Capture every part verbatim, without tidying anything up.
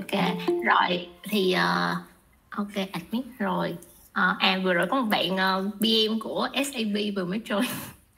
Ok, rồi thì uh, ok, admit rồi. Uh, à vừa rồi có một bạn uh, bê em của ét a bê vừa mới join.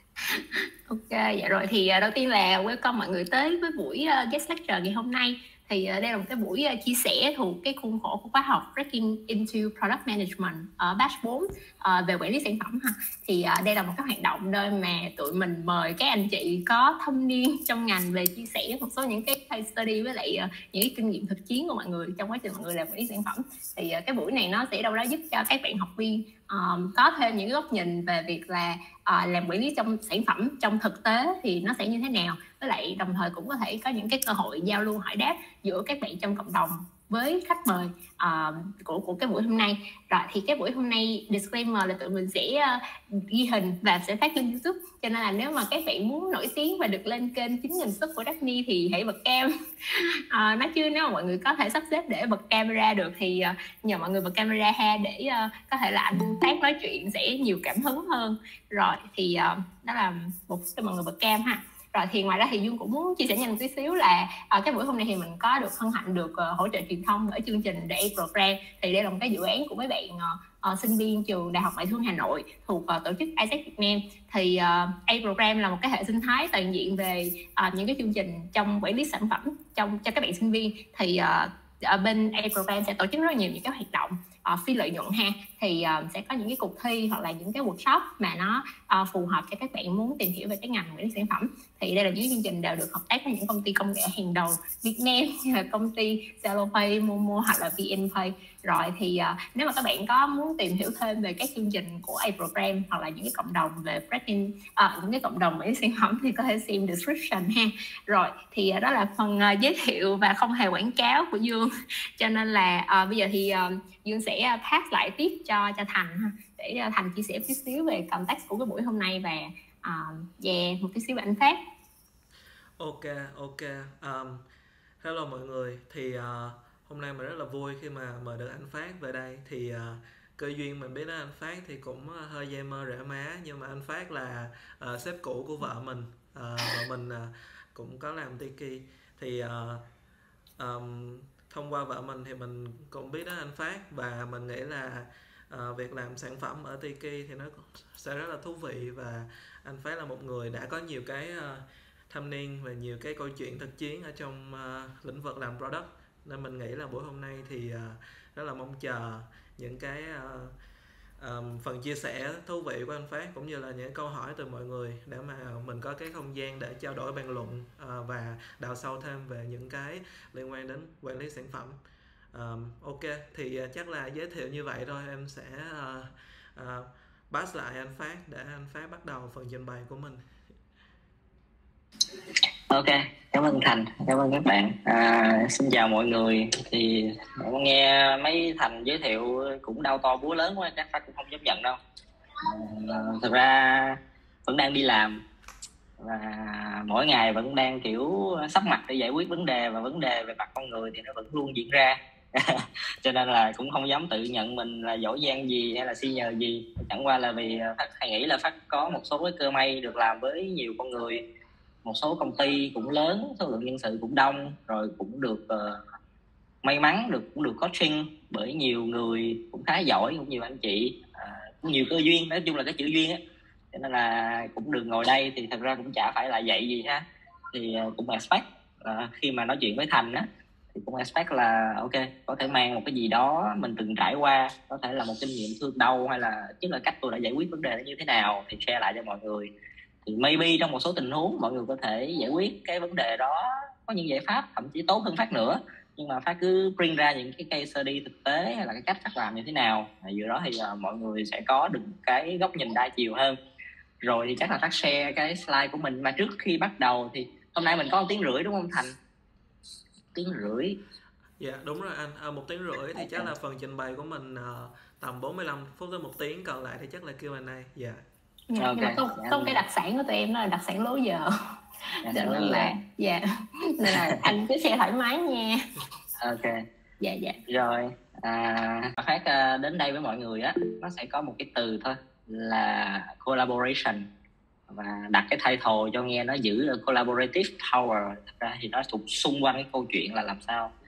Ok, dạ rồi thì uh, đầu tiên là welcome mọi người tới với buổi uh, guest lecture ngày hôm nay. Thì uh, đây là một cái buổi uh, chia sẻ thuộc cái khuôn khổ của khóa học Breaking into Product Management ở batch bốn uh, về quản lý sản phẩm ha. Thì uh, đây là một cái hoạt động nơi mà tụi mình mời các anh chị có thâm niên trong ngành về chia sẻ một số những cái case study với lại uh, những cái kinh nghiệm thực chiến của mọi người trong quá trình mọi người làm quản lý sản phẩm. Thì uh, cái buổi này nó sẽ đâu đó giúp cho các bạn học viên um, có thêm những góc nhìn về việc là uh, làm quản lý trong sản phẩm trong thực tế thì nó sẽ như thế nào, với lại đồng thời cũng có thể có những cái cơ hội giao lưu hỏi đáp giữa các bạn trong cộng đồng với khách mời uh, của của cái buổi hôm nay. Rồi thì cái buổi hôm nay disclaimer là tụi mình sẽ uh, ghi hình và sẽ phát lên YouTube, cho nên là nếu mà các bạn muốn nổi tiếng và được lên kênh chín nghìn sub của Daphne thì hãy bật cam. uh, nói chứ nếu mà mọi người có thể sắp xếp để bật camera được thì uh, nhờ mọi người bật camera ha, để uh, có thể là anh Phát nói chuyện sẽ nhiều cảm hứng hơn. Rồi thì uh, đó là một cho mọi người bật cam ha. Rồi thì ngoài ra thì Dương cũng muốn chia sẻ nhanh một tí xíu là uh, cái buổi hôm nay thì mình có được hân hạnh được uh, hỗ trợ truyền thông bởi chương trình The A Program. Thì đây là một cái dự án của mấy bạn uh, uh, sinh viên trường Đại học Ngoại thương Hà Nội thuộc uh, tổ chức i sếc Việt Nam. Thì uh, A Program là một cái hệ sinh thái toàn diện về uh, những cái chương trình trong quản lý sản phẩm trong cho các bạn sinh viên. Thì uh, ở bên A Program sẽ tổ chức rất nhiều những cái hoạt động uh, phi lợi nhuận ha. Thì uh, sẽ có những cái cuộc thi hoặc là những cái workshop mà nó uh, phù hợp cho các bạn muốn tìm hiểu về cái ngành quản lý sản phẩm. Thì đây là những chương trình đều được hợp tác với những công ty công nghệ hàng đầu Việt Nam như là công ty Zalopay, Momo hoặc là vê en Pay. Rồi thì uh, nếu mà các bạn có muốn tìm hiểu thêm về các chương trình của A Program hoặc là những cái cộng đồng về breaking uh, những cái cộng đồng quản lý sản phẩm thì có thể xem description ha. Rồi thì uh, đó là phần uh, giới thiệu và không hề quảng cáo của Dương. Cho nên là uh, bây giờ thì uh, Dương sẽ pass lại tiếp cho cho Thành ha, để uh, Thành chia sẻ chút xíu về context của cái buổi hôm nay và uh, yeah, một tí xíu về anh Phát. Ok, ok. Um, hello mọi người. Thì uh, hôm nay mình rất là vui khi mà mời được anh Phát về đây. Thì uh, cơ duyên mình biết đến anh Phát thì cũng uh, hơi dây mơ rễ má. Nhưng mà anh Phát là uh, sếp cũ của vợ mình. uh, Vợ mình uh, cũng có làm Tiki. Thì uh, um, thông qua vợ mình thì mình cũng biết đến anh Phát. Và mình nghĩ là uh, việc làm sản phẩm ở Tiki thì nó sẽ rất là thú vị. Và anh Phát là một người đã có nhiều cái uh, thâm niên và nhiều cái câu chuyện thực chiến ở trong uh, lĩnh vực làm product, nên mình nghĩ là buổi hôm nay thì uh, rất là mong chờ những cái uh, um, phần chia sẻ thú vị của anh Phát cũng như là những câu hỏi từ mọi người để mà mình có cái không gian để trao đổi bàn luận uh, và đào sâu thêm về những cái liên quan đến quản lý sản phẩm. Um, ok, thì uh, chắc là giới thiệu như vậy thôi. Em sẽ uh, uh, pass lại anh Phát để anh Phát bắt đầu phần trình bày của mình. Ok, cảm ơn Thành, cảm ơn các bạn. À, xin chào mọi người. Thì nghe mấy Thành giới thiệu cũng đau to búa lớn quá, chắc Phát cũng không dám nhận đâu. À, thực ra vẫn đang đi làm và mỗi ngày vẫn đang kiểu sắp mặt để giải quyết vấn đề, và vấn đề về mặt con người thì nó vẫn luôn diễn ra. Cho nên là cũng không dám tự nhận mình là giỏi giang gì hay là senior gì. Chẳng qua là vì Phát hay nghĩ là Phát có một số cái cơ may được làm với nhiều con người, một số công ty cũng lớn, số lượng nhân sự cũng đông, rồi cũng được uh, may mắn được cũng được coaching bởi nhiều người cũng khá giỏi, cũng nhiều anh chị, uh, cũng nhiều cơ duyên. Nói chung là cái chữ duyên á, cho nên là cũng được ngồi đây. Thì thật ra cũng chả phải là dạy gì ha, thì uh, cũng expect uh, khi mà nói chuyện với Thành á thì cũng expect là ok, có thể mang một cái gì đó mình từng trải qua, có thể là một kinh nghiệm thương đau hay là chính là cách tôi đã giải quyết vấn đề đó như thế nào thì share lại cho mọi người. Thì maybe trong một số tình huống mọi người có thể giải quyết cái vấn đề đó có những giải pháp thậm chí tốt hơn Phát nữa, nhưng mà Phát cứ bring ra những cái case study thực tế hay là cái cách Phát làm như thế nào, dựa đó thì uh, mọi người sẽ có được cái góc nhìn đa chiều hơn. Rồi thì chắc là Phát share cái slide của mình, mà trước khi bắt đầu thì hôm nay mình có một tiếng rưỡi đúng không Thành? Tiếng rưỡi. Dạ yeah, đúng rồi anh. À, một tiếng rưỡi thì chắc là phần trình bày của mình uh, tầm bốn mươi lăm phút tới một tiếng, còn lại thì chắc là Q and A. Dạ. Yeah. Okay. Nhưng mà có, có cái đặc sản của tụi em đó là đặc sản lố giờ. Cho nên là dạ, nên là anh cứ share thoải mái nha. Ok. Dạ dạ. Rồi à, Phát đến đây với mọi người á, nó sẽ có một cái từ thôi là collaboration, và đặt cái title cho nghe nó giữ là collaborative power. Thật ra thì nó thuộc xung quanh cái câu chuyện là làm sao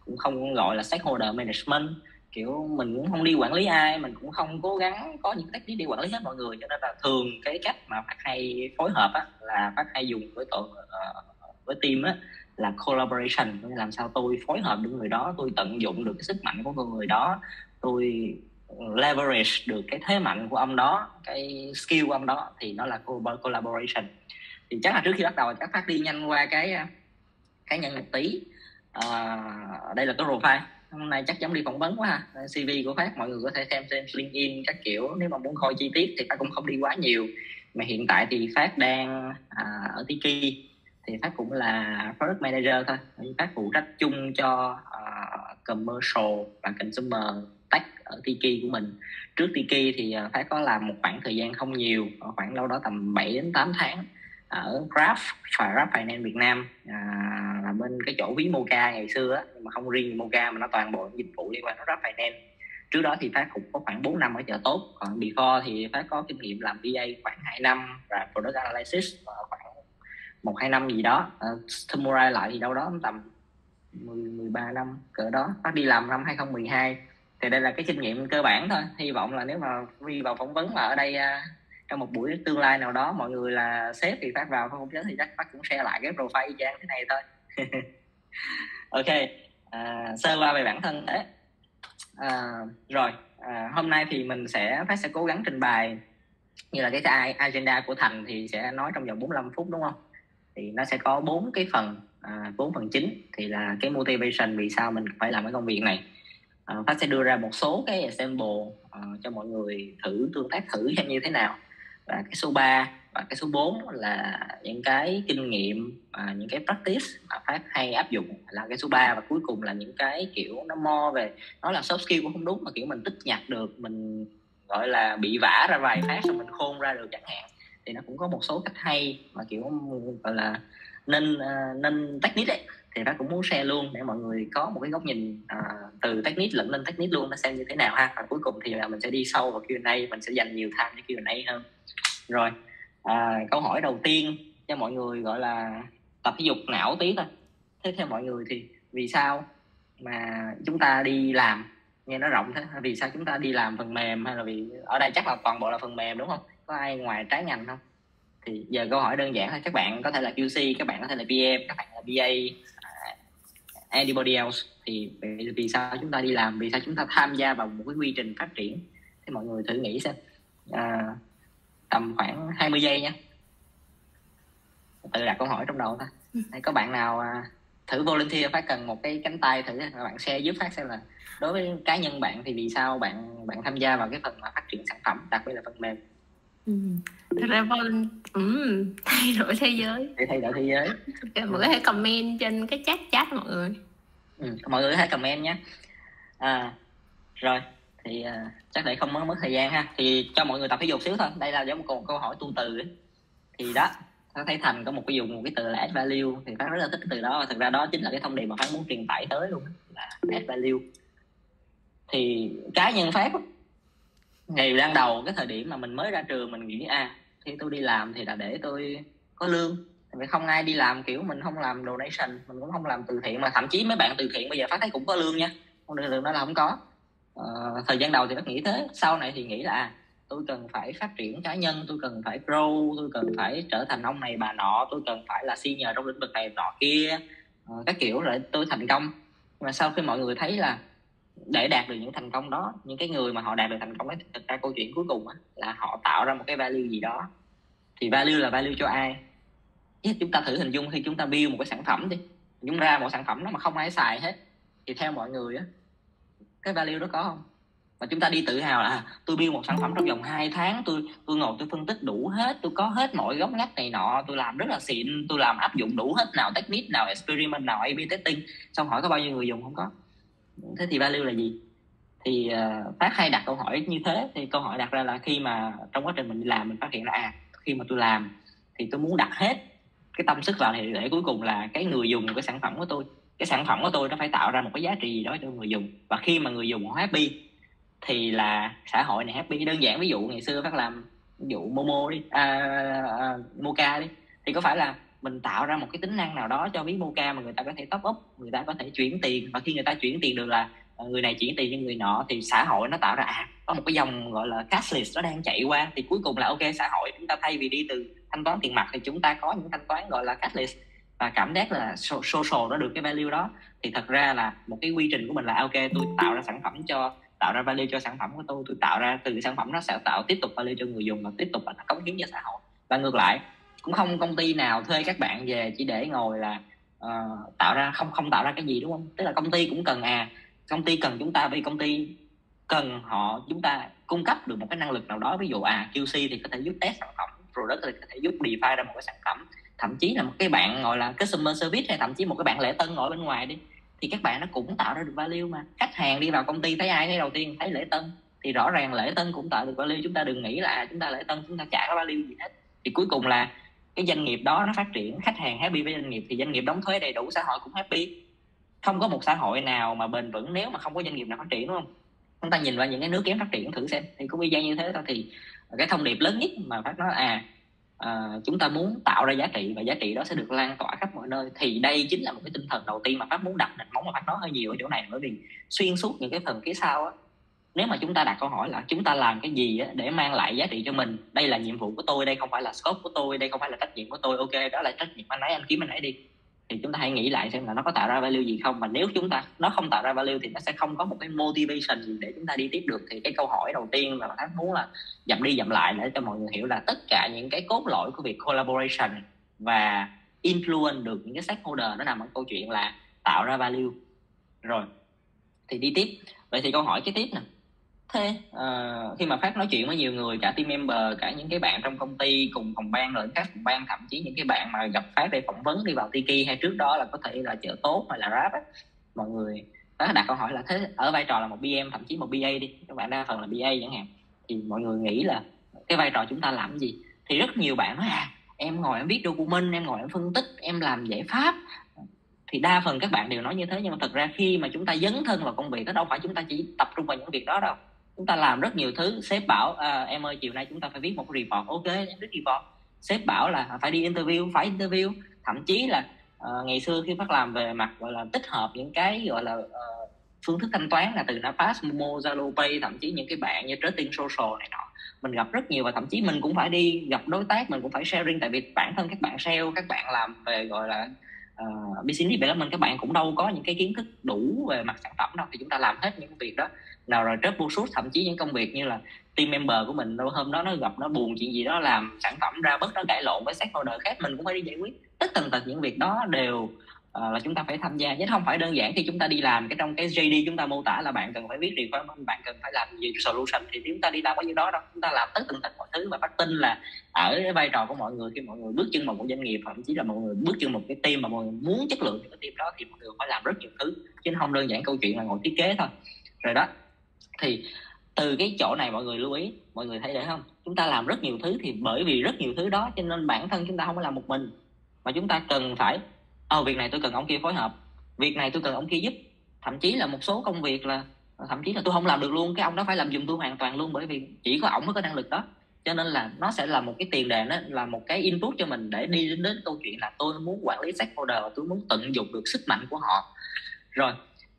cũng không gọi là stakeholder management, kiểu mình cũng không đi quản lý ai, mình cũng không cố gắng có những cách đi quản lý hết mọi người, cho nên là thường cái cách mà Phát hay phối hợp á, là Phát hay dùng với tổ uh, với team á là collaboration, làm sao tôi phối hợp được người đó, tôi tận dụng được cái sức mạnh của người đó, tôi leverage được cái thế mạnh của ông đó, cái skill của ông đó, thì nó là collaboration. Thì chắc là trước khi bắt đầu các Phát đi nhanh qua cái cá nhân một tí. À, đây là cái profile, hôm nay chắc giống đi phỏng vấn quá ha. xê vê của Phát mọi người có thể xem trên LinkedIn các kiểu, nếu mà muốn coi chi tiết thì Phát cũng không đi quá nhiều. Mà hiện tại thì Phát đang à, ở Tiki, thì Phát cũng là product manager thôi. Phát phụ trách chung cho uh, commercial và consumer tech ở Tiki của mình. Trước Tiki thì Phát có làm một khoảng thời gian không nhiều, khoảng đâu đó tầm bảy đến tám tháng ở Grab và Grab Finance Việt Nam, à, là bên cái chỗ ví Mocha ngày xưa á, nhưng mà không riêng Mocha mà nó toàn bộ dịch vụ liên quan đến Grab Finance. Trước đó thì Phát cũng có khoảng bốn năm ở chợ tốt, còn before thì Phát có kinh nghiệm làm bê a khoảng hai năm và Product Analysis khoảng một hai năm gì đó. uh, Summarize lại thì đâu đó tầm mười mười ba năm cỡ đó. Phát đi làm năm hai không một hai, thì đây là cái kinh nghiệm cơ bản thôi. Hy vọng là nếu mà đi vào phỏng vấn mà ở đây uh, trong một buổi tương lai nào đó mọi người là sếp thì Phát vào không chứ thì chắc Phát cũng share lại cái profile y chang thế này thôi. Ok, à, sơ qua về bản thân thế. À, rồi à, hôm nay thì mình sẽ Phát sẽ cố gắng trình bày như là cái agenda của Thành thì sẽ nói trong vòng bốn mươi lăm phút đúng không? Thì nó sẽ có bốn cái phần, à, bốn phần chính. Thì là cái motivation vì sao mình phải làm cái công việc này. à, Phát sẽ đưa ra một số cái example à, cho mọi người thử tương tác thử xem như thế nào. Và cái số ba và cái số bốn là những cái kinh nghiệm, à, những cái practice mà Phát hay áp dụng là cái số ba. Và cuối cùng là những cái kiểu nó more về, nó là soft skill cũng không đúng, mà kiểu mình tích nhặt được, mình gọi là bị vả ra vài phát xong mình khôn ra được chẳng hạn. Thì nó cũng có một số cách hay mà kiểu gọi là nên uh, nên technique ấy, thì Phát cũng muốn share luôn để mọi người có một cái góc nhìn uh, từ technique lẫn lên technique luôn, nó xem như thế nào ha. Và cuối cùng thì là mình sẽ đi sâu vào Q and A, mình sẽ dành nhiều time cho Q and A hơn. Rồi, à, câu hỏi đầu tiên cho mọi người gọi là tập thể dục não tí thôi. Thế theo mọi người thì vì sao mà chúng ta đi làm, nghe nó rộng thế, vì sao chúng ta đi làm phần mềm, hay là vì ở đây chắc là toàn bộ là phần mềm đúng không? Có ai ngoài trái ngành không? Thì giờ câu hỏi đơn giản thôi, các bạn có thể là Q C, các bạn có thể là P M, các bạn là B A, uh, anybody else. Thì vì, vì sao chúng ta đi làm, vì sao chúng ta tham gia vào một cái quy trình phát triển? Thì mọi người thử nghĩ xem. À, tầm khoảng hai mươi giây nha, tự đặt câu hỏi trong đầu thôi. Hay có bạn nào à, thử volunteer, Phát cần một cái cánh tay, thử các bạn share giúp Phát xem là đối với cá nhân bạn thì vì sao bạn bạn tham gia vào cái phần mà phát triển sản phẩm, đặc biệt là phần mềm. Ừ. Thật ra vol ừ, thay đổi thế giới, để thay đổi thế giới. Okay, mọi người có thể comment trên cái chat chat mọi người. Ừ, mọi người có thể comment nhé. À, rồi thì uh, chắc để không mất mất thời gian ha, thì cho mọi người tập thể dục xíu thôi. Đây là giống một câu hỏi tu từ ấy. Thì đó, Phát thấy Thành có một cái dùng một cái từ là add value, thì Phát rất là thích cái từ đó. Thực ra đó chính là cái thông điệp mà Phát muốn truyền tải tới luôn, là add value. Thì cá nhân Phát ngày ban đầu, cái thời điểm mà mình mới ra trường, mình nghĩ à khi tôi đi làm thì là để tôi có lương. Vì không ai đi làm kiểu mình không làm donation, mình cũng không làm từ thiện, mà thậm chí mấy bạn từ thiện bây giờ Phát thấy cũng có lương nha, không được lương đó là không có. Ờ, thời gian đầu thì Phát nghĩ thế, sau này thì nghĩ là à, tôi cần phải phát triển cá nhân, tôi cần phải grow, tôi cần phải trở thành ông này bà nọ, tôi cần phải là senior trong lĩnh vực này nọ kia, ờ, các kiểu rồi tôi thành công. Mà sau khi mọi người thấy là để đạt được những thành công đó, những cái người mà họ đạt được thành công ấy, thực ra câu chuyện cuối cùng á, là họ tạo ra một cái value gì đó. Thì value là value cho ai? Chúng ta thử hình dung khi chúng ta build một cái sản phẩm đi, chúng ra một sản phẩm đó mà không ai xài hết, thì theo mọi người á, cái value đó có không? Và chúng ta đi tự hào là à, tôi build một sản phẩm trong vòng hai tháng, tôi tôi ngồi tôi phân tích đủ hết, tôi có hết mọi góc ngách này nọ, tôi làm rất là xịn, tôi làm áp dụng đủ hết, nào technique, nào experiment, nào A B testing, xong hỏi có bao nhiêu người dùng? Không có. Thế thì value là gì? Thì uh, Phát hay đặt câu hỏi như thế. Thì câu hỏi đặt ra là khi mà trong quá trình mình làm, mình phát hiện là à khi mà tôi làm thì tôi muốn đặt hết cái tâm sức vào thì để cuối cùng là cái người dùng cái sản phẩm của tôi, cái sản phẩm của tôi nó phải tạo ra một cái giá trị gì đó cho người dùng. Và khi mà người dùng họ happy thì là xã hội này happy. Đơn giản ví dụ ngày xưa Phát làm ví dụ Momo đi, à, à, Mocha đi, thì có phải là mình tạo ra một cái tính năng nào đó cho ví Mocha mà người ta có thể top up, người ta có thể chuyển tiền, và khi người ta chuyển tiền được là người này chuyển tiền cho người nọ, thì xã hội nó tạo ra à có một cái dòng gọi là cashless nó đang chạy qua, thì cuối cùng là ok, xã hội chúng ta thay vì đi từ thanh toán tiền mặt thì chúng ta có những thanh toán gọi là cashless, và cảm giác là social nó được cái value đó. Thì thật ra là một cái quy trình của mình là ok, tôi tạo ra sản phẩm cho tạo ra value cho sản phẩm của tôi tôi tạo ra từ sản phẩm nó sẽ tạo tiếp tục value cho người dùng, và tiếp tục là cống hiến cho xã hội. Và ngược lại, cũng không công ty nào thuê các bạn về chỉ để ngồi là uh, tạo ra không không tạo ra cái gì, đúng không? Tức là công ty cũng cần à công ty cần chúng ta, vì công ty cần họ chúng ta cung cấp được một cái năng lực nào đó, ví dụ à quy xê thì có thể giúp test sản phẩm, product thì có thể giúp define ra một cái sản phẩm, thậm chí là một cái bạn gọi là customer service, hay thậm chí một cái bạn lễ tân ngồi bên ngoài đi, thì các bạn nó cũng tạo ra được value mà. Khách hàng đi vào công ty thấy ai thấy đầu tiên? Thấy lễ tân, thì rõ ràng lễ tân cũng tạo được value. Chúng ta đừng nghĩ là chúng ta lễ tân chúng ta chả có value gì hết. Thì cuối cùng là cái doanh nghiệp đó nó phát triển, khách hàng happy với doanh nghiệp thì doanh nghiệp đóng thuế đầy đủ, xã hội cũng happy. Không có một xã hội nào mà bền vững nếu mà không có doanh nghiệp nào phát triển, đúng không? Chúng ta nhìn vào những cái nước kém phát triển thử xem, thì cũng y chang như thế thôi. Thì cái thông điệp lớn nhất mà Phát nói à, à chúng ta muốn tạo ra giá trị, và giá trị đó sẽ được lan tỏa khắp mọi nơi. Thì đây chính là một cái tinh thần đầu tiên mà Phát muốn đặt nền móng, mà Phát nói hơi nhiều ở chỗ này, bởi vì xuyên suốt những cái phần phía sau á, nếu mà chúng ta đặt câu hỏi là chúng ta làm cái gì á để mang lại giá trị cho mình, đây là nhiệm vụ của tôi, đây không phải là scope của tôi, đây không phải là trách nhiệm của tôi, ok đó là trách nhiệm anh ấy, anh kiếm anh ấy đi, thì chúng ta hãy nghĩ lại xem là nó có tạo ra value gì không. Mà nếu chúng ta nó không tạo ra value thì nó sẽ không có một cái motivation gì để chúng ta đi tiếp được. Thì cái câu hỏi đầu tiên mà Phát muốn là dặm đi dặm lại để cho mọi người hiểu là tất cả những cái cốt lõi của việc collaboration và influence được những cái stakeholder nó nằm ở câu chuyện là tạo ra value. Rồi thì đi tiếp. Vậy thì câu hỏi kế tiếp nè, thế uh, khi mà Phát nói chuyện với nhiều người, cả team member, cả những cái bạn trong công ty cùng phòng ban, rồi các phòng ban, thậm chí những cái bạn mà gặp Phát để phỏng vấn đi vào Tiki, hay trước đó là có thể là Chợ Tốt hay là Rap ấy, mọi người Phát đặt câu hỏi là thế ở vai trò là một bê em, thậm chí một bê a đi, các bạn đa phần là bê a chẳng hạn, thì mọi người nghĩ là cái vai trò chúng ta làm cái gì? Thì rất nhiều bạn nói à em ngồi em viết document, em ngồi em phân tích, em làm giải pháp. Thì đa phần các bạn đều nói như thế, nhưng mà thật ra khi mà chúng ta dấn thân vào công việc đó, đâu phải chúng ta chỉ tập trung vào những việc đó đâu, chúng ta làm rất nhiều thứ. Sếp bảo à, em ơi chiều nay chúng ta phải viết một cái report, ok em viết report. Sếp bảo là phải đi interview, phải interview. Thậm chí là uh, ngày xưa khi Phát làm về mặt gọi là tích hợp những cái gọi là uh, phương thức thanh toán là từ Napas, Momo, Zalo Pay, thậm chí những cái bạn như Trading Social này nọ, mình gặp rất nhiều. Và thậm chí mình cũng phải đi gặp đối tác, mình cũng phải sharing, tại vì bản thân các bạn sale, các bạn làm về gọi là uh, business development, các bạn cũng đâu có những cái kiến thức đủ về mặt sản phẩm đâu, thì chúng ta làm hết những việc đó. Nào rồi troubleshoot, thậm chí những công việc như là team member của mình đâu hôm đó nó gặp nó buồn chuyện gì đó, làm sản phẩm ra bất nó cãi lộn với stakeholder khác, mình cũng phải đi giải quyết. Tất tần tật những việc đó đều uh, là chúng ta phải tham gia, chứ không phải đơn giản khi chúng ta đi làm cái trong cái gi đê chúng ta mô tả là bạn cần phải viết requirement, bạn cần phải làm gì solution, thì chúng ta đi làm có gì đó đâu, chúng ta làm tất tần tật mọi thứ. Và Phát tin là ở cái vai trò của mọi người khi mọi người bước chân vào một doanh nghiệp, thậm chí là mọi người bước chân một cái team mà mọi người muốn chất lượng những cái team đó, thì mọi người phải làm rất nhiều thứ, chứ không đơn giản câu chuyện là ngồi thiết kế thôi. Rồi đó, thì từ cái chỗ này mọi người lưu ý, mọi người thấy đấy không, chúng ta làm rất nhiều thứ, thì bởi vì rất nhiều thứ đó cho nên bản thân chúng ta không có làm một mình, mà chúng ta cần phải ờ việc này tôi cần ông kia phối hợp, việc này tôi cần ông kia giúp. Thậm chí là một số công việc là thậm chí là tôi không làm được luôn, cái ông đó phải làm giùm tôi hoàn toàn luôn, bởi vì chỉ có ổng mới có năng lực đó. Cho nên là nó sẽ là một cái tiền đề, nó là một cái input cho mình để đi đến, đến câu chuyện là tôi muốn quản lý stakeholder và tôi muốn tận dụng được sức mạnh của họ. Rồi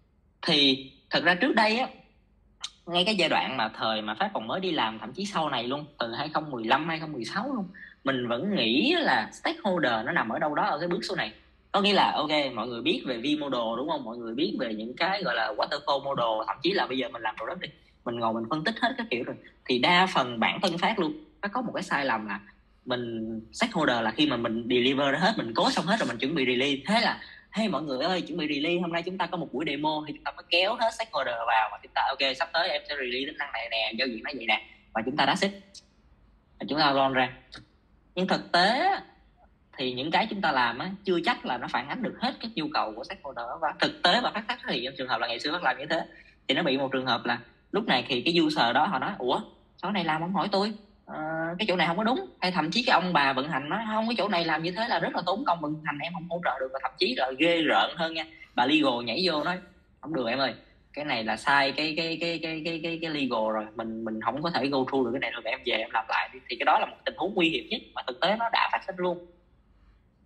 thì thật ra trước đây á, ngay cái giai đoạn mà thời mà Phát còn mới đi làm, thậm chí sau này luôn, từ hai không một lăm, hai không một sáu luôn, mình vẫn nghĩ là stakeholder nó nằm ở đâu đó ở cái bước số này. Có nghĩa là ok, mọi người biết về V-model đúng không, mọi người biết về những cái gọi là waterfall model, thậm chí là bây giờ mình làm product đi, mình ngồi mình phân tích hết các kiểu rồi, thì đa phần bản thân Phát luôn, Phát có một cái sai lầm là mình stakeholder là khi mà mình deliver hết, mình cố xong hết rồi mình chuẩn bị release, thế là hey mọi người ơi chuẩn bị release, hôm nay chúng ta có một buổi demo, thì chúng ta mới kéo hết stakeholder vào và chúng ta ok sắp tới em sẽ release tính năng này nè, giao diện nó vậy nè, và chúng ta đã xích, chúng ta launch ra. Nhưng thực tế thì những cái chúng ta làm á, chưa chắc là nó phản ánh được hết các nhu cầu của stakeholder. Và thực tế và Phát phát hiện trong trường hợp là ngày xưa Phát làm như thế, thì nó bị một trường hợp là lúc này thì cái user đó họ nói ủa sao này làm không hỏi tôi, à, cái chỗ này không có đúng, hay thậm chí cái ông bà vận hành nói không, cái chỗ này làm như thế là rất là tốn công vận hành, em không hỗ trợ được. Và thậm chí là ghê rợn hơn nha, bà legal nhảy vô nói không được em ơi, cái này là sai cái cái cái cái cái cái, cái legal rồi, mình mình không có thể go through được cái này rồi, em về em làm lại đi. Thì cái đó là một tình huống nguy hiểm nhất mà thực tế nó đã phát sinh luôn.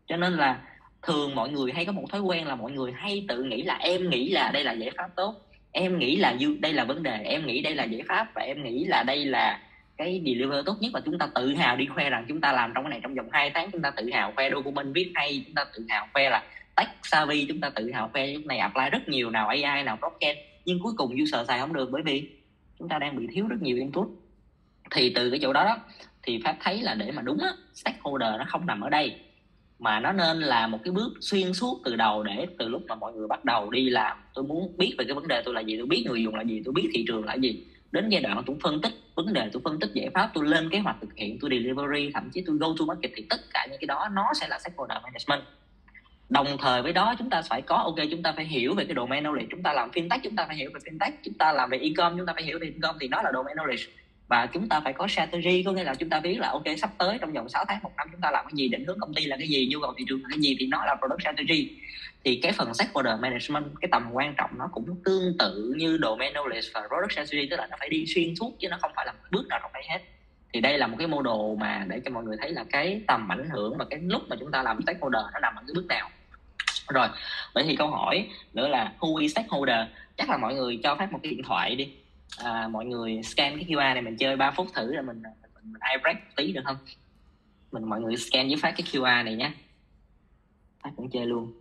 Cho nên là thường mọi người hay có một thói quen là mọi người hay tự nghĩ là em nghĩ là đây là giải pháp tốt, em nghĩ là đây là vấn đề, em nghĩ đây là giải pháp, và em nghĩ là đây là cái deliver tốt nhất, và chúng ta tự hào đi khoe rằng chúng ta làm trong cái này trong vòng hai tháng, chúng ta tự hào khoe document viết hay, chúng ta tự hào khoe là tech savvy, chúng ta tự hào khoe lúc này apply rất nhiều, nào a i nào blockchain, nhưng cuối cùng user xài không được bởi vì chúng ta đang bị thiếu rất nhiều input. Thì từ cái chỗ đó đó thì Pháp thấy là để mà đúng á, stakeholder nó không nằm ở đây, mà nó nên là một cái bước xuyên suốt từ đầu, để từ lúc mà mọi người bắt đầu đi làm, tôi muốn biết về cái vấn đề tôi là gì, tôi biết người dùng là gì, tôi biết thị trường là gì, đến giai đoạn tôi phân tích vấn đề, tôi phân tích giải pháp, tôi lên kế hoạch thực hiện, tôi delivery, thậm chí tôi go to market, thì tất cả những cái đó nó sẽ là stakeholder management. Đồng thời với đó chúng ta phải có, ok, chúng ta phải hiểu về cái domain knowledge, chúng ta làm fintech chúng ta phải hiểu về fintech, chúng ta làm về e-com chúng ta phải hiểu về e-com, thì đó là domain knowledge. Và chúng ta phải có strategy, có nghĩa là chúng ta biết là ok, sắp tới trong vòng sáu tháng một năm chúng ta làm cái gì, định hướng công ty là cái gì, nhu cầu thị trường là cái gì, thì nó là product strategy. Thì cái phần stakeholder management, cái tầm quan trọng nó cũng tương tự như domain knowledge và product strategy, tức là nó phải đi xuyên suốt chứ nó không phải là một bước nào trong đây hết. Thì đây là một cái model mà để cho mọi người thấy là cái tầm ảnh hưởng và cái lúc mà chúng ta làm stakeholder nó nằm ở cái bước nào. Rồi, vậy thì câu hỏi nữa là who is stakeholder? Chắc là mọi người cho Phát một cái điện thoại đi, à, mọi người scan cái quy rờ này, mình chơi ba phút thử là mình mình, mình eye break tí được không? Mình mọi người scan với Phát cái quy rờ này nhé. Phát cũng chơi luôn.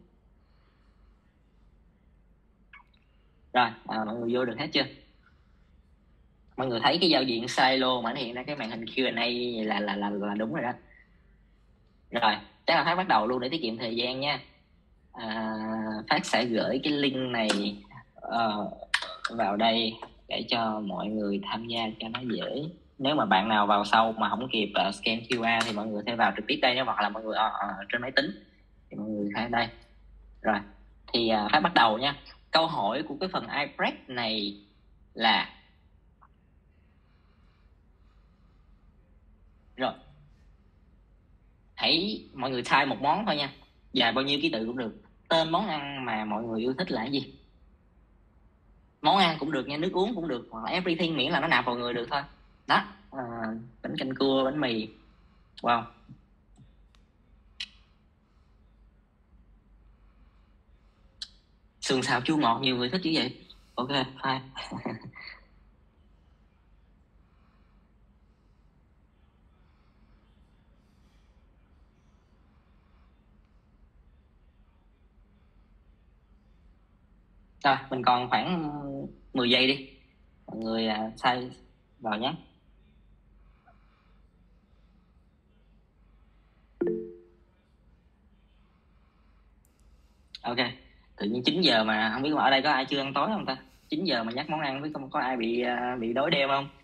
Rồi, à, mọi người vô được hết chưa? Mọi người thấy cái giao diện silo mà nó hiện ra cái màn hình Q and A là là là là đúng rồi đó. Rồi, chắc là Phát bắt đầu luôn để tiết kiệm thời gian nha. À, Phát sẽ gửi cái link này uh, vào đây để cho mọi người tham gia cho nó dễ. Nếu mà bạn nào vào sau mà không kịp uh, scan quy rờ thì mọi người sẽ vào trực tiếp đây, hoặc là mọi người uh, uh, trên máy tính thì mọi người thấy đây. Rồi, thì uh, Phát bắt đầu nha. Câu hỏi của cái phần iBreak này là rồi, hãy mọi người type một món thôi nha, dài bao nhiêu ký tự cũng được. Tên món ăn mà mọi người yêu thích là cái gì? Món ăn cũng được nha, nước uống cũng được, hoặc là everything, miễn là nó nạp vào người được thôi. Đó, à, bánh canh cua, bánh mì. Wow. Sườn xào chua ngọt, nhiều người thích như vậy. Ok, fine. Rồi, mình còn khoảng mười giây đi. Mọi người uh, sai vào nhé. Ok, tự nhiên chín giờ mà không biết mà ở đây có ai chưa ăn tối không ta? chín giờ mà nhắc món ăn, với không có ai bị uh, bị đói đêm không?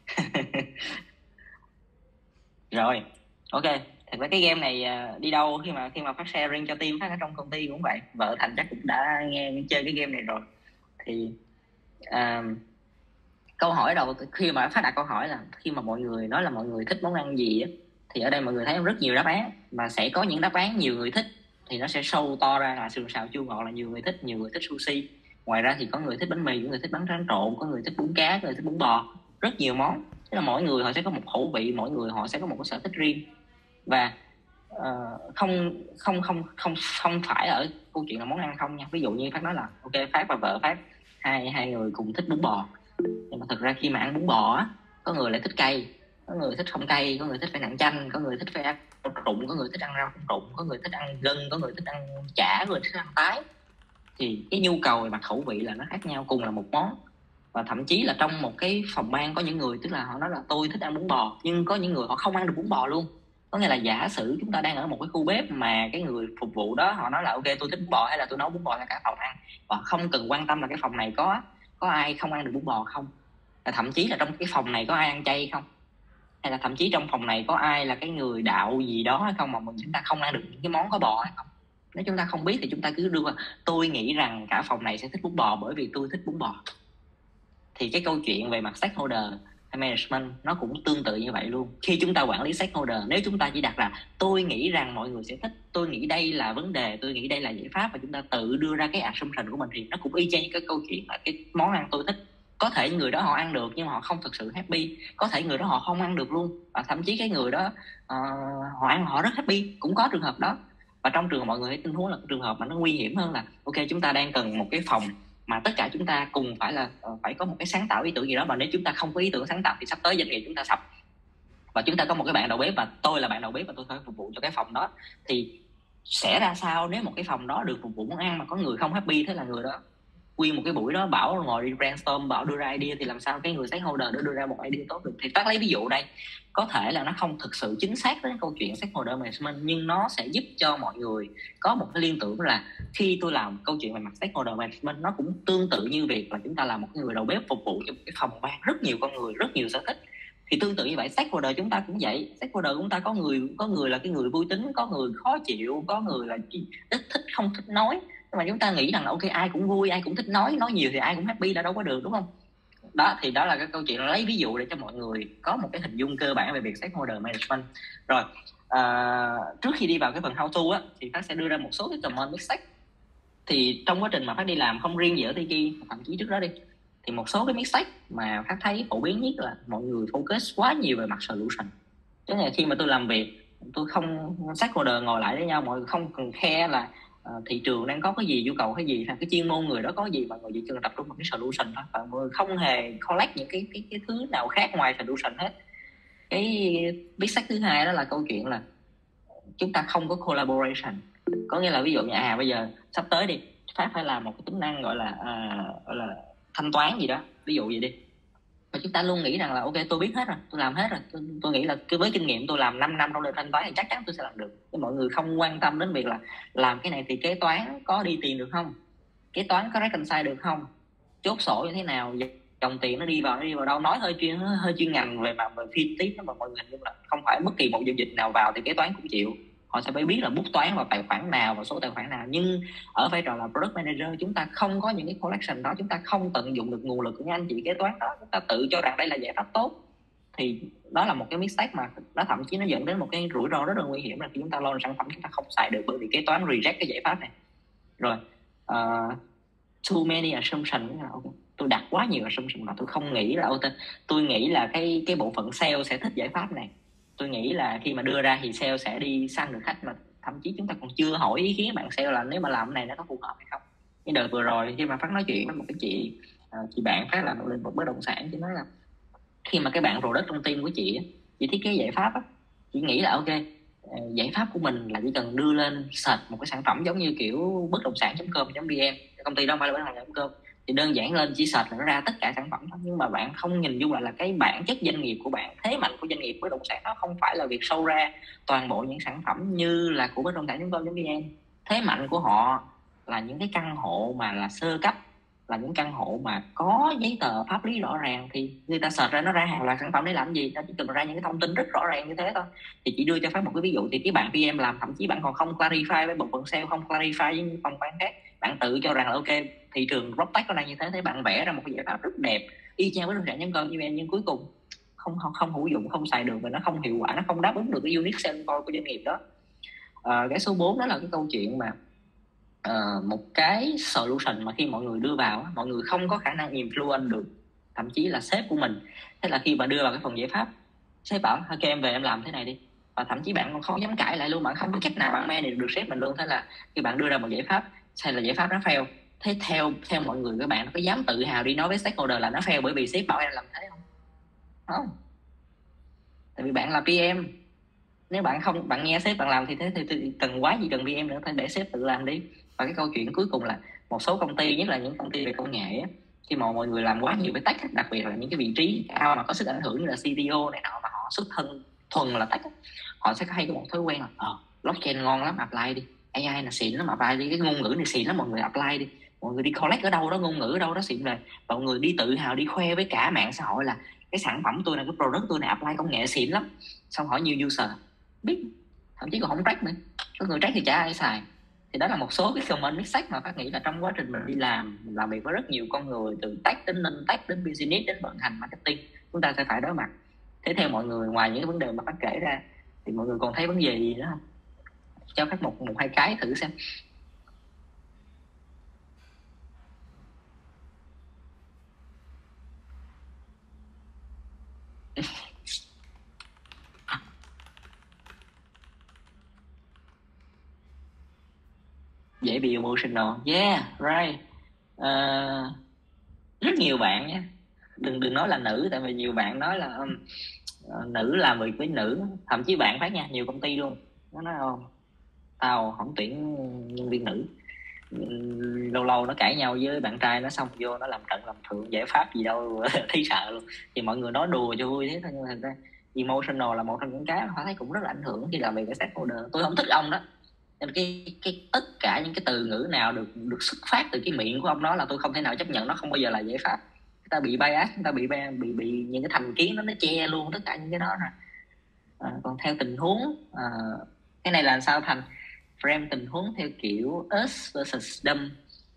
Rồi, ok. Thật ra cái game này uh, đi đâu khi mà khi mà phát sharing cho team, phát ở trong công ty cũng vậy. Vợ Thành chắc cũng đã nghe chơi cái game này rồi. Thì uh, câu hỏi đầu khi mà Phát đặt câu hỏi là khi mà mọi người nói là mọi người thích món ăn gì á, thì ở đây mọi người thấy rất nhiều đáp án, mà sẽ có những đáp án nhiều người thích thì nó sẽ show to ra là sườn xào chua ngọt là nhiều người thích, nhiều người thích sushi. Ngoài ra thì có người thích bánh mì, có người thích bánh tráng trộn, có người thích bún cá, có người thích bún bò, rất nhiều món. Tức là mỗi người họ sẽ có một khẩu vị, mỗi người họ sẽ có một cái sở thích riêng. Và uh, không không không không không phải ở câu chuyện là món ăn không nha. Ví dụ như Phát nói là ok, Phát và vợ Phát hai hai người cùng thích bún bò, nhưng mà thực ra khi mà ăn bún bò á, có người lại thích cay, có người thích không cay, có người thích phải nặng chanh, có người thích phải ăn rụng, có người thích ăn rau rụng, có người thích ăn gân, có người thích ăn chả, có người thích ăn tái. Thì cái nhu cầu về mặt khẩu vị là nó khác nhau, cùng là một món. Và thậm chí là trong một cái phòng ban có những người tức là họ nói là tôi thích ăn bún bò, nhưng có những người họ không ăn được bún bò luôn. Có nghĩa là giả sử chúng ta đang ở một cái khu bếp mà cái người phục vụ đó họ nói là ok tôi thích bún bò, hay là tôi nấu bún bò cho cả phòng ăn, và không cần quan tâm là cái phòng này có có ai không ăn được bún bò không, là thậm chí là trong cái phòng này có ai ăn chay không, hay là thậm chí trong phòng này có ai là cái người đạo gì đó hay không, mà mình chúng ta không ăn được những cái món có bò hay không. Nếu chúng ta không biết thì chúng ta cứ đưa vào tôi nghĩ rằng cả phòng này sẽ thích bún bò bởi vì tôi thích bún bò. Thì cái câu chuyện về mặt stakeholder hay management nó cũng tương tự như vậy luôn. Khi chúng ta quản lý stakeholder, nếu chúng ta chỉ đặt là tôi nghĩ rằng mọi người sẽ thích, tôi nghĩ đây là vấn đề, tôi nghĩ đây là giải pháp, và chúng ta tự đưa ra cái assumption của mình, thì nó cũng y chang như cái câu chuyện là cái món ăn tôi thích. Có thể người đó họ ăn được nhưng mà họ không thực sự happy, có thể người đó họ không ăn được luôn, và thậm chí cái người đó uh, họ ăn họ rất happy, cũng có trường hợp đó. Và Và trong trường hợp mọi người thấy tình huống là trường hợp mà nó nguy hiểm hơn là ok, chúng ta đang cần một cái phòng mà tất cả chúng ta cùng phải là phải có một cái sáng tạo ý tưởng gì đó, và nếu chúng ta không có ý tưởng sáng tạo thì sắp tới doanh nghiệp chúng ta sập. Và chúng ta có một cái bạn đầu bếp và tôi là bạn đầu bếp và tôi phải phục vụ cho cái phòng đó, thì sẽ ra sao nếu một cái phòng đó được phục vụ món ăn mà có người không happy? Thế là người đó nguyên một cái buổi đó bảo ngồi đi brainstorm, bảo đưa ra idea, thì làm sao cái người stakeholder đó đưa ra một idea tốt được? Thì Phát lấy ví dụ đây, có thể là nó không thực sự chính xác với câu chuyện stakeholder management, nhưng nó sẽ giúp cho mọi người có một cái liên tưởng là khi tôi làm câu chuyện về mặt stakeholder management, nó cũng tương tự như việc là chúng ta là một người đầu bếp phục vụ cho một cái phòng ban rất nhiều con người, rất nhiều sở thích. Thì tương tự như vậy, stakeholder chúng ta cũng vậy. Stakeholder chúng ta có người có người là cái người vui tính, có người khó chịu, có người là ít thích không thích nói. Nhưng mà chúng ta nghĩ rằng là ok, ai cũng vui, ai cũng thích nói, nói nhiều thì ai cũng happy là đâu có được, đúng không? Đó thì đó là cái câu chuyện lấy ví dụ để cho mọi người có một cái hình dung cơ bản về việc stakeholder management. Rồi à, trước khi đi vào cái phần how to á, thì Phát sẽ đưa ra một số cái common mistake. Thì trong quá trình mà Phát đi làm, không riêng gì ở Tiki, thậm chí trước đó đi, thì một số cái mistake mà Phát thấy phổ biến nhất là mọi người focus quá nhiều về mặt solution. Chứ là khi mà tôi làm việc, tôi không stakeholder ngồi lại với nhau, mọi người không cần khe là uh, thị trường đang có cái gì, nhu cầu cái gì, hay cái chuyên môn người đó có gì, mà người chỉ cần tập trung vào cái solution thôi, và mọi người không hề collect những cái cái cái thứ nào khác ngoài solution hết. Cái mistake thứ hai đó là câu chuyện là chúng ta không có collaboration. Có nghĩa là ví dụ như à bây giờ sắp tới đi, Phát phải làm một cái tính năng gọi là à, gọi là thanh toán gì đó, ví dụ gì đi, và chúng ta luôn nghĩ rằng là ok, tôi biết hết rồi, tôi làm hết rồi, tôi, tôi nghĩ là với kinh nghiệm tôi làm năm năm trong lĩnh thanh toán thì chắc chắn tôi sẽ làm được. Nhưng mọi người không quan tâm đến việc là làm cái này thì kế toán có đi tiền được không, kế toán có reconcile được không, chốt sổ như thế nào, dòng tiền nó đi vào nó đi vào đâu. Nói hơi chuyên hơi chuyên ngành về mặt về phi tiếp, mà mọi người hình dung là không phải bất kỳ một giao dịch nào vào thì kế toán cũng chịu. Họ sẽ phải biết là bút toán vào tài khoản nào và số tài khoản nào. Nhưng ở vai trò là product manager, chúng ta không có những cái collection đó, chúng ta không tận dụng được nguồn lực của những anh chị kế toán đó, chúng ta tự cho rằng đây là giải pháp tốt. Thì đó là một cái mistake mà nó thậm chí nó dẫn đến một cái rủi ro rất là nguy hiểm, là khi chúng ta launch sản phẩm chúng ta không xài được bởi vì kế toán reject cái giải pháp này. Rồi uh, too many assumptions, okay, tôi đặt quá nhiều assumption mà tôi không nghĩ là okay, tôi nghĩ là cái cái bộ phận sale sẽ thích giải pháp này, tôi nghĩ là khi mà đưa ra thì sale sẽ đi săn được khách, mà thậm chí chúng ta còn chưa hỏi ý kiến bạn sale là nếu mà làm cái này nó có phù hợp hay không. Cái đợt vừa rồi khi mà Phát nói chuyện với một cái chị chị bạn Phát làm lĩnh vực bất động sản, chị nói là khi mà cái bạn product trong team của chị chị thiết kế giải pháp á, chị nghĩ là ok, giải pháp của mình là chỉ cần đưa lên search một cái sản phẩm giống như kiểu bất động sản chấm com chấm vn, công ty đó không phải là bất động sản chấm com, thì đơn giản lên chỉ search là nó ra tất cả sản phẩm thôi. Nhưng mà bạn không nhìn dung lại là cái bản chất doanh nghiệp của bạn, thế mạnh của doanh nghiệp bất động sản đó không phải là việc show ra toàn bộ những sản phẩm như là của bất động sản chấm com chấm vn. Thế mạnh của họ là những cái căn hộ mà là sơ cấp, là những căn hộ mà có giấy tờ pháp lý rõ ràng, thì người ta search ra nó ra hàng loạt sản phẩm để làm gì, nó chỉ cần ra những cái thông tin rất rõ ràng như thế thôi. Thì chỉ đưa cho Phát một cái ví dụ, thì cái bạn pê em làm thậm chí bạn còn không clarify với bộ phận sale, không clarify với những phòng ban khác, bạn tự cho rằng là ok, thị trường PropTech nó đang như thế, thế bạn vẽ ra một cái giải pháp rất đẹp y chang với bất động sản chấm com chấm vn, nhưng cuối cùng không không không hữu dụng, không xài được và nó không hiệu quả, nó không đáp ứng được cái unique selling point của doanh nghiệp đó. À, cái số bốn đó là cái câu chuyện mà Uh, một cái solution mà khi mọi người đưa vào, mọi người không có khả năng influence được thậm chí là sếp của mình. Thế là khi mà đưa vào cái phần giải pháp, sếp bảo ok em về em làm thế này đi, và thậm chí bạn còn không dám cãi lại luôn, bạn không có cách nào bạn manage được sếp mình luôn. Thế là khi bạn đưa ra một giải pháp, hay là giải pháp nó fail, thế theo theo mọi người các bạn có dám tự hào đi nói với stakeholder là nó fail bởi vì sếp bảo em làm thế không? Không, tại vì bạn là pê em. Nếu bạn không, bạn nghe sếp bạn làm thì thế thì, thì cần quá gì cần pê em nữa, phải để sếp tự làm đi. Và cái câu chuyện cuối cùng là một số công ty, nhất là những công ty về công nghệ á, khi mà mọi người làm quá nhiều với tech, đặc biệt là những cái vị trí cao mà có sức ảnh hưởng như là xê tê ô này nọ, mà họ xuất thân thuần là tech, họ sẽ hay có một thói quen là ờ blockchain ngon lắm, apply đi, a i là xịn lắm, apply đi, cái ngôn ngữ này xịn lắm, mọi người apply đi, mọi người đi collect ở đâu đó, ngôn ngữ ở đâu đó xịn về, và mọi người đi tự hào đi khoe với cả mạng xã hội là cái sản phẩm tôi này, cái product tôi này apply công nghệ xịn lắm. Xong hỏi nhiều user biết, thậm chí còn không track nữa, có người track thì chả ai xài. Thì đó là một số cái common mistake mà Phát nghĩ là trong quá trình mình đi làm, mình làm việc với rất nhiều con người, từ tech đến non tech đến business đến vận hành marketing, chúng ta sẽ phải đối mặt. Thế theo mọi người, ngoài những cái vấn đề mà Phát kể ra thì mọi người còn thấy vấn đề gì nữa không? Cho Phát một một hai cái thử xem. dễ bị emotional. Yeah, right. uh, rất nhiều bạn nha, đừng đừng nói là nữ, tại vì nhiều bạn nói là um, uh, nữ làm việc với nữ, thậm chí bạn phát nha, nhiều công ty luôn, nó nói không, tao không tuyển nhân viên nữ. Lâu lâu nó cãi nhau với bạn trai nó xong vô nó làm trận làm thượng, giải pháp gì đâu thấy sợ luôn. Thì mọi người nói đùa cho vui thế thôi, nhưng mà thật ra emotional là một trong những cái mà họ thấy cũng rất là ảnh hưởng khi làm việc với stakeholder. Tôi không thích ông đó, nên cái cái tất cả những cái từ ngữ nào được được xuất phát từ cái miệng của ông đó là tôi không thể nào chấp nhận, nó không bao giờ là giải pháp. Chúng ta bị bias, chúng ta bị bị bị những cái thành kiến đó nó che luôn tất cả những cái đó rồi. À, còn theo tình huống, à, cái này là sao Thành? Frame tình huống theo kiểu us versus them.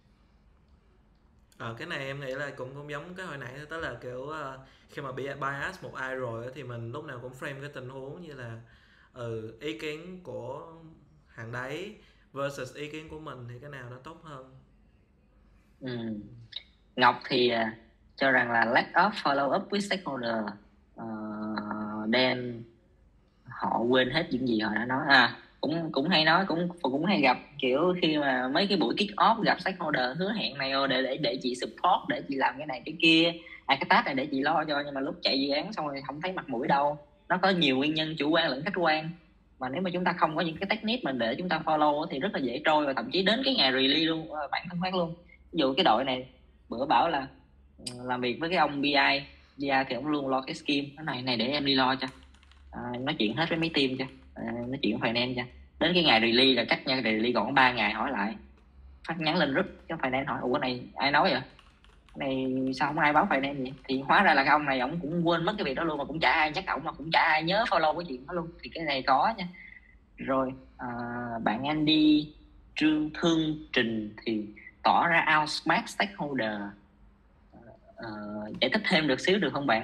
Ờ, cái này em nghĩ là cũng cũng giống cái hồi nãy thôi, tức là kiểu uh, khi mà bị bias một ai rồi á, thì mình lúc nào cũng frame cái tình huống như là ừ, ý kiến của hàng đấy versus ý kiến của mình thì cái nào nó tốt hơn. Ừ. Ngọc thì uh, cho rằng là lack of follow up with stakeholder, uh, then họ quên hết những gì họ đã nói. À cũng cũng hay nói, cũng cũng hay gặp kiểu khi mà mấy cái buổi kick off gặp stakeholder hứa hẹn này để để để chị support, để chị làm cái này cái kia, à cái task này để chị lo cho, nhưng mà lúc chạy dự án xong rồi không thấy mặt mũi đâu. Nó có nhiều nguyên nhân chủ quan lẫn khách quan, mà nếu mà chúng ta không có những cái technique mình để chúng ta follow thì rất là dễ trôi, và thậm chí đến cái ngày release luôn bản thân phát luôn. Ví dụ cái đội này bữa bảo là làm việc với cái ông bê i, bê i thì ông luôn lo cái scheme, cái này này để em đi lo cho, à, nói chuyện hết với mấy team cho, à, nói chuyện finance cho. Đến cái ngày release là cách nha, release còn ba ngày hỏi lại, phát nhắn lên group cho finance hỏi ủa cái này ai nói vậy, cái này sao không ai báo finance vậy, thì hóa ra là cái ông này ông cũng quên mất cái việc đó luôn, mà cũng chả ai nhắc ổng, mà cũng chả ai nhớ follow cái chuyện đó luôn. Thì cái này có nha. Rồi à, bạn Andy Trương Thương Trình thì tỏ ra outsmart stakeholder. À, giải thích thêm được xíu được không bạn?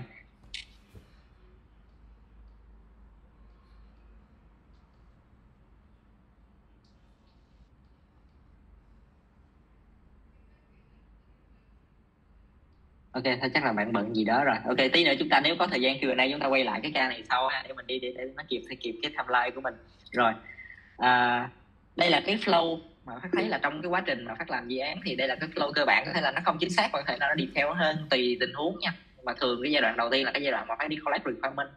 Ok, thôi chắc là bạn bận gì đó rồi. Ok, tí nữa chúng ta nếu có thời gian Q and A chúng ta quay lại cái ca này sau ha, để mình đi để, để nó kịp kịp cái timeline của mình. Rồi, à, đây là cái flow mà Phát thấy là trong cái quá trình mà Phát làm dự án thì đây là cái flow cơ bản, có thể là nó không chính xác, có thể là nó đi theo hơn tùy tình huống nha. Mà thường cái giai đoạn đầu tiên là cái giai đoạn mà phải đi collect requirement.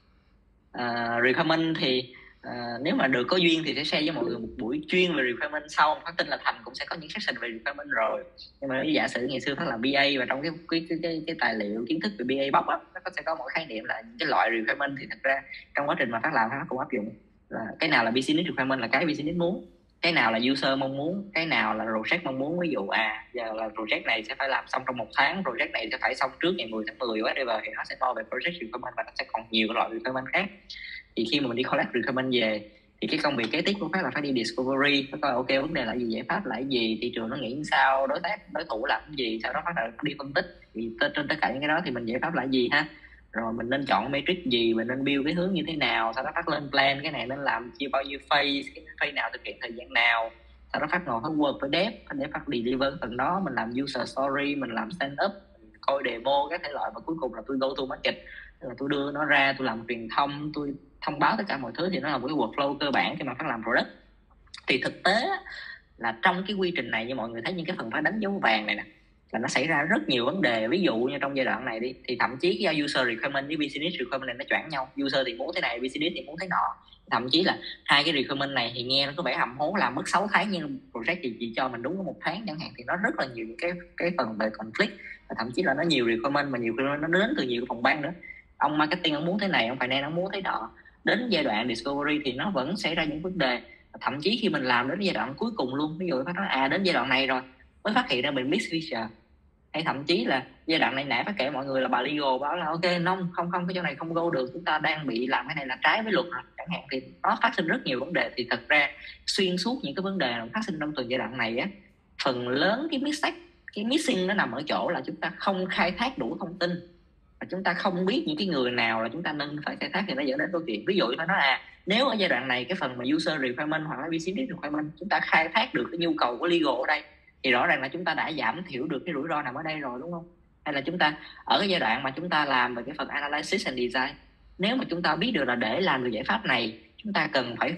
À, requirement thì à, nếu mà được có duyên thì sẽ share với mọi người một buổi chuyên về requirement sau. Phát tin là Thành cũng sẽ có những section về requirement rồi, nhưng mà giả sử ngày xưa Phát làm bê a và trong cái cái cái cái, cái tài liệu kiến thức về bê a box á, nó sẽ có một khái niệm là những cái loại requirement, thì thật ra trong quá trình mà Phát làm Phát cũng áp dụng là cái nào là business requirement là cái business muốn, cái nào là user mong muốn, cái nào là project mong muốn. Ví dụ à giờ là project này sẽ phải làm xong trong một tháng, project này sẽ phải xong trước ngày mười tháng mười whatever, thì nó sẽ to về project requirement và nó sẽ còn nhiều cái loại requirement khác. Thì khi mà mình đi collect requirement về thì cái công việc kế tiếp của Phát là phải đi discovery, phải coi ok vấn đề là gì, giải pháp là gì, thị trường nó nghĩ sao, đối tác đối thủ làm cái gì, sau đó Phát là đi phân tích thì trên tất cả những cái đó thì mình giải pháp là gì ha, rồi mình nên chọn matrix gì, mình nên build cái hướng như thế nào, sau đó Phát lên plan cái này nên làm chia bao nhiêu phase, cái phase nào thực hiện thời gian nào, sau đó Phát ngồi Phát work với dev để Phát deliver phần đó, mình làm user story, mình làm stand up, mình coi demo các thể loại, và cuối cùng là tôi go to market, là tôi đưa nó ra, tôi làm truyền thông, tôi thông báo tất cả mọi thứ. Thì nó là một cái workflow cơ bản khi mà Phát làm product. Thì thực tế là trong cái quy trình này, như mọi người thấy những cái phần Phát đánh dấu vàng này nè, là nó xảy ra rất nhiều vấn đề. Ví dụ như trong giai đoạn này đi, thì thậm chí cái user requirement với business requirement này nó choảng nhau, user thì muốn thế này, business thì muốn thế nọ. Thậm chí là hai cái requirement này thì nghe nó có vẻ hầm hố, làm mất sáu tháng nhưng project thì chỉ cho mình đúng có một tháng chẳng hạn, thì nó rất là nhiều cái cái phần về conflict, và thậm chí là nó nhiều requirement mà nhiều requirement nó đến từ nhiều phòng ban nữa. Ông marketing ông muốn thế này, ông finance ông muốn thế nọ. Đến giai đoạn discovery thì nó vẫn xảy ra những vấn đề, thậm chí khi mình làm đến giai đoạn cuối cùng luôn, ví dụ Phát nói à đến giai đoạn này rồi mới phát hiện ra mình miss feature, hay thậm chí là giai đoạn này nãy Phát kể mọi người là bà legal báo là ok không không không cái chỗ này không go được, chúng ta đang bị làm cái này là trái với luật rồi chẳng hạn, thì nó phát sinh rất nhiều vấn đề. Thì thật ra xuyên suốt những cái vấn đề phát sinh trong từng giai đoạn này á, phần lớn cái mistake, cái missing nó nằm ở chỗ là chúng ta không khai thác đủ thông tin, và chúng ta không biết những cái người nào là chúng ta nên phải khai thác, thì nó dẫn đến câu chuyện. Ví dụ như nói à nếu ở giai đoạn này cái phần mà user requirement hoặc là business requirement chúng ta khai thác được cái nhu cầu của legal ở đây, thì rõ ràng là chúng ta đã giảm thiểu được cái rủi ro nằm ở đây rồi, đúng không? Hay là chúng ta ở cái giai đoạn mà chúng ta làm về cái phần analysis and design, nếu mà chúng ta biết được là để làm được giải pháp này chúng ta cần phải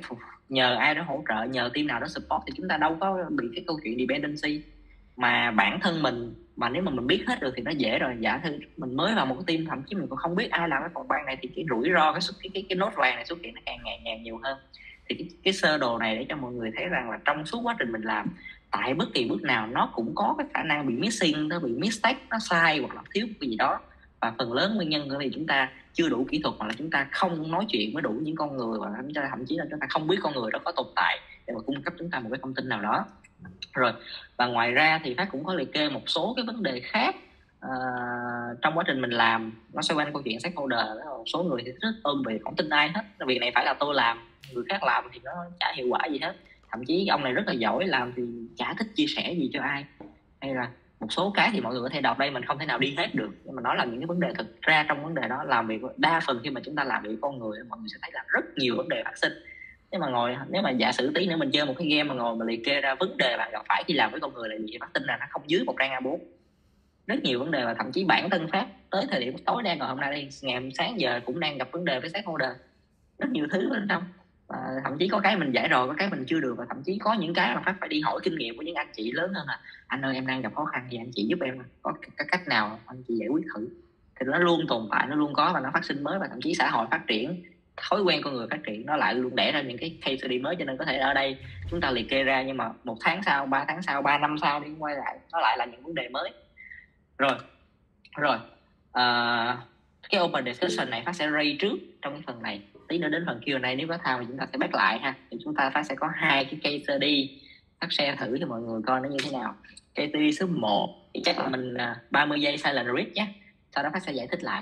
nhờ ai đó hỗ trợ, nhờ team nào đó support, thì chúng ta đâu có bị cái câu chuyện dependency. Mà bản thân mình mà nếu mà mình biết hết được thì nó dễ rồi. Giả thư mình mới vào một cái team, thậm chí mình còn không biết ai làm cái phòng ban này, thì cái rủi ro cái cái cái, cái nốt vàng này xuất hiện nó càng ngày càng nhiều hơn. Thì cái, cái sơ đồ này để cho mọi người thấy rằng là trong suốt quá trình mình làm, tại bất kỳ bước nào nó cũng có cái khả năng bị missing, nó bị mistake, nó sai hoặc là thiếu cái gì đó. Và phần lớn nguyên nhân bởi vì chúng ta chưa đủ kỹ thuật, hoặc là chúng ta không nói chuyện với đủ những con người, và chúng ta thậm chí là chúng ta không biết con người đó có tồn tại để mà cung cấp chúng ta một cái thông tin nào đó. Rồi, và ngoài ra thì Phát cũng có liệt kê một số cái vấn đề khác à, trong quá trình mình làm, nó xoay quanh câu chuyện stakeholder. Một số người thì rất ôm về không tin ai hết, việc này phải là tôi làm, người khác làm thì nó chả hiệu quả gì hết, thậm chí ông này rất là giỏi làm thì chả thích chia sẻ gì cho ai. Hay là một số cái thì mọi người có thể đọc đây, mình không thể nào đi hết được, nhưng mà nó là những cái vấn đề thực ra trong vấn đề đó. Làm việc đa phần khi mà chúng ta làm việc với con người, mọi người sẽ thấy là rất nhiều vấn đề phát sinh. Nếu mà ngồi nếu mà giả sử tí nữa mình chơi một cái game mà ngồi mà liệt kê ra vấn đề bạn gặp phải khi làm với con người là gì, Phát tin là nó không dưới một trang A bốn. Rất nhiều vấn đề, và thậm chí bản thân Phát tới thời điểm tối đang ngồi hôm nay đây, ngày sáng giờ cũng đang gặp vấn đề với stakeholder, rất nhiều thứ bên trong. Và thậm chí có cái mình giải rồi, có cái mình chưa được, và thậm chí có những cái mà Phát phải đi hỏi kinh nghiệm của những anh chị lớn hơn là anh ơi em đang gặp khó khăn gì, anh chị giúp em có cái cách nào anh chị giải quyết thử. Thì nó luôn tồn tại, nó luôn có, và nó phát sinh mới. Và thậm chí xã hội phát triển, thói quen con người phát triển, nó lại luôn đẻ ra những cái case study mới. Cho nên có thể ở đây chúng ta liệt kê ra, nhưng mà một tháng sau, ba tháng sau, ba năm sau đi quay lại, nó lại là những vấn đề mới. Rồi rồi à, cái open discussion này Phát sẽ raise trước trong cái phần này, tí nữa đến phần Q and A nếu có tham thì chúng ta sẽ back lại ha. Thì chúng ta Phát sẽ có hai cái case study, Phát share thử cho mọi người coi nó như thế nào. Case study số một thì chắc là mình ba mươi giây silent read nhé, sau đó Phát sẽ giải thích lại.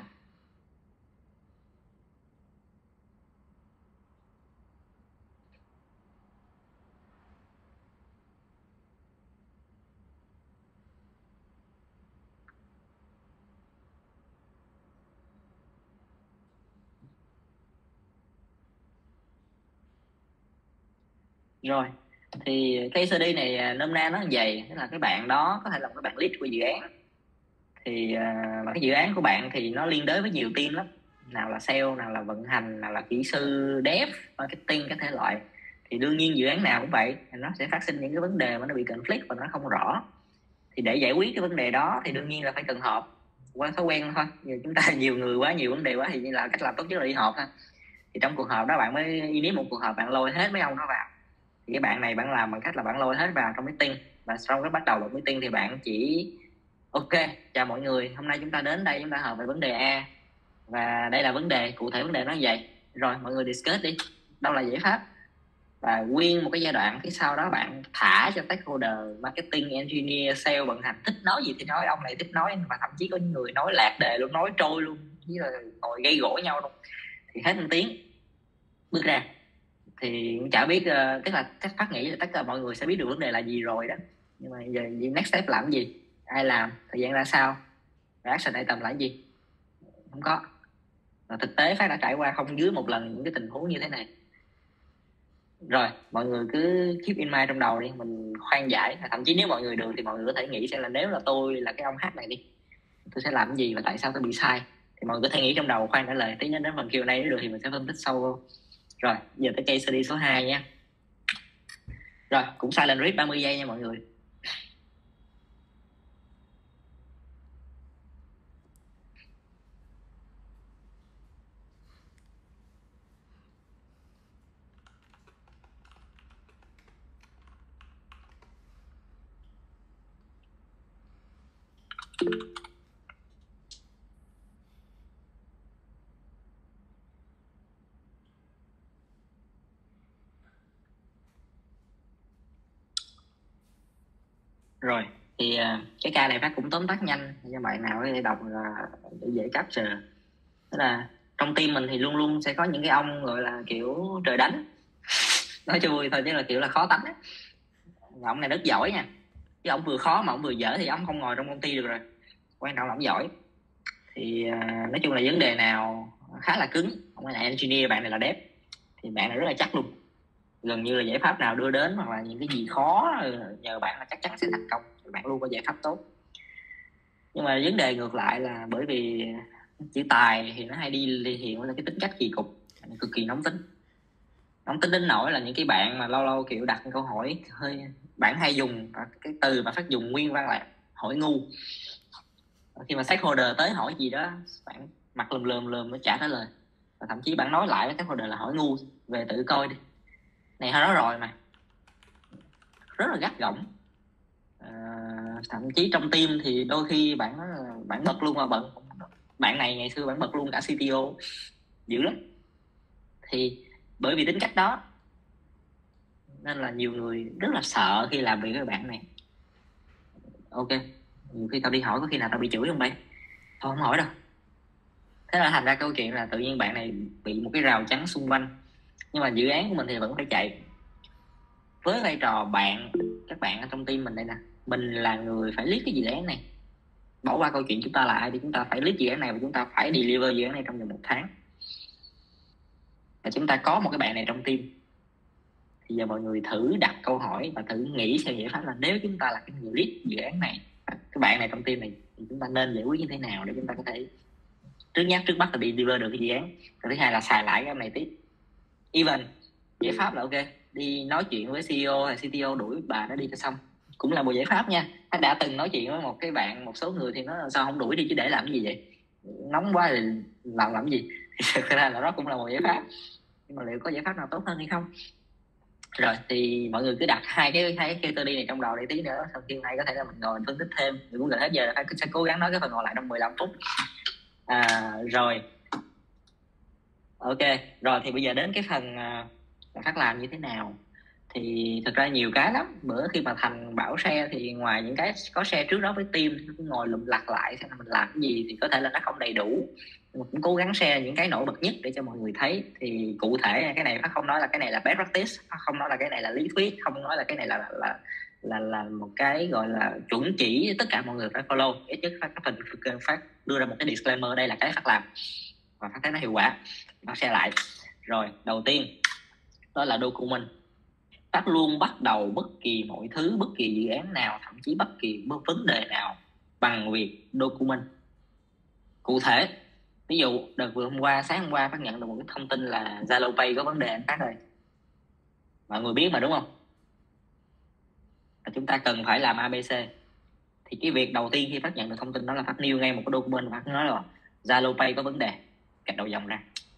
Rồi, thì case study này nôm na nó như vậy, tức là cái bạn đó có thể là một cái bạn lead của dự án. Thì uh, cái dự án của bạn thì nó liên đới với nhiều team lắm, nào là sale, nào là vận hành, nào là kỹ sư, dev, marketing, các thể loại. Thì đương nhiên dự án nào cũng vậy, nó sẽ phát sinh những cái vấn đề mà nó bị conflict và nó không rõ. Thì để giải quyết cái vấn đề đó thì đương nhiên là phải cần họp, qua thói quen thôi. Giờ chúng ta nhiều người quá, nhiều vấn đề quá, thì như là cách làm tốt nhất là đi họp thôi. Thì trong cuộc họp đó bạn mới initiate một cuộc họp, bạn lôi hết mấy ông đó vào. Thì cái bạn này bạn làm bằng cách là bạn lôi hết vào trong meeting, và sau cái bắt đầu một meeting thì bạn chỉ ok, chào mọi người, hôm nay chúng ta đến đây chúng ta họp về vấn đề A, và đây là vấn đề, cụ thể vấn đề nó như vậy, rồi mọi người discuss đi, đâu là giải pháp. Và nguyên một cái giai đoạn phía sau đó bạn thả cho stakeholder, marketing, engineer, sale, vận hành thích nói gì thì nói, ông này thích nói, và thậm chí có những người nói lạc đề luôn, nói trôi luôn, như là ngồi gây gỗ nhau luôn. Thì hết một tiếng bước ra thì chả biết, uh, tức là chắc Phát nghĩ là tất cả mọi người sẽ biết được vấn đề là gì rồi đó, nhưng mà giờ next step làm cái gì, ai làm, thời gian ra sao, reaction item là cái gì, không có. Và thực tế Phát đã trải qua không dưới một lần những cái tình huống như thế này. Rồi mọi người cứ keep in mind trong đầu đi, mình khoan giải. Thậm chí nếu mọi người được thì mọi người có thể nghĩ xem là nếu là tôi là cái ông H này đi, tôi sẽ làm cái gì và tại sao tôi bị sai. Thì mọi người có thể nghĩ trong đầu, khoan trả lời, tí nữa đến phần Q and A nếu được thì mình sẽ phân tích sâu hơn. Rồi giờ tới case study số hai nha. Rồi cũng silent read ba mươi giây nha mọi người. Rồi thì cái ca này Phát cũng tóm tắt nhanh cho bạn nào có thể đọc là để dễ capture. Tức là trong team mình thì luôn luôn sẽ có những cái ông gọi là kiểu trời đánh, nói cho vui thôi chứ là kiểu là khó tánh á. Ông này rất giỏi nha, chứ ông vừa khó mà ông vừa dở thì ông không ngồi trong công ty được rồi. Quan trọng là ông giỏi. Thì nói chung là vấn đề nào khá là cứng, ông này là engineer, bạn này là dev, thì bạn này rất là chắc luôn. Gần như là giải pháp nào đưa đến hoặc là những cái gì khó nhờ bạn là chắc chắn sẽ thành công, bạn luôn có giải pháp tốt. Nhưng mà vấn đề ngược lại là bởi vì chữ tài thì nó hay đi hiện là cái tính cách kỳ cục, cực kỳ nóng tính. Ông tính đến nỗi là những cái bạn mà lâu lâu kiểu đặt câu hỏi hơi, bạn hay dùng cái từ mà phát dùng nguyên văn là hỏi ngu. Khi mà stakeholder tới hỏi gì đó, bạn mặt lùm lùm lùm nó trả lời, và thậm chí bạn nói lại với stakeholder là hỏi ngu, về tự coi đi, này hơi nói rồi mà, rất là gắt gỏng. À, thậm chí trong team thì đôi khi bạn bạn bật luôn mà bận, bạn này ngày xưa bạn bật luôn cả xê tê ô, dữ lắm. Thì bởi vì tính cách đó nên là nhiều người rất là sợ khi làm việc với bạn này. Ok, nhiều khi tao đi hỏi có khi nào tao bị chửi không bay, thôi không hỏi đâu. Thế là thành ra câu chuyện là tự nhiên bạn này bị một cái rào chắn xung quanh, nhưng mà dự án của mình thì vẫn phải chạy. Với vai trò bạn, các bạn ở trong team mình đây nè, mình là người phải lead cái dự án này. Bỏ qua câu chuyện chúng ta là ai thì chúng ta phải lead dự án này, và chúng ta phải deliver dự án này trong vòng một tháng. Và chúng ta có một cái bạn này trong team. Thì giờ mọi người thử đặt câu hỏi và thử nghĩ xem giải pháp là nếu chúng ta là cái người lead dự án này, cái bạn này trong team này, thì chúng ta nên giải quyết như thế nào để chúng ta có thể trước nhất trước mắt là đi deliver được cái dự án. Và thứ hai là xài lại cái này tiếp. Even giải pháp là ok, đi nói chuyện với xê e ô hay xê tê ô đuổi bà nó đi cho xong, cũng là một giải pháp nha. Hắn đã từng nói chuyện với một cái bạn, một số người thì nó sao không đuổi đi chứ để làm cái gì vậy, nóng quá thì làm làm gì. Thì thực ra là đó cũng là một giải pháp, nhưng mà liệu có giải pháp nào tốt hơn hay không? Rồi thì mọi người cứ đặt hai cái hai cái case study này trong đầu để tí nữa sau khi này có thể là mình ngồi phân tích thêm. Mình cũng gần hết giờ, phải sẽ cố gắng nói cái phần còn lại trong mười lăm phút. À, rồi ok, rồi thì bây giờ đến cái phần uh, Phát làm như thế nào. Thì thực ra nhiều cái lắm. Bữa khi mà Thành bảo share thì ngoài những cái có share trước đó với team, cứ ngồi lụm lặt lại xem là mình làm cái gì thì có thể là nó không đầy đủ, nhưng mà cũng cố gắng share những cái nổi bật nhất để cho mọi người thấy. Thì cụ thể cái này Phát không nói là cái này là best practice, không nói là cái này là lý thuyết, không nói là cái này là là là là một cái gọi là chuẩn chỉ tất cả mọi người phải follow. Ít nhất Phát phần Phát đưa ra một cái disclaimer, đây là cái Phát làm và Phát thấy nó hiệu quả, Phát share lại. Rồi đầu tiên đó là document. Phát luôn bắt đầu bất kỳ mọi thứ, bất kỳ dự án nào, thậm chí bất kỳ vấn đề nào bằng việc document. Cụ thể, ví dụ đợt vừa hôm qua, sáng hôm qua Phát nhận được một cái thông tin là Zalo Pay có vấn đề anh Phát ơi. Mọi người biết mà đúng không? Và chúng ta cần phải làm a bê xê. Thì cái việc đầu tiên khi Phát nhận được thông tin đó là Phát nêu ngay một cái document, Phát nói là Zalo Pay có vấn đề, gạch đầu dòng ra.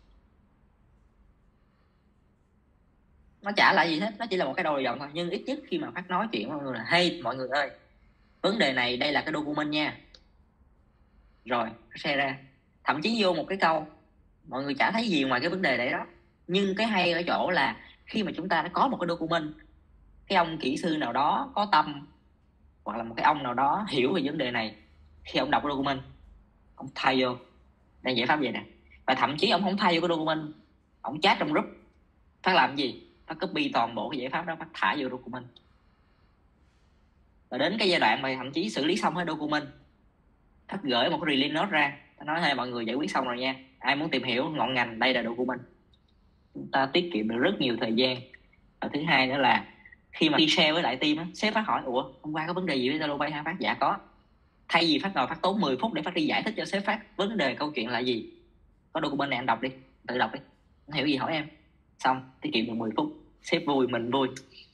Nó chả là gì hết, nó chỉ là một cái đầu dòng thôi. Nhưng ít nhất khi mà Phát nói chuyện với mọi người là hey mọi người ơi, vấn đề này đây là cái document nha. Rồi share ra. Thậm chí vô một cái câu mọi người chả thấy gì ngoài cái vấn đề đấy đó. Nhưng cái hay ở chỗ là khi mà chúng ta đã có một cái document, cái ông kỹ sư nào đó có tâm, hoặc là một cái ông nào đó hiểu về vấn đề này, khi ông đọc cái document, ông thay vô đây giải pháp vậy nè. Và thậm chí ông không thay vô cái document, ông chat trong group. Phát làm cái gì? Phát copy toàn bộ cái giải pháp đó, Phát thả vô document. Và đến cái giai đoạn mà thậm chí xử lý xong cái document, Phát gửi một cái release note ra, Phát nói hey mọi người giải quyết xong rồi nha, ai muốn tìm hiểu ngọn ngành đây là document. Chúng ta tiết kiệm được rất nhiều thời gian. Và thứ hai nữa là khi mà đi share với lại team á, sếp Phát hỏi ủa hôm qua có vấn đề gì với Zalo Pay hả Phát? Dạ có. Thay vì Phát ngồi Phát tốn mười phút để Phát đi giải thích cho sếp Phát vấn đề câu chuyện là gì, có document này anh đọc đi, tự đọc đi, anh hiểu gì hỏi em. Xong tiết kiệm được mười phút, sếp vui mình vui.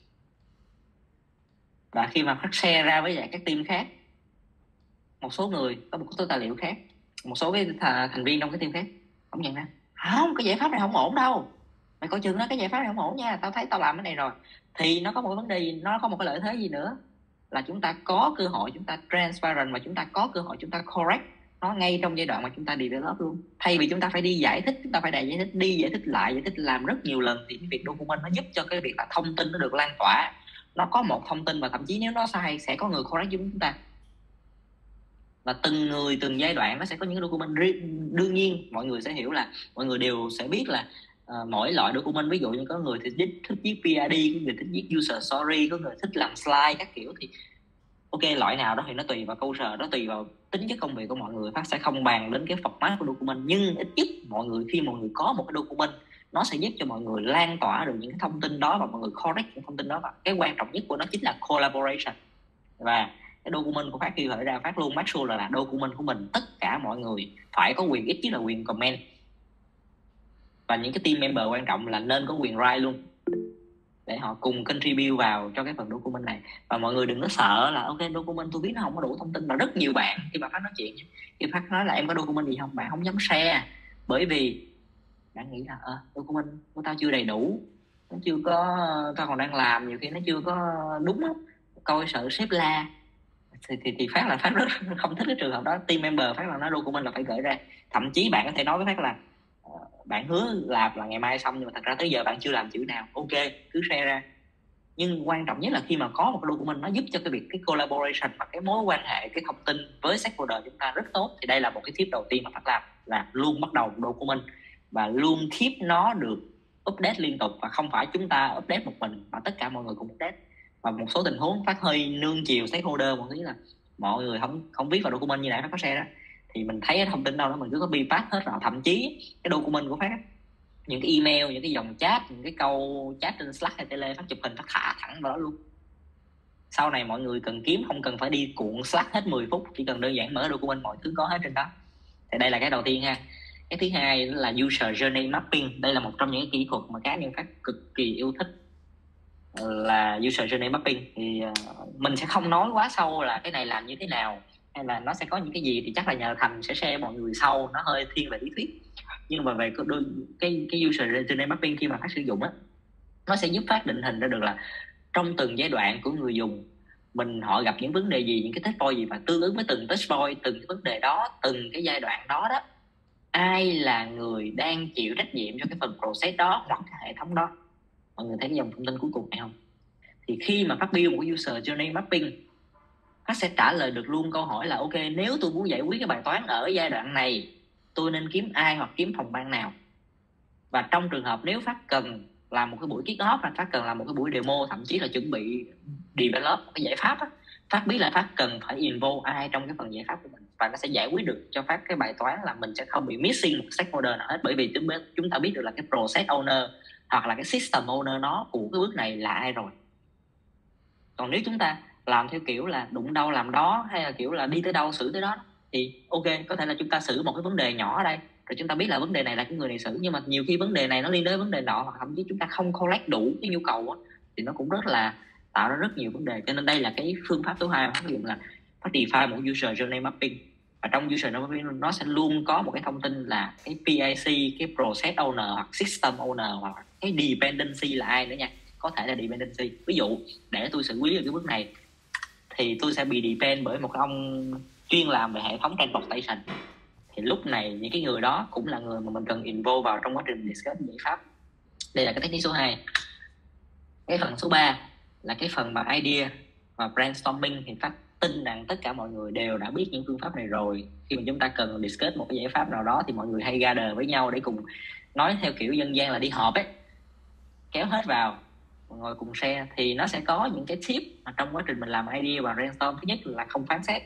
Và khi mà Phát share ra với các team khác, một số người có một số tài liệu khác, một số cái thành viên trong cái team khác, ông nhận ra không, cái giải pháp này không ổn đâu, mày coi chừng đó, cái giải pháp này không ổn nha, tao thấy tao làm cái này rồi. Thì nó có một cái vấn đề gì, nó có một cái lợi thế gì nữa là chúng ta có cơ hội, chúng ta transparent và chúng ta có cơ hội chúng ta correct nó ngay trong giai đoạn mà chúng ta develop luôn. Thay vì chúng ta phải đi giải thích, chúng ta phải đại giải thích, đi giải thích lại, giải thích làm rất nhiều lần, thì cái việc document nó giúp cho cái việc là thông tin nó được lan tỏa. Nó có một thông tin và thậm chí nếu nó sai sẽ có người correct giúp chúng ta. Và từng người, từng giai đoạn nó sẽ có những cái document riêng. Đương nhiên mọi người sẽ hiểu là mọi người đều sẽ biết là uh, mỗi loại document, ví dụ như có người thì thích, thích viết pê i đê, có người thích viết user story, có người thích làm slide các kiểu. Thì ok, loại nào đó thì nó tùy vào câu sở, nó tùy vào tính chất công việc của mọi người. Phát sẽ không bàn đến cái format của document, nhưng ít nhất mọi người khi mọi người có một cái document, nó sẽ giúp cho mọi người lan tỏa được những cái thông tin đó và mọi người correct những thông tin đó. Và cái quan trọng nhất của nó chính là collaboration. Và cái document của Phát khi gửi ra, Phát luôn make sure là, là document của mình tất cả mọi người phải có quyền, ít nhất là quyền comment. và những cái team member quan trọng là nên có quyền write luôn, để họ cùng contribute vào cho cái phần document này. Và mọi người đừng có sợ là ok document tôi viết nó không có đủ thông tin. Và rất nhiều bạn khi mà Phát nói chuyện, khi Phát nói là em có document gì không, bạn không dám share, bởi vì bạn nghĩ là ờ document của tao chưa đầy đủ, nó chưa có, tao còn đang làm, nhiều khi nó chưa có đúng á, coi sợ sếp la. thì, thì, thì Phát là Phát rất không thích cái trường hợp đó. Team member Phát là nói document là phải gửi ra. Thậm chí bạn có thể nói với Phát là uh, bạn hứa làm là ngày mai xong, nhưng mà thật ra tới giờ bạn chưa làm chữ nào, ok cứ share ra. Nhưng quan trọng nhất là khi mà có một cái document nó giúp cho cái việc cái collaboration và cái mối quan hệ, cái thông tin với stakeholder chúng ta rất tốt, thì đây là một cái tip đầu tiên mà Phát làm, là luôn bắt đầu document và luôn keep nó được update liên tục, và không phải chúng ta update một mình mà tất cả mọi người cùng update. Và một số tình huống Phát hơi nương chiều stakeholder một tí là mọi người không không viết vào document như nãy Phát có share đó, thì mình thấy cái thông tin đâu đó mình cứ copy paste hết rồi. Thậm chí cái document của Phát, những cái email, những cái dòng chat, những cái câu chat trên Slack hay Tele, Phát chụp hình Phát thả thẳng vào đó luôn. Sau này mọi người cần kiếm không cần phải đi cuộn Slack hết mười phút, chỉ cần đơn giản mở document, mọi thứ có hết trên đó. Thì đây là cái đầu tiên ha. Cái thứ hai là user journey mapping. Đây là một trong những cái kỹ thuật mà cá nhân Phát cực kỳ yêu thích, là user journey mapping. Thì uh, mình sẽ không nói quá sâu là cái này làm như thế nào hay là nó sẽ có những cái gì, thì chắc là nhờ Thành sẽ share mọi người sau, nó hơi thiên về lý thuyết. Nhưng mà về cái cái, cái user journey mapping khi mà Phát sử dụng á, nó sẽ giúp Phát định hình ra được là trong từng giai đoạn của người dùng mình họ gặp những vấn đề gì, những cái touch point gì, và tương ứng với từng touch point, từng cái vấn đề đó, từng cái giai đoạn đó đó, ai là người đang chịu trách nhiệm cho cái phần process đó hoặc cái hệ thống đó. Mọi người thấy cái dòng thông tin cuối cùng này không? Thì khi mà Phát build một cái user journey mapping, Phát sẽ trả lời được luôn câu hỏi là ok, nếu tôi muốn giải quyết cái bài toán ở giai đoạn này, tôi nên kiếm ai hoặc kiếm phòng ban nào. Và trong trường hợp nếu Phát cần làm một cái buổi kick off, Phát cần làm một cái buổi demo, thậm chí là chuẩn bị develop một cái giải pháp á, Phát biết là Phát cần phải involve ai trong cái phần giải pháp của mình, và nó sẽ giải quyết được cho Phát cái bài toán là mình sẽ không bị missing một stakeholder nào hết. Bởi vì chúng ta biết được là cái process owner hoặc là cái system owner nó của cái bước này là ai rồi. Còn nếu chúng ta làm theo kiểu là đụng đâu làm đó, hay là kiểu là đi tới đâu xử tới đó, thì ok, có thể là chúng ta xử một cái vấn đề nhỏ ở đây, rồi chúng ta biết là vấn đề này là cái người này xử, nhưng mà nhiều khi vấn đề này nó liên đến vấn đề nọ, hoặc thậm chí chúng ta không collect đủ cái nhu cầu đó, thì nó cũng rất là tạo ra rất nhiều vấn đề. Cho nên đây là cái phương pháp thứ hai mà Phát dùng, là Phát define một user journey mapping. Và trong user journey mapping nó sẽ luôn có một cái thông tin là cái pê i xê, cái process owner hoặc system owner, hoặc cái dependency là ai nữa nha. Có thể là dependency, ví dụ để tôi xử lý được cái bước này thì tôi sẽ bị depend bởi một cái ông chuyên làm về hệ thống transportation. Thì lúc này những cái người đó cũng là người mà mình cần involve vào trong quá trình discuss giải pháp. Đây là cái technique số hai. Cái phần số ba là cái phần mà idea và brainstorming. Thì Phát tin rằng tất cả mọi người đều đã biết những phương pháp này rồi. Khi mà chúng ta cần discuss một cái giải pháp nào đó thì mọi người hay gather với nhau để cùng nói theo kiểu dân gian là đi họp ấy, kéo hết vào ngồi cùng share. Thì nó sẽ có những cái tip mà trong quá trình mình làm idea và brainstorm. Thứ nhất là không phán xét.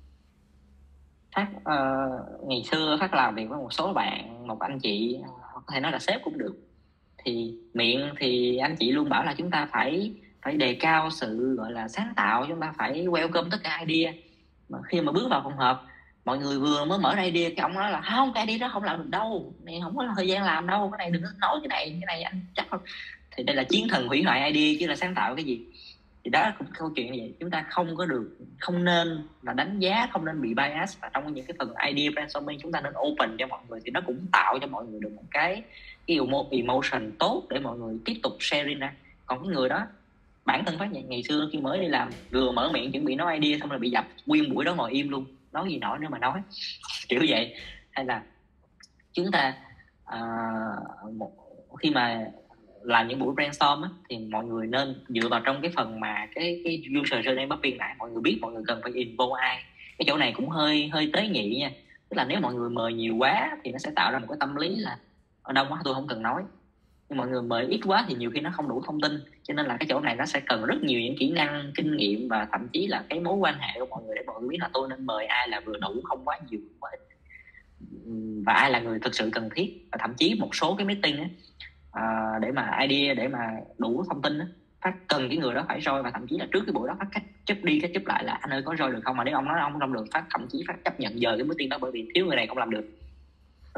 Phát uh, ngày xưa Phát làm việc với một số bạn, một anh chị, có thể nói là sếp cũng được, thì miệng thì anh chị luôn bảo là chúng ta phải phải đề cao sự gọi là sáng tạo, chúng ta phải welcome tất cả idea. Mà khi mà bước vào phòng họp, mọi người vừa mới mở ra idea, cái ông nói là không, cái idea đó không làm được đâu, này không có thời gian làm đâu, cái này đừng có nói cái này, cái này anh chắc không. Thì đây là chiến thần hủy hoại idea chứ là sáng tạo cái gì. Thì đó là một câu chuyện như vậy. Chúng ta không có được, không nên là đánh giá, không nên bị bias. Và trong những cái phần idea brainstorming chúng ta nên open cho mọi người, thì nó cũng tạo cho mọi người được một cái, cái emotion tốt để mọi người tiếp tục sharing ra. Còn cái người đó, bản thân Phát ngày xưa khi mới đi làm, vừa mở miệng chuẩn bị nói idea xong rồi bị dập, nguyên buổi đó ngồi im luôn, nói gì nổi nữa mà nói, kiểu vậy. Hay là chúng ta uh, một, khi mà làm những buổi brainstorm á, thì mọi người nên dựa vào trong cái phần mà cái cái user journey mapping lại, mọi người biết mọi người cần phải involve ai. Cái chỗ này cũng hơi hơi tế nhị nha, tức là nếu mọi người mời nhiều quá thì nó sẽ tạo ra một cái tâm lý là ở đông quá tôi không cần nói, nhưng mọi người mời ít quá thì nhiều khi nó không đủ thông tin. Cho nên là cái chỗ này nó sẽ cần rất nhiều những kỹ năng, kinh nghiệm và thậm chí là cái mối quan hệ của mọi người để mọi người biết là tôi nên mời ai là vừa đủ, không quá nhiều quá ít, và ai là người thực sự cần thiết. Và thậm chí một số cái meeting á, À, để mà idea, để mà đủ thông tin á, Phát cần cái người đó phải join. Và thậm chí là trước cái buổi đó Phát cách chấp đi cách chấp lại là anh ơi có join được không, mà nếu ông nói ông không được, Phát thậm chí Phát chấp nhận giờ cái meeting đó, bởi vì thiếu người này không làm được.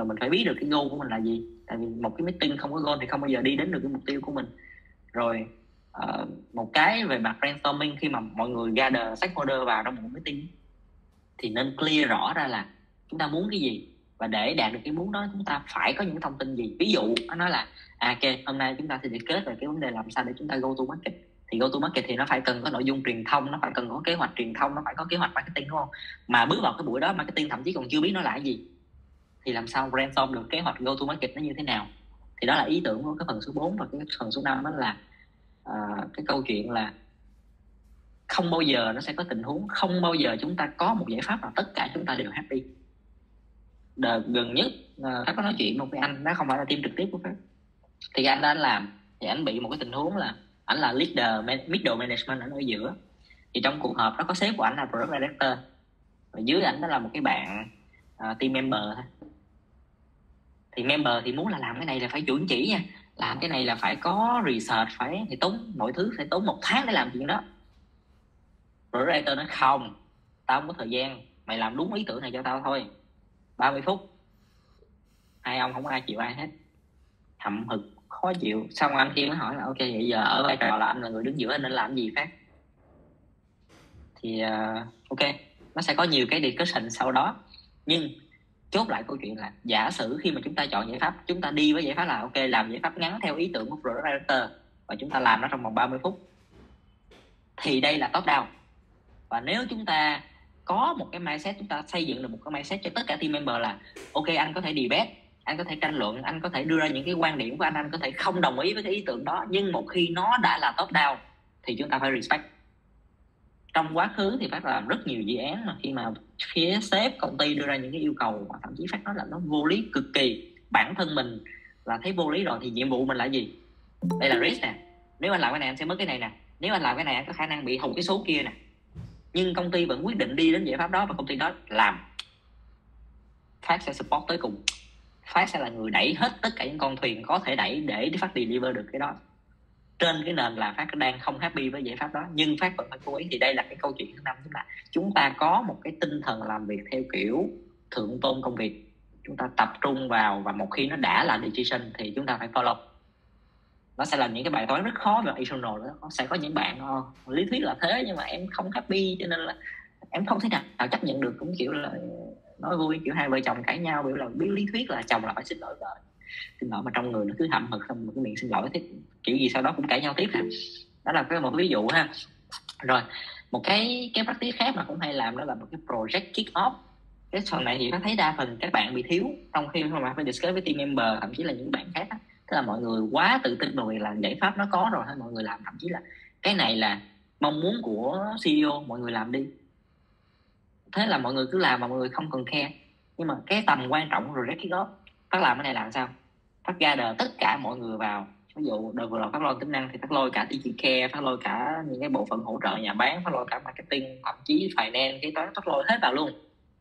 rồi mình phải biết được cái goal của mình là gì, tại vì một cái meeting không có goal thì không bao giờ đi đến được cái mục tiêu của mình. Rồi uh, một cái về mặt brainstorming, khi mà mọi người gather stakeholder vào trong một meeting thì nên clear rõ ra là chúng ta muốn cái gì, và để đạt được cái muốn đó chúng ta phải có những thông tin gì. Ví dụ nó nói là à, ok, hôm nay chúng ta sẽ discuss về cái vấn đề làm sao để chúng ta go to market. Thì go to market thì nó phải cần có nội dung truyền thông, nó phải cần có kế hoạch truyền thông, nó phải có kế hoạch marketing, đúng không? Mà bước vào cái buổi đó marketing thậm chí còn chưa biết nó là cái gì, thì làm sao brainstorm được kế hoạch go to market nó như thế nào. Thì đó là ý tưởng của cái phần số bốn. Và cái phần số năm đó là uh, cái câu chuyện là không bao giờ nó sẽ có tình huống, không bao giờ chúng ta có một giải pháp nào tất cả chúng ta đều happy. Đợt gần nhất uh, Pháp có nói chuyện một cái anh, đó không phải là team trực tiếp của Pháp, thì anh đã làm, thì anh bị một cái tình huống là anh là leader middle management ở nơi giữa. Thì trong cuộc họp đó có sếp của anh là product director, và dưới anh đó là một cái bạn uh, team member thôi. Thì member thì muốn là làm cái này là phải chuẩn chỉ nha, làm cái này là phải có research, phải thì tốn mọi thứ, phải tốn một tháng để làm chuyện đó. Product director nói không, tao không có thời gian, mày làm đúng ý tưởng này cho tao thôi, ba mươi phút. Hai ông không có ai chịu ai hết, hậm hực khó chịu. Xong anh kia mới hỏi là ok, vậy giờ ở vai trò là anh là người đứng giữa, anh nên làm gì khác? Thì uh, ok, nó sẽ có nhiều cái discussion sau đó, nhưng chốt lại câu chuyện là giả sử khi mà chúng ta chọn giải pháp, chúng ta đi với giải pháp là ok, làm giải pháp ngắn theo ý tưởng của product director và chúng ta làm nó trong vòng ba mươi phút, thì đây là top down. Và nếu chúng ta có một cái mindset, chúng ta xây dựng được một cái mindset cho tất cả team member là ok, anh có thể debate, anh có thể tranh luận, anh có thể đưa ra những cái quan điểm của anh, anh có thể không đồng ý với cái ý tưởng đó, nhưng một khi nó đã là top down thì chúng ta phải respect. Trong quá khứ thì Phát làm rất nhiều dự án mà khi mà phía sếp công ty đưa ra những cái yêu cầu mà thậm chí Phát nói là nó vô lý cực kỳ, bản thân mình là thấy vô lý rồi, thì nhiệm vụ mình là gì? Đây là risk nè, nếu anh làm cái này anh sẽ mất cái này nè, nếu anh làm cái này anh có khả năng bị hụt cái số kia nè. Nhưng công ty vẫn quyết định đi đến giải pháp đó và công ty đó làm, Phát sẽ support tới cùng. Phát sẽ là người đẩy hết tất cả những con thuyền có thể đẩy để Phát deliver được cái đó, trên cái nền là Phát đang không happy với giải pháp đó, nhưng Phát vẫn phải cố ý. Thì đây là cái câu chuyện thứ năm, tức là chúng ta có một cái tinh thần làm việc theo kiểu thượng tôn công việc, chúng ta tập trung vào, và một khi nó đã là decision thì chúng ta phải follow. Nó sẽ là những cái bài toán rất khó về external đó. Nó sẽ có những bạn oh, lý thuyết là thế nhưng mà em không happy, cho nên là em không thể nào chấp nhận được. Cũng kiểu là nói vui, kiểu hai vợ chồng cãi nhau bởi là biết lý thuyết là chồng là phải xin lỗi vợ, xin lỗi mà trong người nó cứ hậm hực, xong một cái miệng xin lỗi thì kiểu gì sau đó cũng cãi nhau tiếp. Đó là cái một ví dụ ha. Rồi một cái cái practice khác mà cũng hay làm đó là một cái project kick off. Cái phần này thì nó thấy đa phần các bạn bị thiếu trong khi mà phải discuss với team member, thậm chí là những bạn khác đó. Tức là mọi người quá tự tin rồi là giải pháp nó có rồi, hay mọi người làm thậm chí là cái này là mong muốn của xê e ô, mọi người làm đi. Thế là mọi người cứ làm mà mọi người không cần care. Nhưng mà cái tầm quan trọng rồi kick off, Phát làm cái này làm sao? Phát gather tất cả mọi người vào. Ví dụ đợt vừa rồi Phát lôi tính năng thì Phát lôi cả tê giê Care, Phát lôi cả những cái bộ phận hỗ trợ nhà bán, Phát lôi cả marketing, thậm chí finance, kế toán, Phát lôi hết vào luôn.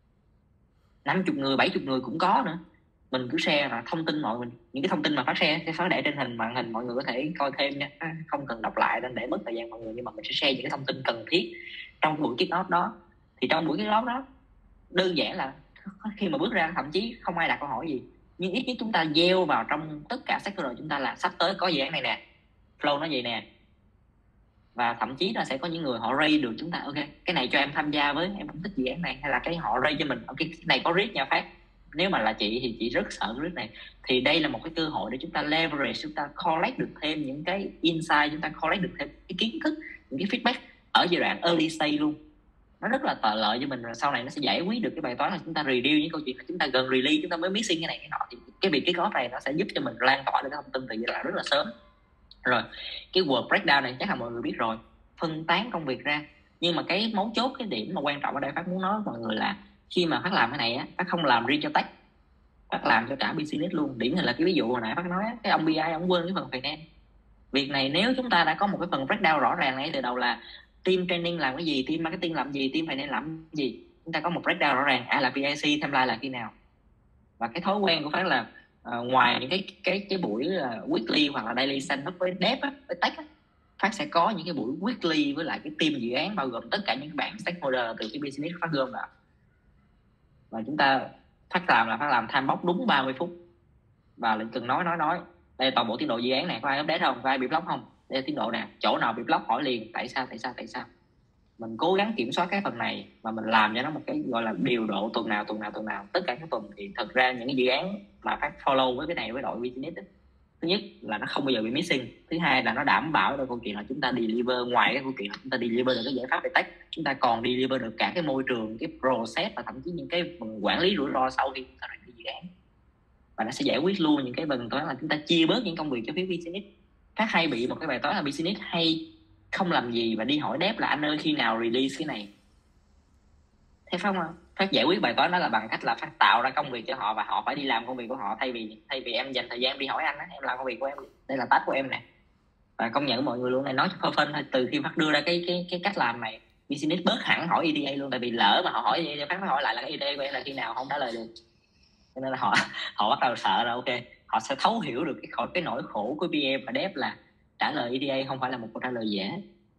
năm mươi người, bảy mươi người cũng có nữa. Mình cứ share là thông tin mọi mình, những cái thông tin mà Phát share sẽ Phát để trên hình màn hình, mọi người có thể coi thêm nha, không cần đọc lại nên để mất thời gian mọi người, nhưng mà mình sẽ share những cái thông tin cần thiết trong buổi kick off đó. Thì trong buổi kick off đó đơn giản là khi mà bước ra thậm chí không ai đặt câu hỏi gì, nhưng ít nhất chúng ta gieo vào trong tất cả stakeholder chúng ta là sắp tới có dự án này nè, flow nó vậy nè, và thậm chí là sẽ có những người họ rate được chúng ta, ok cái này cho em tham gia với, em không thích dự án này, hay là cái họ rate cho mình, ok cái này có risk nha Phát, nếu mà là chị thì chị rất sợ risk này. Thì đây là một cái cơ hội để chúng ta leverage, chúng ta collect được thêm những cái insight, chúng ta collect được thêm cái kiến thức, những cái feedback ở giai đoạn early stage luôn. Nó rất là tợ lợi cho mình, rồi sau này nó sẽ giải quyết được cái bài toán là chúng ta review những câu chuyện là chúng ta gần release chúng ta mới missing cái này cái nọ. Thì cái việc cái góp này nó sẽ giúp cho mình lan tỏa được cái thông tin từ giai đoạn rất là sớm. Rồi cái work breakdown này chắc là mọi người biết rồi, phân tán công việc ra. Nhưng mà cái mấu chốt, cái điểm mà quan trọng ở đây Phát muốn nói với mọi người là khi mà Phát làm cái này á, Phát không làm riêng cho tech, Phát làm cho cả business luôn. Điển hình là cái ví dụ hồi nãy Phát nói, cái ông bê i ông quên cái phần finance. Việc này nếu chúng ta đã có một cái phần breakdown rõ ràng ngay từ đầu là team training làm cái gì, team marketing làm gì, team finance làm gì, chúng ta có một breakdown rõ ràng, ai là pê i xê, timeline là khi nào. Và cái thói quen của Phát là uh, ngoài những cái cái cái buổi uh, weekly hoặc là daily stand up với dev á, với tech á, Phát sẽ có những cái buổi weekly với lại cái team dự án, bao gồm tất cả những bạn stakeholder từ cái business Phát gom vào, và chúng ta Phát làm là phát làm time box đúng ba mươi phút và lệnh cần nói nói nói đây toàn bộ tiến độ dự án này, có ai update không, có ai bị block không, đây là tiến độ nè, chỗ nào bị block hỏi liền tại sao tại sao tại sao. Mình cố gắng kiểm soát cái phần này và mình làm cho nó một cái gọi là điều độ tuần nào tuần nào tuần nào tất cả các tuần. Thì thật ra những cái dự án mà phát follow với cái này với đội business ấy, thứ nhất là nó không bao giờ bị missing, thứ hai là nó đảm bảo được câu chuyện là chúng ta deliver, ngoài cái câu chuyện là chúng ta deliver được cái giải pháp về tech, chúng ta còn deliver được cả cái môi trường, cái process và thậm chí những cái phần quản lý rủi ro sau khi chúng ta làm cái dự án. Và nó sẽ giải quyết luôn những cái phần toán là chúng ta chia bớt những công việc cho phía business. Phát hay bị một cái bài toán là business hay không làm gì và đi hỏi dev là anh ơi khi nào release cái này. Thế phải không? Phát giải quyết bài toán đó là bằng cách là Phát tạo ra công việc cho họ và họ phải đi làm công việc của họ, thay vì thay vì em dành thời gian đi hỏi anh á, em làm công việc của em, đây là task của em nè. Và công nhận mọi người luôn này, nói cho phân từ khi Phát đưa ra cái cái cái cách làm này, business bớt hẳn hỏi e đê a luôn, tại vì lỡ mà họ hỏi e đê a, Phát mới hỏi lại là cái e đê a của em là khi nào, không trả lời được, cho nên là họ họ bắt đầu sợ là ok, họ sẽ thấu hiểu được cái khỏi cái nỗi khổ của pê em và dev là trả lời e đê a không phải là một câu trả lời dễ.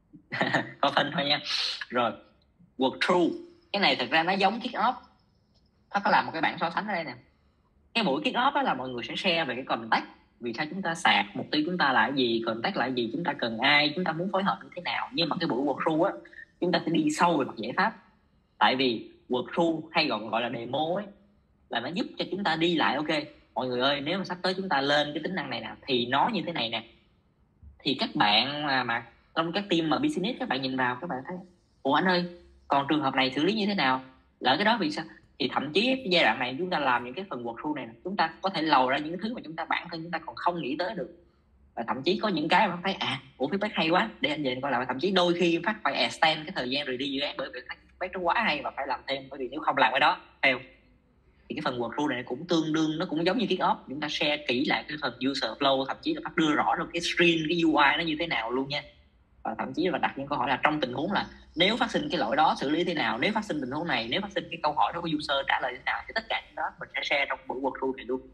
Có phân thôi nha. Rồi workthrough, cái này thật ra nó giống kick off. Nó có làm một cái bảng so sánh ở đây nè. Cái buổi kick off đó là mọi người sẽ share về cái contact, vì sao chúng ta sạc, mục tiêu chúng ta là cái gì, contact là cái gì, chúng ta cần ai, chúng ta muốn phối hợp như thế nào. Nhưng mà cái buổi workthrough á, chúng ta sẽ đi sâu về mặt giải pháp. Tại vì workthrough hay còn gọi là demo ấy, là nó giúp cho chúng ta đi lại, ok mọi người ơi, nếu mà sắp tới chúng ta lên cái tính năng này nè thì nó như thế này nè. Thì các bạn mà, mà trong các team mà business, các bạn nhìn vào các bạn thấy ủa anh ơi, còn trường hợp này xử lý như thế nào, lỡ cái đó vì sao. Thì thậm chí cái giai đoạn này chúng ta làm những cái phần workthrough này, chúng ta có thể lầu ra những thứ mà chúng ta bản thân chúng ta còn không nghĩ tới được. Và thậm chí có những cái mà thấy à ủa feedback hay quá, để anh về coi lại. Thậm chí đôi khi Phát phải extend cái thời gian rồi đi dự án bởi vì feedback nó quá hay và phải làm thêm, bởi vì nếu không làm cái đó fail. Thì cái phần workthrough này cũng tương đương, nó cũng giống như kick off, chúng ta share kỹ lại cái phần user flow, thậm chí là Phát đưa rõ được cái screen, cái u i nó như thế nào luôn nha. Và thậm chí là đặt những câu hỏi là trong tình huống là nếu phát sinh cái lỗi đó xử lý thế nào, nếu phát sinh tình huống này, nếu phát sinh cái câu hỏi đó của user trả lời thế nào, thì tất cả những đó mình sẽ share trong buổi workthrough này luôn.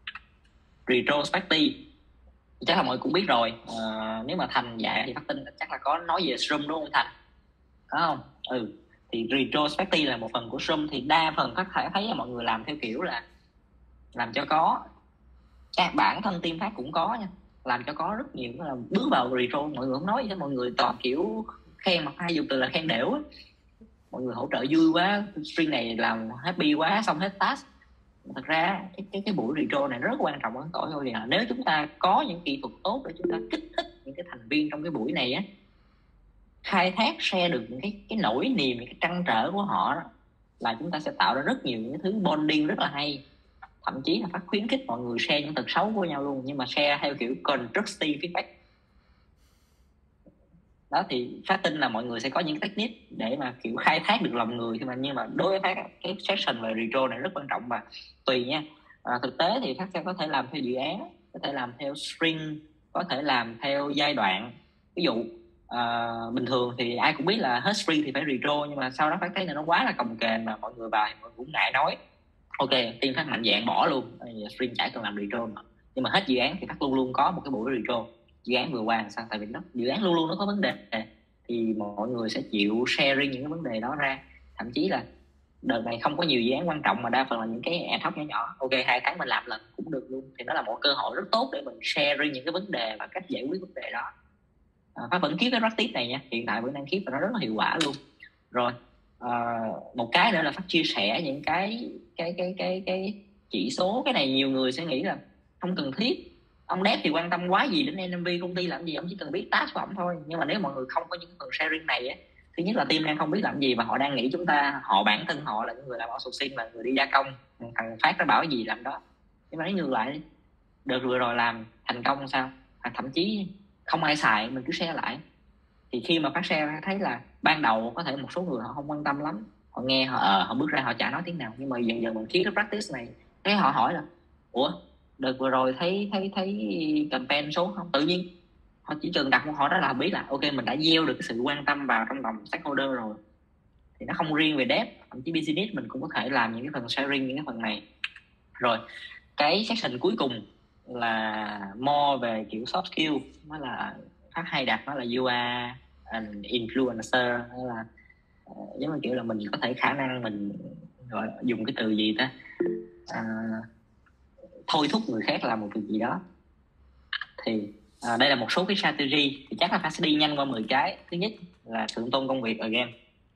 Retrospective chắc là mọi người cũng biết rồi. À, nếu mà Thành dạy thì Phát tin chắc là có nói về Scrum đúng không Thành? Có không? Ừ. Thì retrospective là một phần của Scrum, thì đa phần Phát thể thấy là mọi người làm theo kiểu là làm cho có. Các bản thân team Phát cũng có nha, làm cho có rất nhiều. Là bước vào retro mọi người không nói gì hết, mọi người toàn kiểu khen, mà hay dùng từ là khen đểu á. Mọi người hỗ trợ vui quá, string này làm happy quá, xong hết task. Thật ra cái cái, cái buổi retro này rất quan trọng ở tội thôi, là nếu chúng ta có những kỹ thuật tốt để chúng ta kích thích những cái thành viên trong cái buổi này á, khai thác share được những cái cái nỗi niềm, những cái trăn trở của họ đó, là chúng ta sẽ tạo ra rất nhiều những thứ bonding rất là hay. Thậm chí là Phát khuyến khích mọi người share những tật xấu của nhau luôn, nhưng mà share theo kiểu constructive feedback đó. Thì Phát tin là mọi người sẽ có những technique để mà kiểu khai thác được lòng người. Nhưng mà nhưng mà đối với Phát, cái section về retro này rất quan trọng và tùy nha. À, thực tế thì Phát sẽ có thể làm theo dự án, có thể làm theo sprint, có thể làm theo giai đoạn. Ví dụ à, bình thường thì ai cũng biết là hết sprint thì phải retro, nhưng mà sau đó Phát thấy là nó quá là cồng kềnh mà mọi người vào thì mọi người cũng ngại nói. Ok, team Phát mạnh dạng bỏ luôn, sprint chả cần làm retro nữa. Nhưng mà hết dự án thì Phát luôn luôn có một cái buổi retro. Dự án vừa qua làm sao, tại vì nó dự án luôn luôn nó có vấn đề, thì mọi người sẽ chịu sharing những cái vấn đề đó ra. Thậm chí là đợt này không có nhiều dự án quan trọng mà đa phần là những cái ad hoc nhỏ nhỏ, ok hai tháng mình làm lần cũng được luôn. Thì nó là một cơ hội rất tốt để mình sharing những cái vấn đề và cách giải quyết vấn đề đó. à, Phát vẫn keep cái practice này nha, hiện tại vẫn đang keep và nó rất là hiệu quả luôn. Rồi à, một cái nữa là Phát chia sẻ những cái cái cái cái cái chỉ số. Cái này nhiều người sẽ nghĩ là không cần thiết, ông dev thì quan tâm quá gì đến en em vê công ty làm gì, ông chỉ cần biết task của ông thôi. Nhưng mà nếu mọi người không có những phần sharing này á, thứ nhất là team đang không biết làm gì và họ đang nghĩ chúng ta, họ bản thân họ là những người làm outsourcing, là người đi gia công, thằng Phát nó bảo gì làm đó. Nhưng mà nói ngược lại, đợt vừa rồi làm thành công sao, à, thậm chí không ai xài mình cứ share lại. Thì khi mà Phát share thấy là ban đầu có thể một số người họ không quan tâm lắm, họ nghe họ ờ, họ bước ra họ chả nói tiếng nào. Nhưng mà dần dần mình khiến cái practice này, cái họ hỏi là ủa đợt vừa rồi thấy thấy thấy campaign số không, tự nhiên họ chỉ cần đặt một hỏi đó là biết là ok mình đã gieo được cái sự quan tâm vào trong lòng stakeholder rồi. Thì nó không riêng về dev, thậm chí business mình cũng có thể làm những cái phần sharing, những cái phần này. Rồi cái section cuối cùng là more về kiểu soft skill, nó là Phát hay đặt nó là you are an influencer, hay là uh, giống như kiểu là mình có thể khả năng mình gọi dùng cái từ gì ta, à, thôi thúc người khác làm một việc gì đó. Thì à, đây là một số cái strategy, thì chắc là phải sẽ đi nhanh qua mười cái. Thứ nhất là thượng tôn công việc again.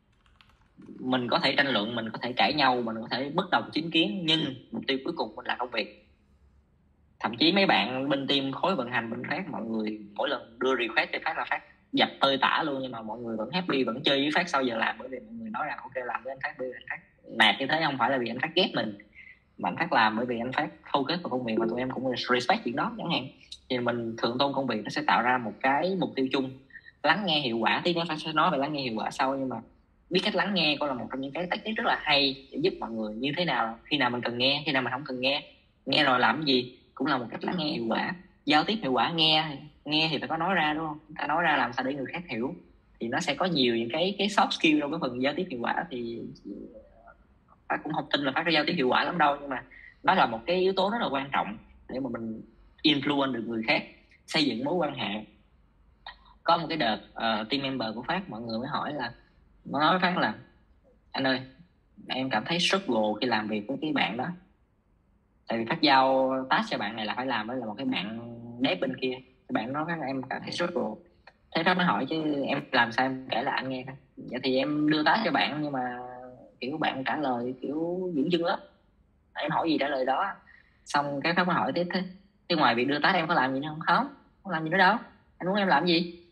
Mình có thể tranh luận, mình có thể cãi nhau, mình có thể bất đồng chính kiến, nhưng mục tiêu cuối cùng mình là công việc. Thậm chí mấy bạn bên team khối vận hành bên Phát, mọi người mỗi lần đưa request cho Phát là Phát dập tơi tả luôn, nhưng mà mọi người vẫn happy, vẫn chơi với Phát sau giờ làm, bởi vì mọi người nói rằng ok làm với anh Phát, bởi vì anh Phát nạt như thế không phải là vì anh Phát ghét mình, mà anh Phát làm bởi vì anh Phát focus vào công việc và tụi em cũng respect chuyện đó chẳng hạn. Thì mình thượng tôn công việc nó sẽ tạo ra một cái mục tiêu chung. Lắng nghe hiệu quả, tí nữa Phát sẽ nói về lắng nghe hiệu quả sau, nhưng mà biết cách lắng nghe cũng là một trong những cái technique rất là hay để giúp mọi người như thế nào, khi nào mình cần nghe, khi nào mình không cần nghe, nghe rồi làm gì cũng là một cách lắng nghe hiệu quả. Giao tiếp hiệu quả, nghe nghe thì phải có nói ra, đúng không? Chúng ta nói ra làm sao để người khác hiểu, thì nó sẽ có nhiều những cái cái soft skill trong cái phần giao tiếp hiệu quả. Thì Phát cũng không tin là Phát có giao tiếp hiệu quả lắm đâu, nhưng mà nó là một cái yếu tố rất là quan trọng để mà mình influence được người khác, xây dựng mối quan hệ. Có một cái đợt uh, team member của Phát, mọi người mới hỏi là, nó nói với Phát là anh ơi, em cảm thấy struggle khi làm việc với cái bạn đó, tại vì Phát giao task cho bạn này là phải làm với là một cái bạn dev bên kia. Cái bạn nói Phát là em cảm thấy struggle. Thế Phát mới hỏi chứ em làm sao, em kể lại anh nghe. Vậy thì em đưa task cho bạn, nhưng mà kiểu bạn trả lời kiểu dưỡng dưng lắm, em hỏi gì trả lời đó. Xong cái Phát mới hỏi tiếp, thế, thế ngoài việc đưa task em có làm gì nữa không? Không, không làm gì nữa đâu, anh muốn em làm gì?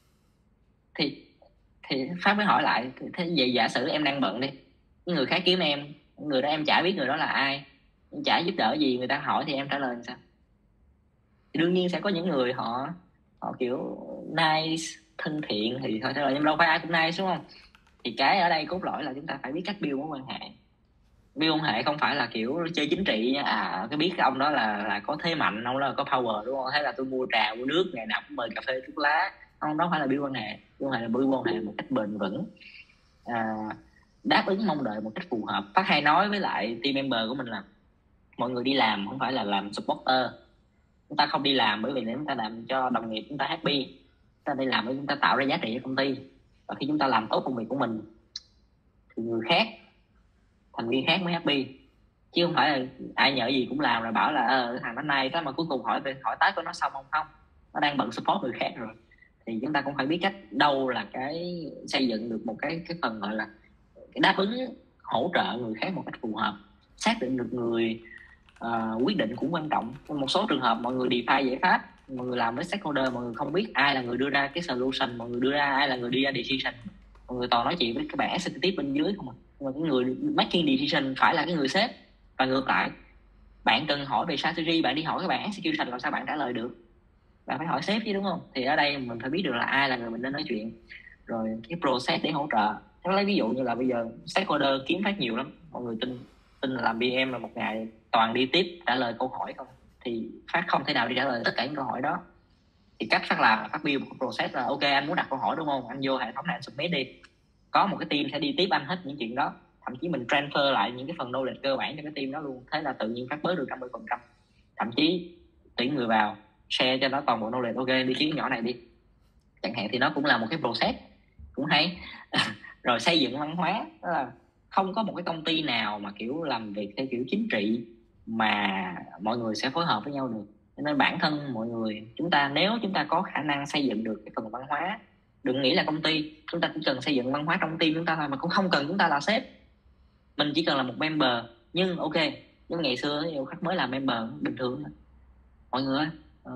Thì thì Phát mới hỏi lại, thế vậy giả sử em đang bận đi, người khác kiếm em, người đó em chả biết người đó là ai, em chả giúp đỡ gì, người ta hỏi thì em trả lời làm sao? Thì đương nhiên sẽ có những người họ họ kiểu nice, thân thiện thì thôi trả lời, nhưng đâu phải ai cũng nice, đúng không? Thì cái ở đây cốt lõi là chúng ta phải biết cách build mối quan hệ. Build quan hệ không phải là kiểu chơi chính trị nha. À cái biết cái ông đó là là có thế mạnh, ông đó là có power, đúng không? Thế là tôi mua trà mua nước, ngày nào cũng mời cà phê thuốc lá. Không, đó phải là build quan hệ. Build quan hệ là build quan hệ một cách bền vững, à, đáp ứng mong đợi một cách phù hợp. Phát hay nói với lại team member của mình là mọi người đi làm không phải là làm supporter. Chúng ta không đi làm bởi vì để chúng ta làm cho đồng nghiệp chúng ta happy, chúng ta đi làm để chúng ta tạo ra giá trị cho công ty. Và khi chúng ta làm tốt công việc của mình thì người khác, thành viên khác mới happy, chứ không phải là ai nhờ gì cũng làm rồi bảo là ờ, thằng nó này cái mà cuối cùng hỏi về hỏi tái của nó xong không không nó đang bận support người khác rồi. Thì chúng ta cũng phải biết cách đâu là cái xây dựng được một cái cái phần gọi là cái đáp ứng hỗ trợ người khác một cách phù hợp. Xác định được người uh, quyết định cũng quan trọng. Một số trường hợp mọi người define giải pháp, mọi người làm với stakeholder, mọi người không biết ai là người đưa ra cái solution, mọi người đưa ra ai là người đưa ra decision, mọi người toàn nói chuyện với các bạn executive bên dưới không à. Nhưng mà cái người making decision phải là cái người sếp. Và ngược lại, bạn cần hỏi về strategy, bạn đi hỏi các bạn execution làm sao bạn trả lời được? Bạn phải hỏi sếp chứ, đúng không? Thì ở đây mình phải biết được là ai là người mình nên nói chuyện, rồi cái process để hỗ trợ. Thế lấy ví dụ như là bây giờ stakeholder kiếm Phát nhiều lắm, mọi người tin tin là làm bê em là một ngày toàn đi tiếp trả lời câu hỏi không, thì Phát không thể nào đi trả lời tất cả những câu hỏi đó. Thì cách Phát làm là Phát build một process là ok, anh muốn đặt câu hỏi đúng không, anh vô hệ thống này anh submit đi, có một cái team sẽ đi tiếp anh hết những chuyện đó. Thậm chí mình transfer lại những cái phần knowledge cơ bản cho cái team đó luôn. Thế là tự nhiên Phát bớt được năm mươi phần trăm. Thậm chí tuyển người vào share cho nó toàn bộ knowledge, ok đi kiếm nhỏ này đi chẳng hạn. Thì nó cũng là một cái process cũng hay. Rồi xây dựng văn hóa, đó là không có một cái công ty nào mà kiểu làm việc theo kiểu chính trị mà mọi người sẽ phối hợp với nhau được. Cho nên bản thân mọi người, chúng ta nếu chúng ta có khả năng xây dựng được cái phần văn hóa, đừng nghĩ là công ty, chúng ta cũng cần xây dựng văn hóa trong team chúng ta thôi, mà cũng không cần chúng ta là sếp, mình chỉ cần là một member. Nhưng ok, giống ngày xưa Khắc mới là member bình thường, mọi người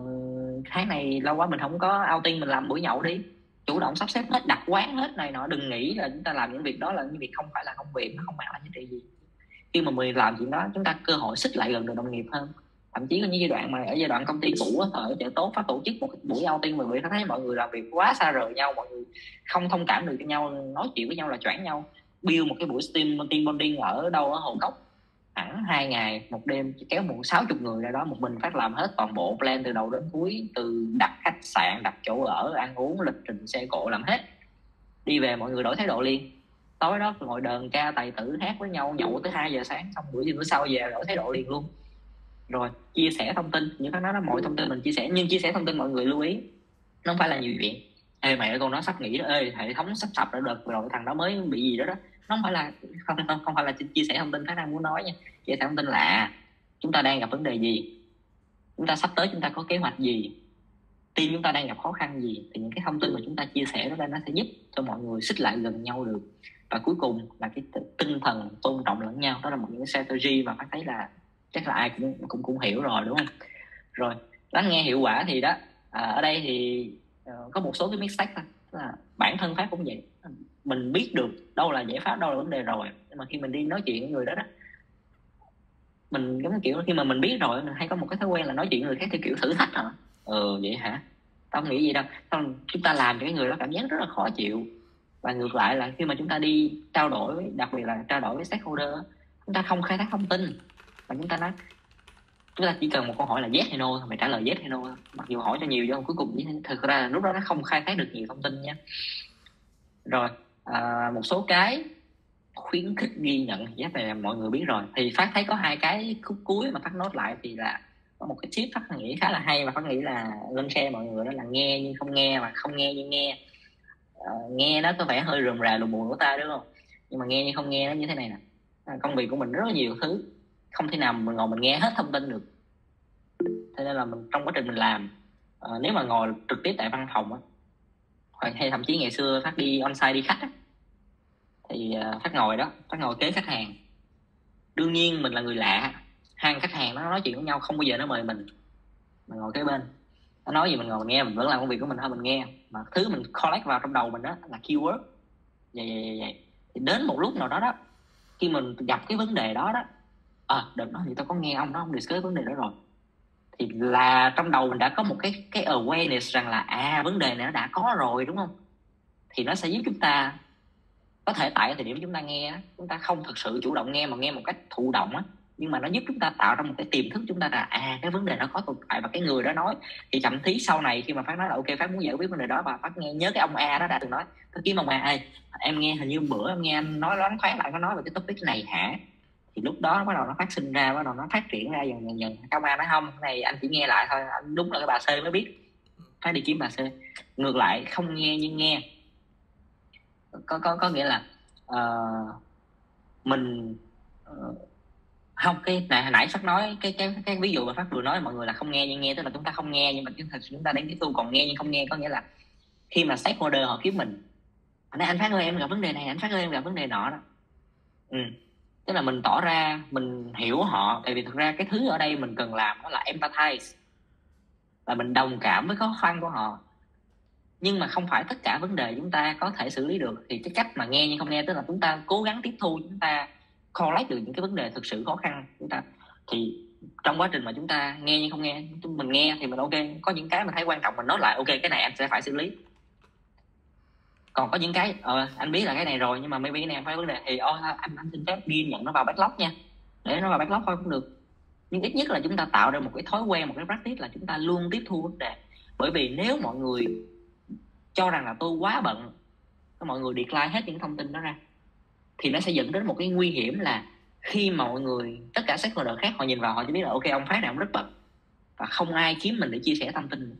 uh, tháng này lâu quá mình không có outing, mình làm buổi nhậu đi, chủ động sắp xếp hết, đặt quán hết này nọ. Đừng nghĩ là chúng ta làm những việc đó là những việc không phải là công việc, nó không mang lại giá trị gì. Khi mà mình làm chuyện đó, chúng ta cơ hội xích lại gần được đồng nghiệp hơn. Thậm chí có những giai đoạn mà ở giai đoạn công ty cũ ở chợ tốt, Phát tổ chức một buổi outing mà người ta thấy mọi người làm việc quá xa rời nhau, mọi người không thông cảm được cho nhau, nói chuyện với nhau là choáng nhau. Build một cái buổi team team bonding ở đâu, ở Hồ Cốc, hẳn hai ngày một đêm, kéo một sáu chục người ra đó, một mình Phát làm hết toàn bộ plan từ đầu đến cuối, từ đặt khách sạn, đặt chỗ ở, ăn uống, lịch trình xe cộ, làm hết. Đi về mọi người đổi thái độ liền. Tối đó ngồi đờn ca tài tử hát với nhau, nhậu tới hai giờ sáng, xong buổi bữa sau về đổi thái độ liền luôn. Rồi chia sẻ thông tin, như Phát nói đó, mọi thông tin mình chia sẻ, nhưng chia sẻ thông tin mọi người lưu ý nó không phải là nhiều chuyện. Ê mày ơi, con nó sắp nghỉ đó, ê hệ thống sắp sập rồi, đợt rồi thằng đó mới bị gì đó đó, nó không phải là không không, không phải là chia sẻ thông tin Phát đang muốn nói nha. Chia sẻ thông tin là chúng ta đang gặp vấn đề gì, chúng ta sắp tới chúng ta có kế hoạch gì, team chúng ta đang gặp khó khăn gì, thì những cái thông tin mà chúng ta chia sẻ đó nó sẽ giúp cho mọi người xích lại gần nhau được. Và cuối cùng là cái tinh thần tôn trọng lẫn nhau, đó là một những cái strategy mà Phát thấy là chắc là ai cũng cũng cũng hiểu rồi, đúng không? Rồi lắng nghe hiệu quả thì đó, à, ở đây thì uh, có một số cái mistake thôi, là bản thân Phát cũng vậy, mình biết được đâu là giải pháp, đâu là vấn đề rồi, nhưng mà khi mình đi nói chuyện với người đó đó, mình giống kiểu khi mà mình biết rồi mình hay có một cái thói quen là nói chuyện với người khác theo kiểu thử thách hả? Ừ vậy hả? Tao không nghĩ gì đâu. Xong chúng ta làm cho cái người đó cảm giác rất là khó chịu. Và ngược lại là khi mà chúng ta đi trao đổi, đặc biệt là trao đổi với stakeholder, chúng ta không khai thác thông tin và chúng ta nói, chúng ta chỉ cần một câu hỏi là yes hay no thôi, mày trả lời yes hay no thôi. Mặc dù hỏi cho nhiều do cuối cùng thực ra là lúc đó nó không khai thác được nhiều thông tin nha. Rồi à, một số cái khuyến khích ghi nhận giá này là mọi người biết rồi. Thì Phát thấy có hai cái khúc cuối mà Phát nốt lại, thì là có một cái tip Phát nghĩ khá là hay mà Phát nghĩ là nên share mọi người, đó là nghe nhưng không nghe và không nghe nhưng nghe. À, nghe nó có vẻ hơi rườm rà lùm bùn của ta đúng không, nhưng mà nghe nhưng không nghe nó như thế này nè. À, công việc của mình rất là nhiều thứ, không thể nào mình ngồi mình nghe hết thông tin được. Thế nên là mình trong quá trình mình làm, à, nếu mà ngồi trực tiếp tại văn phòng á, hay thậm chí ngày xưa Phát đi on-site đi khách á, thì uh, Phát ngồi đó, Phát ngồi kế khách hàng. Đương nhiên mình là người lạ, hai khách hàng nó nói chuyện với nhau, không bao giờ nó mời mình, mình ngồi kế bên, nó nói gì mình ngồi mình nghe, mình vẫn làm công việc của mình thôi, mình nghe. Mà thứ mình collect vào trong đầu mình đó là keyword vậy vậy vậy, vậy. Thì đến một lúc nào đó đó, khi mình gặp cái vấn đề đó đó, à, đợt đó thì tao có nghe ông đó ông discuss vấn đề đó rồi, thì là trong đầu mình đã có một cái cái awareness rằng là à vấn đề này nó đã có rồi, đúng không? Thì nó sẽ giúp chúng ta có thể tại thời điểm chúng ta nghe, chúng ta không thực sự chủ động nghe mà nghe một cách thụ động á, nhưng mà nó giúp chúng ta tạo ra một cái tiềm thức chúng ta là à cái vấn đề nó có tồn tại và cái người đó nói. Thì thậm chí sau này khi mà Phát nói là ok Phát muốn giải quyết vấn đề đó, và Phát nghe nhớ cái ông A đó đã từng nói, Phát kiếm ông A, ê em nghe hình như bữa em nghe anh nói loáng thoáng lại có nói về cái topic này hả? Thì lúc đó nó bắt đầu nó phát sinh ra, bắt đầu nó phát triển ra dần dần dần. Ông A nói không, cái này anh chỉ nghe lại thôi, anh đúng là cái bà C mới biết, phải đi kiếm bà C. Ngược lại không nghe nhưng nghe có có có nghĩa là uh, mình uh, không, cái này hồi nãy Phát nói cái cái cái ví dụ mà Phát vừa nói mọi người là không nghe nhưng nghe, tức là chúng ta không nghe nhưng mà chúng ta chúng ta đang tiếp thu, còn nghe nhưng không nghe có nghĩa là khi mà stakeholder họ kiếm mình, nói anh Phát ơi em gặp vấn đề này, anh Phát ơi em gặp vấn đề nọ đó, ừ. Tức là mình tỏ ra mình hiểu họ, tại vì thực ra cái thứ ở đây mình cần làm đó là empathize, là mình đồng cảm với khó khăn của họ. Nhưng mà không phải tất cả vấn đề chúng ta có thể xử lý được. Thì cái cách mà nghe nhưng không nghe, tức là chúng ta cố gắng tiếp thu, chúng ta collect được những cái vấn đề thực sự khó khăn chúng ta. Thì trong quá trình mà chúng ta nghe nhưng không nghe, mình nghe thì mình ok, có những cái mình thấy quan trọng mình nói lại ok cái này anh sẽ phải xử lý. Còn có những cái ờ, anh biết là cái này rồi nhưng mà maybe cái này phải vấn đề thì oh, anh, anh xin phép ghi nhận nó vào backlog nha, để nó vào backlog thôi cũng được. Nhưng ít nhất là chúng ta tạo ra một cái thói quen, một cái practice là chúng ta luôn tiếp thu vấn đề. Bởi vì nếu mọi người cho rằng là tôi quá bận, mọi người decline hết những thông tin đó ra, thì nó sẽ dẫn đến một cái nguy hiểm là khi mà mọi người, tất cả stakeholder khác họ nhìn vào họ chỉ biết là ok ông Phát này ông rất bận và không ai kiếm mình để chia sẻ thông tin,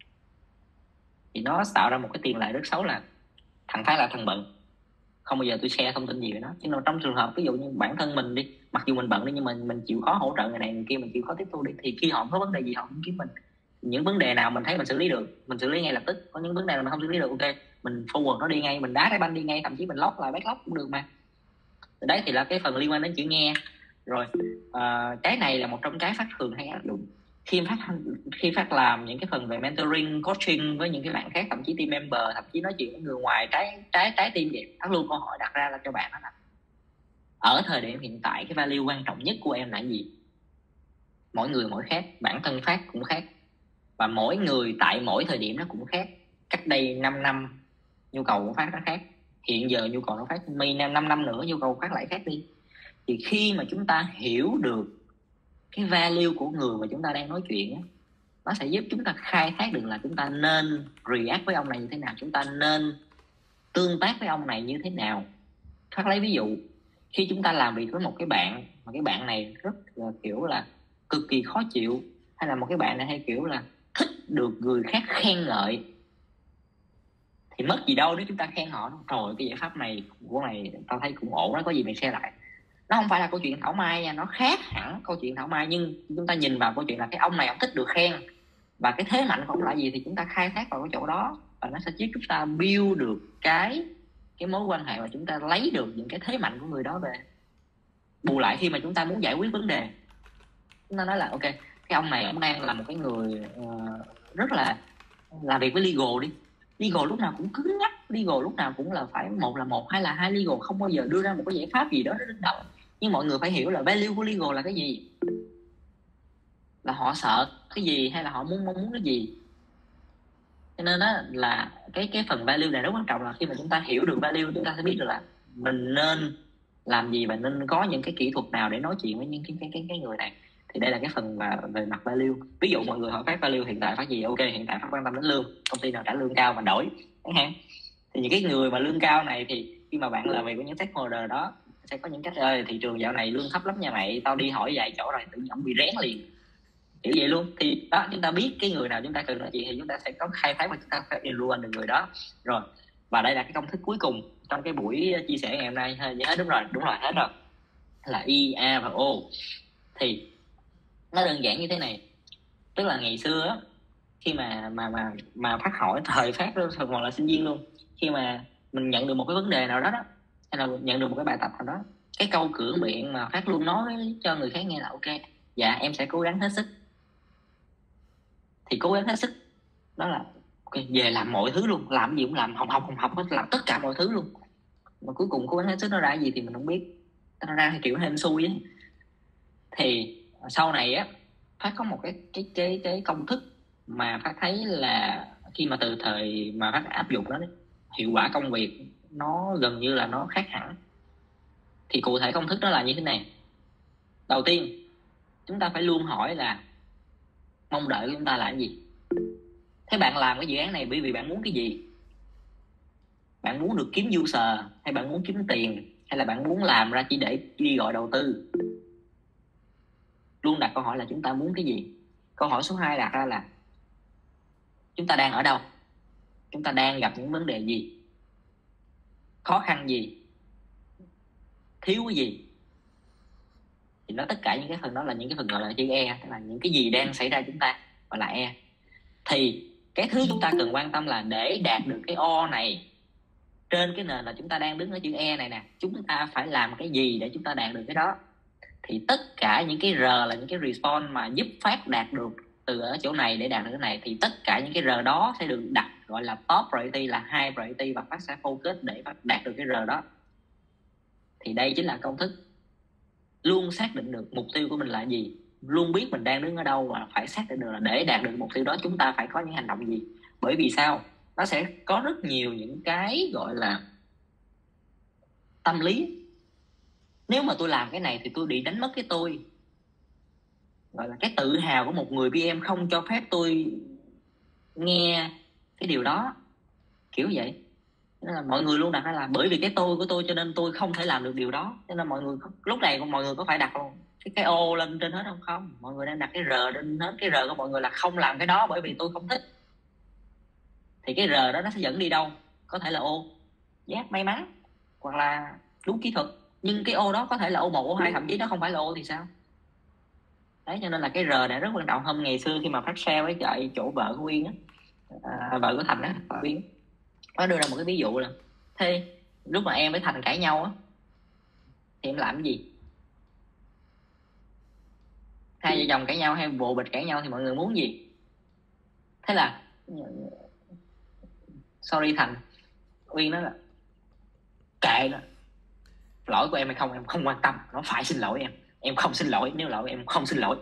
thì nó tạo ra một cái tiền lệ rất xấu là thằng Phát là thằng bận, không bao giờ tôi share thông tin gì với nó. Nhưng mà trong trường hợp ví dụ như bản thân mình đi, mặc dù mình bận đi nhưng mà mình chịu khó hỗ trợ người này người kia, mình chịu khó tiếp thu đi, thì khi họ có vấn đề gì họ cũng kiếm mình. Những vấn đề nào mình thấy mình xử lý được mình xử lý ngay lập tức, có những vấn đề nào mình không xử lý được ok mình forward nó đi ngay, mình đá cái banh đi ngay, thậm chí mình lock lại backlog cũng được mà. Đấy thì là cái phần liên quan đến chữ nghe. Rồi uh, cái này là một trong cái Phát thường hay áp dụng khi Phát khi Phát làm những cái phần về mentoring, coaching với những cái bạn khác, thậm chí team member, thậm chí nói chuyện với người ngoài trái trái trái team vậy. Phát luôn câu hỏi đặt ra là cho bạn đó là ở thời điểm hiện tại cái value quan trọng nhất của em là gì? Mỗi người mỗi khác, bản thân Phát cũng khác, và mỗi người tại mỗi thời điểm nó cũng khác. Cách đây năm năm nhu cầu của Phát nó khác, hiện giờ nhu cầu của Phát mi năm năm nữa nhu cầu của Phát lại khác đi. Thì khi mà chúng ta hiểu được cái value của người mà chúng ta đang nói chuyện, nó sẽ giúp chúng ta khai thác được là chúng ta nên react với ông này như thế nào, chúng ta nên tương tác với ông này như thế nào. Phát lấy ví dụ, khi chúng ta làm việc với một cái bạn mà cái bạn này rất là kiểu là cực kỳ khó chịu, hay là một cái bạn này hay kiểu là thích được người khác khen ngợi, Thì mất gì đâu nếu chúng ta khen họ, trời cái giải pháp này của này tao thấy cũng ổn đó, có gì mày share lại. Nó không phải là câu chuyện thảo mai nha, nó khác hẳn câu chuyện thảo mai, nhưng chúng ta nhìn vào câu chuyện là cái ông này ông thích được khen và cái thế mạnh của ông là gì thì chúng ta khai thác vào cái chỗ đó, và nó sẽ giúp chúng ta build được cái cái mối quan hệ và chúng ta lấy được những cái thế mạnh của người đó về. Bù lại khi mà chúng ta muốn giải quyết vấn đề, chúng ta nói là ok, cái ông này ông đang là một cái người uh, rất là làm việc với legal đi, legal lúc nào cũng cứng nhắc, legal lúc nào cũng là phải một là một, hai là hai, legal không bao giờ đưa ra một cái giải pháp gì đó nó linh động. Nhưng mọi người phải hiểu là value của legal là cái gì, là họ sợ cái gì hay là họ muốn mong muốn cái gì. Cho nên đó là cái cái phần value này rất quan trọng, là khi mà chúng ta hiểu được value chúng ta sẽ biết được là mình nên làm gì và nên có những cái kỹ thuật nào để nói chuyện với những cái cái cái, cái người này. Thì đây là cái phần mà về mặt value. Ví dụ mọi người hỏi phát value hiện tại phát gì, ok hiện tại phát quan tâm đến lương, công ty nào trả lương cao mà đổi chẳng hạn. Thì những cái người mà lương cao này thì khi mà bạn làm việc với những stakeholder đó sẽ có những cách ơi thị trường dạo này lương thấp lắm nha mày, tao đi hỏi vài chỗ rồi tự nhiên ông bị rén liền, kiểu vậy luôn. Thì đó, chúng ta biết cái người nào chúng ta cần nói chuyện thì chúng ta sẽ có khai thác và chúng ta phải influence được người đó rồi. Và đây là cái công thức cuối cùng trong cái buổi chia sẻ ngày hôm nay. Hết đúng rồi, đúng rồi hết rồi, là I, A và O. Thì nó đơn giản như thế này, tức là ngày xưa á, khi mà mà mà mà Phát hỏi thời Phát luôn, hoặc là sinh viên luôn, khi mà mình nhận được một cái vấn đề nào đó đó, hay là nhận được một cái bài tập nào đó, cái câu cửa miệng mà Phát luôn nói cho người khác nghe là ok, dạ em sẽ cố gắng hết sức. Thì cố gắng hết sức đó là okay, về làm mọi thứ luôn, làm gì cũng làm, học học không học hết, làm tất cả mọi thứ luôn. Mà cuối cùng cố gắng hết sức nó ra gì thì mình không biết, nó ra kiểu hên xui ấy. Thì sau này á, Phát có một cái cái cái cái công thức mà Phát thấy là khi mà từ thời mà Phát áp dụng đó, hiệu quả công việc nó gần như là nó khác hẳn. Thì cụ thể công thức đó là như thế này. Đầu tiên chúng ta phải luôn hỏi là mong đợi của chúng ta là cái gì. Thế bạn làm cái dự án này bởi vì bạn muốn cái gì? Bạn muốn được kiếm user, hay bạn muốn kiếm tiền, hay là bạn muốn làm ra chỉ để đi gọi đầu tư? Luôn đặt câu hỏi là chúng ta muốn cái gì. Câu hỏi số hai đặt ra là chúng ta đang ở đâu, chúng ta đang gặp những vấn đề gì, khó khăn gì, thiếu cái gì. Thì nó tất cả những cái phần đó là những cái phần gọi là chữ E, tức là những cái gì đang xảy ra chúng ta gọi là E. Thì cái thứ chúng ta cần quan tâm là để đạt được cái O này, trên cái nền là chúng ta đang đứng ở chữ E này nè, chúng ta phải làm cái gì để chúng ta đạt được cái đó. Thì tất cả những cái R là những cái response mà giúp Phát đạt được từ ở chỗ này để đạt được cái này, thì tất cả những cái R đó sẽ được đặt gọi là top priority, là high priority, và Phát sẽ focus để Phát đạt được cái R đó. Thì đây chính là công thức luôn xác định được mục tiêu của mình là gì, luôn biết mình đang đứng ở đâu, và phải xác định được là để đạt được mục tiêu đó chúng ta phải có những hành động gì. Bởi vì sao? Nó sẽ có rất nhiều những cái gọi là tâm lý. Nếu mà tôi làm cái này thì tôi bị đánh mất cái tôi, gọi là cái tự hào của một người pê em không cho phép tôi nghe cái điều đó, kiểu vậy. Nên là mọi người luôn đặt ra là bởi vì cái tôi của tôi cho nên tôi không thể làm được điều đó. Nên là mọi người lúc này mọi người có phải đặt luôn cái cái O lên trên hết không? Không, mọi người đang đặt cái R lên hết. Cái R của mọi người là không làm cái đó bởi vì tôi không thích. Thì cái R đó nó sẽ dẫn đi đâu? Có thể là O giác may mắn, hoặc là đúng kỹ thuật. Nhưng cái O đó có thể là O một, O hai, thậm chí nó không phải là O thì sao? Đấy, cho nên là cái R này rất quan trọng. Hôm ngày xưa khi mà Phát share với chạy chỗ vợ của Uyên á, à, vợ của Thành á, Uyên, nó đưa ra một cái ví dụ là thế lúc mà em với Thành cãi nhau á thì em làm cái gì? Hai vợ chồng cãi nhau hay bồ bịch cãi nhau thì mọi người muốn gì? Thế là sorry Thành, Uyên nói là kệ nó, lỗi của em hay không em không quan tâm, nó phải xin lỗi em, em không xin lỗi, nếu lỗi em không xin lỗi,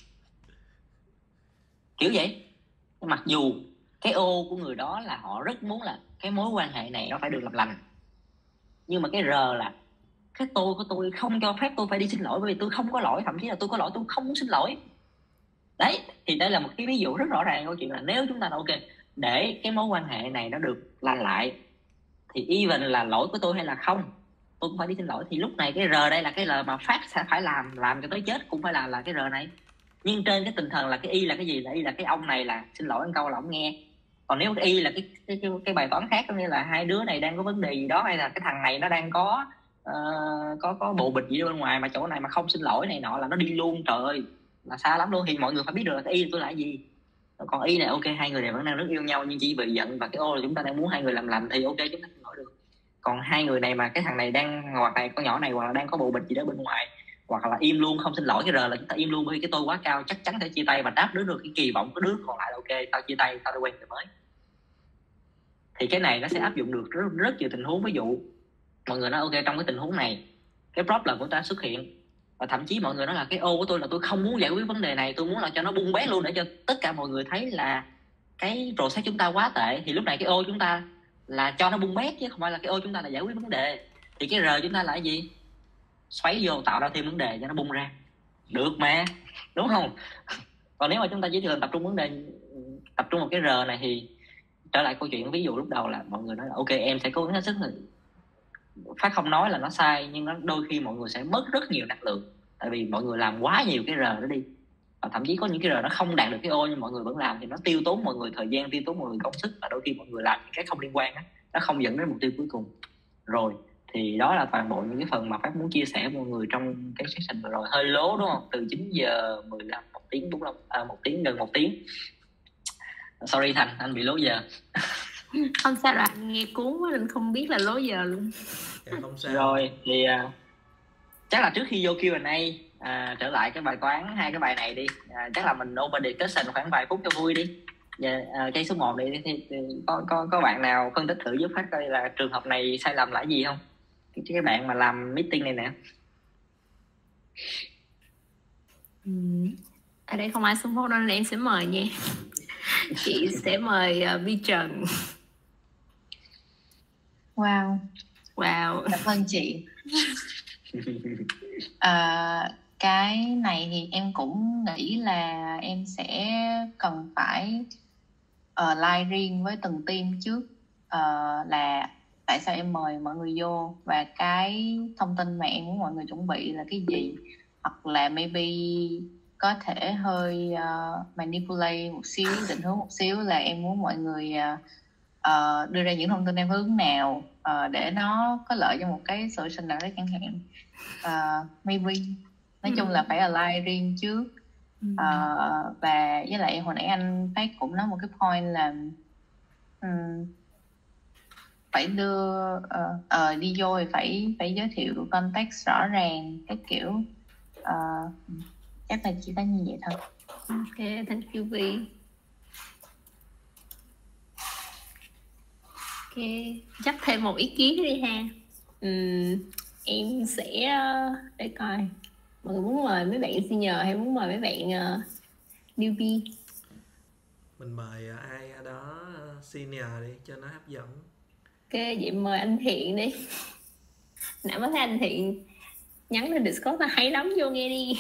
kiểu vậy. Mặc dù cái O của người đó là họ rất muốn là cái mối quan hệ này nó phải được làm lành, nhưng mà cái R là cái tôi của tôi không cho phép tôi phải đi xin lỗi, bởi vì tôi không có lỗi, thậm chí là tôi có lỗi tôi không muốn xin lỗi. Đấy, thì đây là một cái ví dụ rất rõ ràng câu chuyện là nếu chúng ta nói ok, để cái mối quan hệ này nó được lành lại thì even là lỗi của tôi hay là không, tôi cũng phải đi xin lỗi. Thì lúc này cái R đây là cái L mà Phát sẽ phải làm, làm cho tới chết cũng phải là là cái R này. Nhưng trên cái tinh thần là cái Y là cái gì? Là Y là cái ông này là xin lỗi một câu là ông nghe, Còn nếu y là cái cái, cái cái bài toán khác, có nghĩa là hai đứa này đang có vấn đề gì đó, hay là cái thằng này nó đang có uh, có có bộ bịch gì bên ngoài mà chỗ này mà không xin lỗi này nọ là nó đi luôn, trời ơi là xa lắm luôn. Thì mọi người phải biết được là cái y tôi là cái gì. Còn y này ok, hai người này vẫn đang rất yêu nhau nhưng chỉ vì giận và cái ô là chúng ta đang muốn hai người làm lành thì ok, chúng ta xin lỗi được. Còn hai người này mà cái thằng này đang, hoặc là con nhỏ này hoặc là đang có bộ bịch gì đó bên ngoài, hoặc là im luôn không xin lỗi, cái r là chúng ta im luôn, bởi vì cái tôi quá cao, chắc chắn sẽ chia tay và đáp đứa được cái kỳ vọng của đứa còn lại là ok, tao chia tay, tao đã quen người mới. Thì cái này nó sẽ áp dụng được rất, rất nhiều tình huống. Ví dụ mọi người nói ok, trong cái tình huống này cái problem của ta xuất hiện, và thậm chí mọi người nói là cái ô của tôi là tôi không muốn giải quyết vấn đề này, tôi muốn là cho nó bung bét luôn để cho tất cả mọi người thấy là cái process chúng ta quá tệ. Thì lúc này cái ô chúng ta là cho nó bung bét chứ không phải là cái ô chúng ta là giải quyết vấn đề. Thì cái r chúng ta là cái gì? Xoáy vô tạo ra thêm vấn đề cho nó bung ra, được mà, đúng không? Còn nếu mà chúng ta chỉ cần tập trung vấn đề, tập trung vào cái r này, thì trở lại câu chuyện ví dụ lúc đầu là mọi người nói là ok em sẽ cố gắng hết sức. Phát không nói là nó sai, nhưng nó đôi khi mọi người sẽ mất rất nhiều năng lượng, tại vì mọi người làm quá nhiều cái r đó đi, và thậm chí có những cái r nó không đạt được cái ô nhưng mọi người vẫn làm, thì nó tiêu tốn mọi người thời gian, tiêu tốn mọi người công sức, và đôi khi mọi người làm những cái không liên quan đó, nó không dẫn đến mục tiêu cuối cùng. Rồi thì đó là toàn bộ những cái phần mà Phát muốn chia sẻ với mọi người trong cái session vừa rồi. Hơi lố đúng không? Từ chín giờ mười lăm, một tiếng bốn mươi lăm, à, một tiếng gần một tiếng. Sorry Thành, anh bị lố giờ. Không sao rồi, anh nghe cuốn quá nên không biết là lố giờ luôn. Dạ, không sao. Rồi thì uh, chắc là trước khi vô Q and A, uh, trở lại cái bài toán, hai cái bài này đi, uh, chắc là mình open discussion khoảng vài phút cho vui đi. Dạ, uh, cái số một đi thì, thì, thì có, có, có bạn nào phân tích thử giúp Phát coi là trường hợp này sai lầm là gì không? Cái, cái bạn mà làm meeting này nè. Ừ. Ở đây không ai support nên em sẽ mời nha. Chị sẽ mời uh, Vi Trần. Wow. Wow. Cảm ơn chị. À, cái này thì em cũng nghĩ là em sẽ cần phải uh, like riêng với từng team trước, uh, là tại sao em mời mọi người vô và cái thông tin mà em muốn mọi người chuẩn bị là cái gì, hoặc là maybe có thể hơi uh, manipulate một xíu, định hướng một xíu là em muốn mọi người uh, uh, đưa ra những thông tin theo hướng nào uh, để nó có lợi cho một cái solution nào đó chẳng hạn. Uh, maybe nói chung là phải align riêng trước. Uh, và với lại hồi nãy anh Phát cũng nói một cái point là um, phải đưa uh, uh, đi vô thì phải phải giới thiệu context rõ ràng cái kiểu. Uh, chắc là chỉ có như vậy thôi. Ok, thank you Vi. Ok, chắc thêm một ý kiến đi ha. Uhm, em sẽ để coi mọi người muốn mời mấy bạn senior hay muốn mời mấy bạn uh, newbie. Mình mời uh, ai ở đó uh, senior đi cho nó hấp dẫn. Ok, vậy mời anh Thiện đi. Nãy mới thấy anh Thiện nhắn lên Discord là hay lắm, vô nghe đi.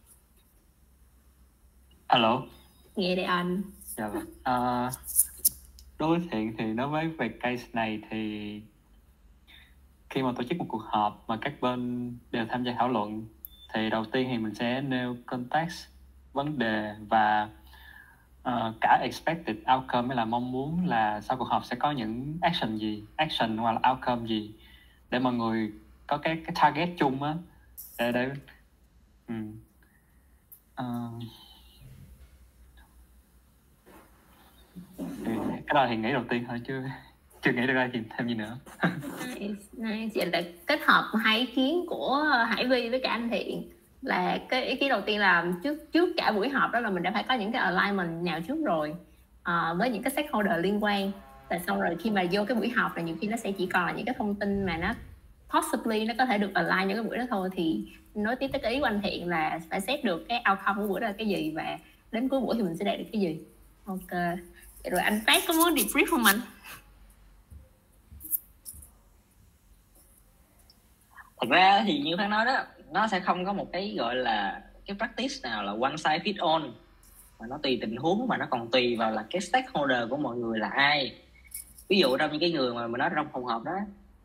Alo. Nghe đây anh. Dạ vâng. À, đối với Thiện thì đối với về case này thì khi mà tổ chức một cuộc họp mà các bên đều tham gia thảo luận thì đầu tiên thì mình sẽ nêu context vấn đề và uh, cả expected outcome, mới là mong muốn là sau cuộc họp sẽ có những action gì, action hoặc là outcome gì để mọi người có cái cái target chung á, để để um, uh, cái đó thì nghĩ đầu tiên thôi chứ chưa nghĩ được ra gì thêm gì nữa. Nice, nice. Vậy là kết hợp hai ý kiến của Hải Vi với cả anh Thiện. Là cái ý kiến đầu tiên là trước trước cả buổi họp đó là mình đã phải có những cái alignment nào trước rồi, à, với những cái stakeholder liên quan. Và xong rồi khi mà vô cái buổi họp là nhiều khi nó sẽ chỉ còn là những cái thông tin mà nó possibly nó có thể được align cho cái buổi đó thôi. Thì nói tiếp tới cái ý của anh Thiện là phải set được cái outcome của buổi đó là cái gì, và đến cuối buổi thì mình sẽ đạt được cái gì. Ok. Vậy rồi anh Phát có muốn debrief không anh? Thật ra thì như Phát nói đó, nó sẽ không có một cái gọi là cái practice nào là one size fit all, mà nó tùy tình huống, mà nó còn tùy vào là cái stakeholder của mọi người là ai. Ví dụ trong những cái người mà mình nói trong phòng họp đó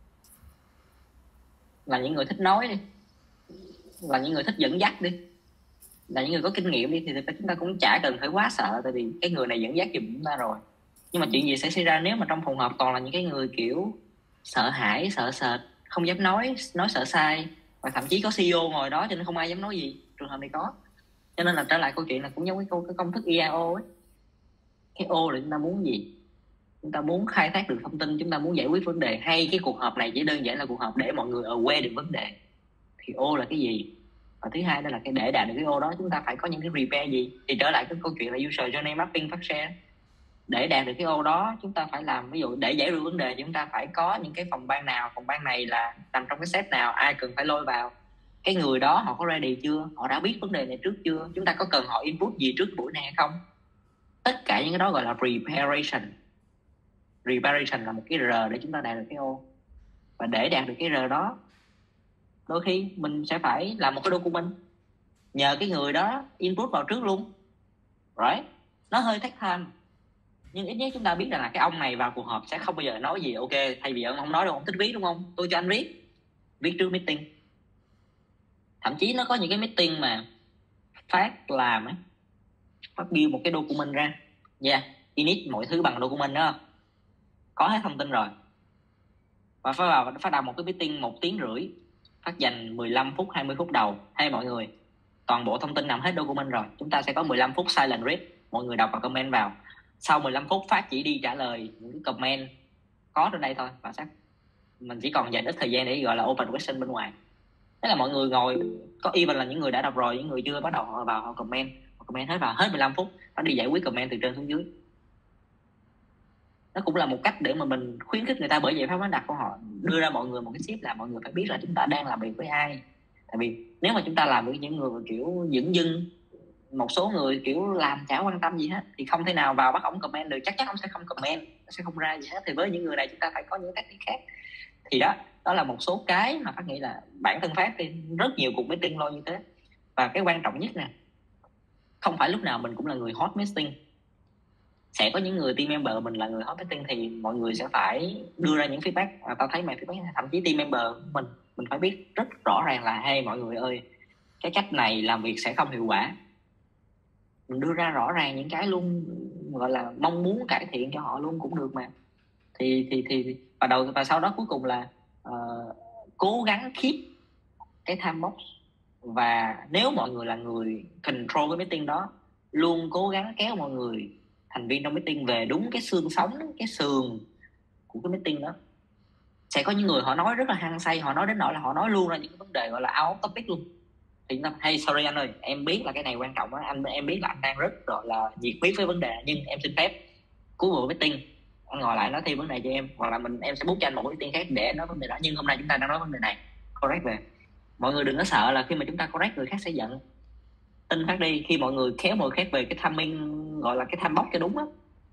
là những người thích nói đi, là những người thích dẫn dắt đi, là những người có kinh nghiệm đi, thì chúng ta cũng chả cần phải quá sợ, tại vì cái người này dẫn dắt giùm chúng ta rồi. Nhưng mà chuyện gì sẽ xảy ra nếu mà trong phòng họp toàn là những cái người kiểu sợ hãi, sợ sệt, không dám nói, nói sợ sai, và thậm chí có xê e ô ngồi đó cho nên không ai dám nói gì. Trường hợp này có. Cho nên là trở lại câu chuyện là cũng giống cái câu cái công thức e i ô ấy. Cái O là chúng ta muốn gì? Chúng ta muốn khai thác được thông tin, chúng ta muốn giải quyết vấn đề, hay cái cuộc họp này chỉ đơn giản là cuộc họp để mọi người aware được vấn đề. Thì O là cái gì? Và thứ hai đó là cái để đạt được cái O đó chúng ta phải có những cái repair gì? Thì trở lại cái câu chuyện là user journey mapping phát share. Để đạt được cái O đó chúng ta phải làm, ví dụ để giải quyết vấn đề chúng ta phải có những cái phòng ban nào, phòng ban này là nằm trong cái set nào, ai cần phải lôi vào, cái người đó họ có ready chưa, họ đã biết vấn đề này trước chưa, chúng ta có cần họ input gì trước buổi này hay không. Tất cả những cái đó gọi là preparation. Preparation là một cái R để chúng ta đạt được cái O. Và để đạt được cái R đó, đôi khi mình sẽ phải làm một cái document, nhờ cái người đó input vào trước luôn. Right? Nó hơi take time, nhưng ít nhất chúng ta biết rằng là cái ông này vào cuộc họp sẽ không bao giờ nói gì. Ok, thay vì ông không nói đâu, ông thích viết đúng không, tôi cho anh viết viết trước meeting. Thậm chí nó có những cái meeting mà Phát làm ấy, Phát build một cái document ra. Yeah, init mọi thứ bằng document đó, có hết thông tin rồi. Và Phát vào Phát đặt một cái meeting một tiếng rưỡi, Phát dành mười lăm phút, hai mươi phút đầu. Hey mọi người, toàn bộ thông tin nằm hết document rồi, chúng ta sẽ có mười lăm phút silent read, mọi người đọc và comment vào. Sau mười lăm phút Phát chỉ đi trả lời những cái comment có trên đây thôi, và chắc mình chỉ còn dành ít thời gian để gọi là open question bên ngoài. Thế là mọi người ngồi, có even là những người đã đọc rồi, những người chưa bắt đầu họ vào họ comment, họ comment hết vào hết mười lăm phút, nó đi giải quyết comment từ trên xuống dưới. Nó cũng là một cách để mà mình khuyến khích người ta, bởi vậy Pháp mới đặt câu hỏi, đưa ra mọi người một cái ship là mọi người phải biết là chúng ta đang làm việc với ai. Tại vì nếu mà chúng ta làm với những người kiểu dửng dưng, một số người kiểu làm chả quan tâm gì hết, thì không thể nào vào bắt ổng comment được, chắc chắn ông sẽ không comment, nó sẽ không ra gì hết. Thì với những người này chúng ta phải có những cách khác. Thì đó, đó là một số cái mà Phát nghĩ là bản thân Phát thì rất nhiều cuộc meeting lo như thế. Và cái quan trọng nhất nè, không phải lúc nào mình cũng là người hot meeting. Sẽ có những người team member mình là người hot meeting, thì mọi người sẽ phải đưa ra những feedback. À, tao thấy mày feedback, thậm chí team member mình mình phải biết rất rõ ràng là hey mọi người ơi, cái cách này làm việc sẽ không hiệu quả. Mình đưa ra rõ ràng những cái luôn, gọi là mong muốn cải thiện cho họ luôn cũng được mà. Thì thì thì và đầu và sau đó cuối cùng là uh, cố gắng keep cái time box. Và nếu mọi người là người control cái meeting đó, luôn cố gắng kéo mọi người thành viên trong meeting về đúng cái xương sống, cái sườn của cái meeting đó. Sẽ có những người họ nói rất là hăng say, họ nói đến nỗi là họ nói luôn ra những vấn đề gọi là out of topic luôn. Thì nó hey sorry anh ơi, em biết là cái này quan trọng đó, anh em biết là anh đang rất gọi là nhiệt huyết với vấn đề, nhưng em xin phép cuối buổi meeting anh ngồi lại nói thêm vấn đề cho em, hoặc là mình em sẽ book cho anh một meeting khác để nói vấn đề đó, nhưng hôm nay chúng ta đang nói vấn đề này, correct về. Mọi người đừng có sợ là khi mà chúng ta correct người khác sẽ giận. Tin Phát đi, khi mọi người kéo mọi người khác về cái timing, gọi là cái time box cho đúng á,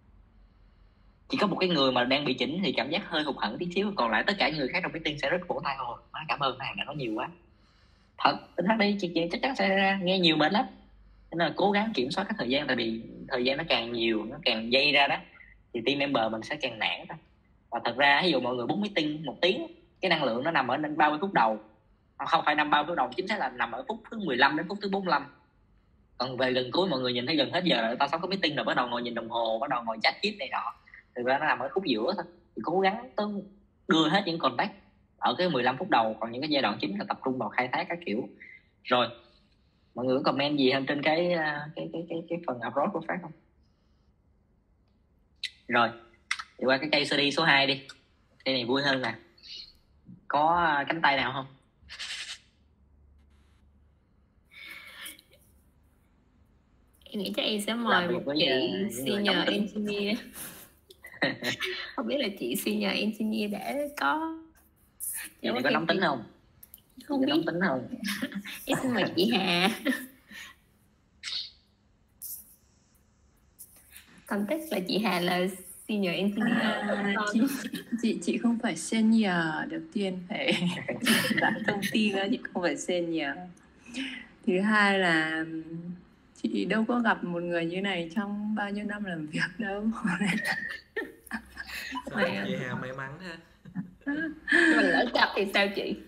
chỉ có một cái người mà đang bị chỉnh thì cảm giác hơi hụt hẫng tí xíu, còn lại tất cả những người khác trong meeting sẽ rất vỗ tay, ồ cảm ơn thằng đã nói nhiều quá. Thật, Tin Phát đi, chuyện chắc chắn sẽ ra, nghe nhiều mệt lắm. Nên là cố gắng kiểm soát cái thời gian, tại vì thời gian nó càng nhiều, nó càng dây ra đó, thì team member mình sẽ càng nản đó. Và thật ra ví dụ mọi người book meeting một tiếng, cái năng lượng nó nằm ở ba mươi phút đầu, không phải năm ba mươi phút đầu, chính xác là nằm ở phút thứ mười lăm đến phút thứ bốn mươi lăm. Còn về gần cuối mọi người nhìn thấy gần hết giờ rồi, ta sắp có meeting rồi, bắt đầu ngồi nhìn đồng hồ, bắt đầu ngồi chat chít này nọ. Thực ra nó nằm ở khúc giữa thôi. Thì cố gắng tới đưa hết những contact ở cái mười lăm phút đầu, còn những cái giai đoạn chính là tập trung vào khai thác các kiểu. Rồi mọi người có comment gì hơn trên cái cái cái cái, cái phần approach của Phát không? Rồi thì qua cái case study số hai đi, cái này vui hơn nè. Có cánh tay nào không? Em nghĩ chắc em sẽ mời một chị uh, senior engineer. Không biết là chị senior engineer để có chị này có nóng tính không? Không biết. Nóng tính không? Em xin mời chị Hà. Context là chị Hà là senior engineer. À, chị, chị chị không phải senior, đầu tiên phải đặt thông tin đó, chị không phải senior. Thứ hai là chị đâu có gặp một người như này trong bao nhiêu năm làm việc đâu. Sao chị Hà may mắn ha. Mình lỡ gặp thì sao chị?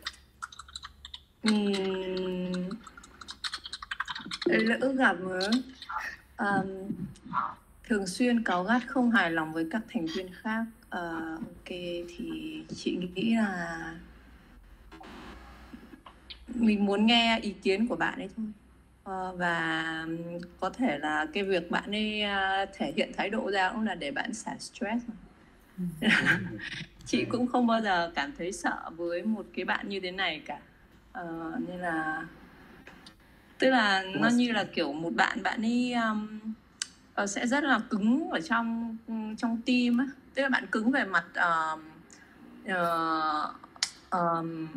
Uhm, lỡ gặp nữa. Um, thường xuyên cáu gắt, không hài lòng với các thành viên khác. Ờ, ok, thì chị nghĩ là mình muốn nghe ý kiến của bạn ấy thôi. Ờ, và có thể là cái việc bạn ấy à, thể hiện thái độ ra cũng là để bạn xả stress mà. Chị cũng không bao giờ cảm thấy sợ với một cái bạn như thế này cả. Ờ, nên là tức là nó như là kiểu một bạn bạn ấy um, ờ, sẽ rất là cứng ở trong trong team á, tức là bạn cứng về mặt um, uh, um,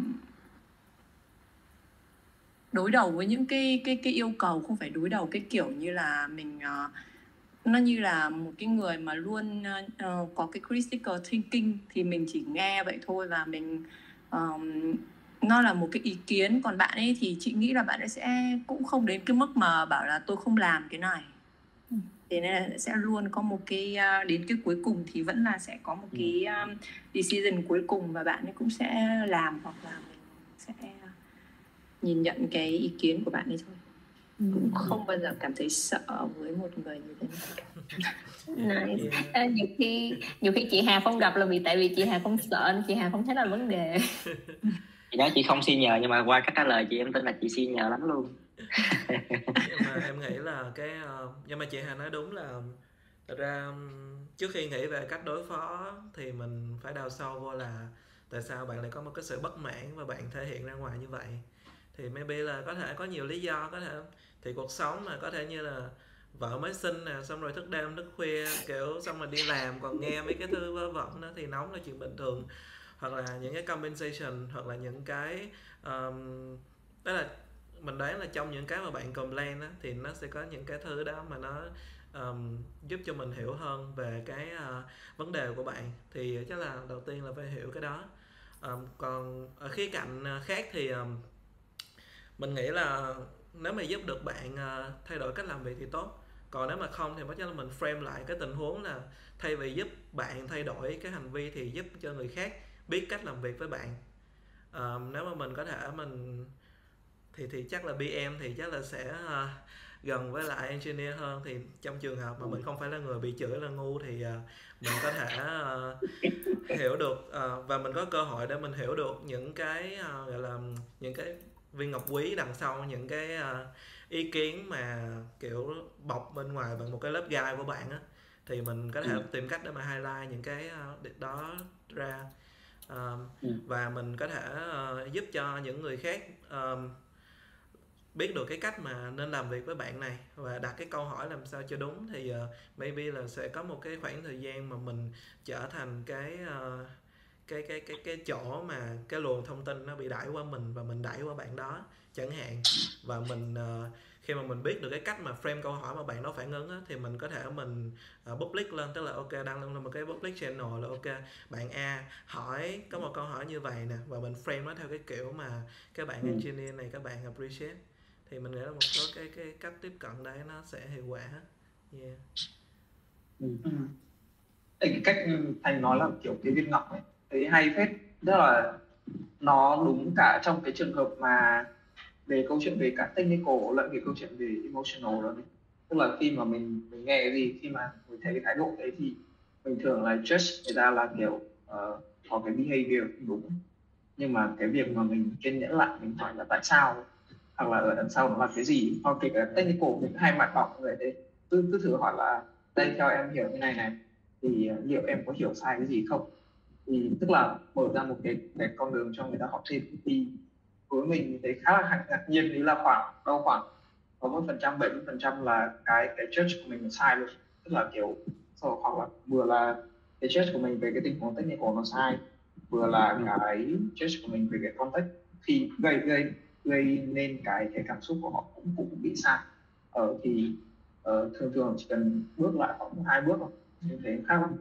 đối đầu với những cái cái cái yêu cầu, không phải đối đầu cái kiểu như là mình uh, nó như là một cái người mà luôn uh, có cái critical thinking, thì mình chỉ nghe vậy thôi và mình um, nó là một cái ý kiến. Còn bạn ấy thì chị nghĩ là bạn ấy sẽ cũng không đến cái mức mà bảo là tôi không làm cái này. Thế nên là sẽ luôn có một cái uh, đến cái cuối cùng thì vẫn là sẽ có một cái um, decision cuối cùng và bạn ấy cũng sẽ làm, hoặc là mình sẽ nhìn nhận cái ý kiến của bạn ấy thôi. Cũng không bao giờ cảm thấy sợ với một người như thế này. Nice. À, nhiều khi nhiều khi chị Hà không gặp là vì tại vì chị Hà không sợ nên chị Hà không thấy là vấn đề. Thì đó, chị không xin nhờ, nhưng mà qua cách trả lời chị em tin là chị xin nhờ lắm luôn. Nhưng mà em nghĩ là cái uh, nhưng mà chị Hà nói đúng là thật ra um, trước khi nghĩ về cách đối phó thì mình phải đào sâu vô là tại sao bạn lại có một cái sự bất mãn và bạn thể hiện ra ngoài như vậy. Thì maybe là có thể có nhiều lý do, có thể thì cuộc sống mà có thể như là vợ mới sinh nè, xong rồi thức đêm thức khuya kiểu xong rồi đi làm còn nghe mấy cái thứ vớ vẩn đó thì nóng là chuyện bình thường, hoặc là những cái compensation, hoặc là những cái um, đó là mình đoán là trong những cái mà bạn complain á thì nó sẽ có những cái thứ đó mà nó um, giúp cho mình hiểu hơn về cái uh, vấn đề của bạn. Thì chắc là đầu tiên là phải hiểu cái đó. Um, còn ở khía cạnh khác thì um, mình nghĩ là nếu mà giúp được bạn uh, thay đổi cách làm việc thì tốt. Còn nếu mà không thì chắc là mình frame lại cái tình huống là thay vì giúp bạn thay đổi cái hành vi thì giúp cho người khác biết cách làm việc với bạn. Um, nếu mà mình có thể mình thì thì chắc là pê em thì chắc là sẽ uh, gần với lại engineer hơn. Thì trong trường hợp mà mình không phải là người bị chửi là ngu thì uh, mình có thể uh, hiểu được uh, và mình có cơ hội để mình hiểu được những cái uh, gọi là những cái viên ngọc quý đằng sau những cái uh, ý kiến mà kiểu bọc bên ngoài bằng một cái lớp gai của bạn á, thì mình có thể ừ. tìm cách để mà highlight những cái uh, đó ra. Uh, ừ. Và mình có thể uh, giúp cho những người khác uh, biết được cái cách mà nên làm việc với bạn này và đặt cái câu hỏi làm sao cho đúng. Thì uh, maybe là sẽ có một cái khoảng thời gian mà mình trở thành cái uh, cái cái cái cái chỗ mà cái luồng thông tin nó bị đẩy qua mình và mình đẩy qua bạn đó chẳng hạn. Và mình uh, khi mà mình biết được cái cách mà frame câu hỏi mà bạn đó phản ứng á, thì mình có thể mình uh, public lên, tức là ok đăng lên một cái public channel là ok bạn A hỏi có một câu hỏi như vậy nè, và mình frame nó theo cái kiểu mà các bạn engineer này các bạn appreciate. Thì mình nghĩ là một số cái cái cách tiếp cận đấy nó sẽ hiệu quả. Yeah. Ừ. Cái cách Thành nói là kiểu cái viên ngọc ấy, thấy hay phết, tức là nó đúng cả trong cái trường hợp mà về câu chuyện về cả technical lẫn về câu chuyện về emotional rồi đấy. Tức là khi mà mình mình nghe cái gì, khi mà mình thấy cái thái độ đấy thì mình thường là judge người ta là kiểu uh, có cái behavior đúng, nhưng mà cái việc mà mình kiên nhẫn lại mình hỏi là tại sao, hoặc là ở đằng sau nó là cái gì, hoặc kể cả technical mình hay mạn bỏng người đấy, cứ cứ thử hỏi là đây theo em hiểu như này này thì liệu em có hiểu sai cái gì không, thì tức là mở ra một cái cái con đường cho người ta học thêm. Thì với mình thấy khá là ngạc nhiên, đấy là khoảng đâu khoảng sáu mươi phần trăm bảy mươi phần trăm là cái cái judge của mình là sai luôn, tức là kiểu hoặc là vừa là cái judge của mình về cái tình huống technical nó sai, vừa là cái judge của mình về cái context thì gây gây gây nên cái cái cảm xúc của họ cũng cũng bị sai. Ờ, thì uh, thường thường chỉ cần bước lại khoảng hai bước thôi, như thế khác lắm.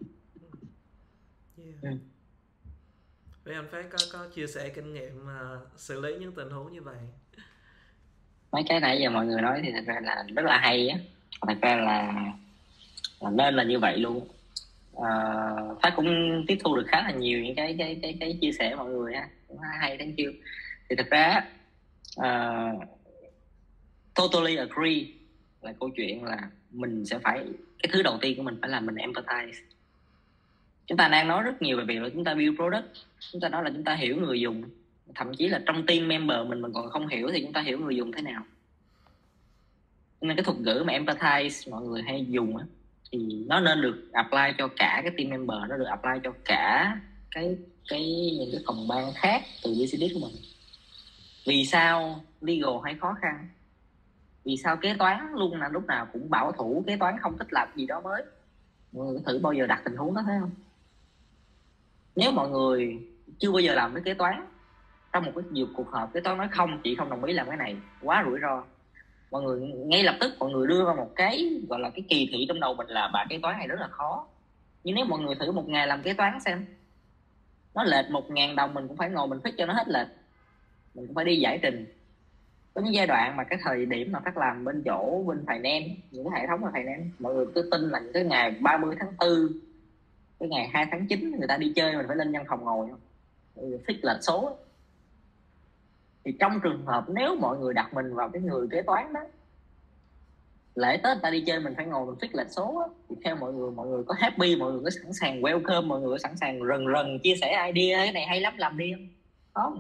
Yeah. Ừ. Vậy anh Phát có có chia sẻ kinh nghiệm uh, xử lý những tình huống như vậy? Mấy cái nãy giờ mọi người nói thì thật ra là rất là hay á, thật ra là, là nên là như vậy luôn. Uh, Phát cũng tiếp thu được khá là nhiều những cái cái cái cái chia sẻ của mọi người á, cũng hay, thank you. Thì thật ra uh, totally agree là câu chuyện là mình sẽ phải, cái thứ đầu tiên của mình phải là mình empathize. Chúng ta đang nói rất nhiều về việc là chúng ta build product, chúng ta nói là chúng ta hiểu người dùng, thậm chí là trong team member mình mình còn không hiểu thì chúng ta hiểu người dùng thế nào. Nên cái thuật ngữ mà empathize mọi người hay dùng á, thì nó nên được apply cho cả cái team member, nó được apply cho cả cái cái những cái phòng ban khác từ business của mình. Vì sao legal hay khó khăn? Vì sao kế toán luôn là lúc nào cũng bảo thủ, kế toán không thích làm gì đó mới? Mọi người thử bao giờ đặt tình huống đó thấy không? Nếu mọi người chưa bao giờ làm với kế toán, trong một cái nhiều cuộc họp kế toán nói không, chị không đồng ý làm cái này, quá rủi ro, mọi người ngay lập tức mọi người đưa ra một cái gọi là cái kỳ thị trong đầu mình là bà kế toán này rất là khó. Nhưng nếu mọi người thử một ngày làm kế toán xem, nó lệch một ngàn đồng mình cũng phải ngồi mình fix cho nó hết lệch, mình cũng phải đi giải trình. Có những giai đoạn mà cái thời điểm mà Phát làm bên chỗ bên finance, những cái hệ thống là finance, mọi người cứ tin là những cái ngày ba mươi tháng tư, cái ngày hai tháng chín người ta đi chơi mình phải lên văn phòng ngồi fix lệch số. Thì trong trường hợp nếu mọi người đặt mình vào cái người kế toán đó, lễ Tết ta đi chơi mình phải ngồi mình fix lệch số đó, thì theo mọi người, mọi người có happy, mọi người có sẵn sàng welcome, mọi người có sẵn sàng rần rần chia sẻ idea, cái này hay lắm làm đi không? Không.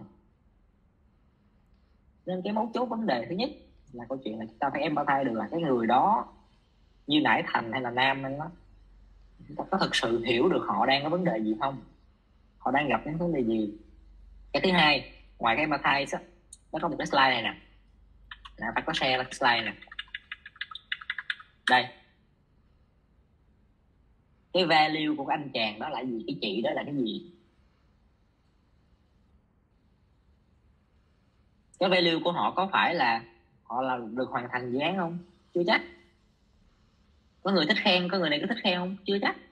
Nên cái mấu chốt vấn đề thứ nhất là câu chuyện là chúng ta phải empathize được là cái người đó, như nãy Thành hay là Nam anh đó, chúng ta có thực sự hiểu được họ đang có vấn đề gì không, họ đang gặp những vấn đề gì. Cái thứ hai, ngoài cái empathize á, nó có một cái slide này nè, là phải có share cái slide này. Đây, cái value của cái anh chàng đó là gì, cái chị đó là cái gì? Cái value của họ có phải là họ là được hoàn thành dự án không? Chưa chắc. Có người thích khen, có người này có thích khen không? Chưa chắc.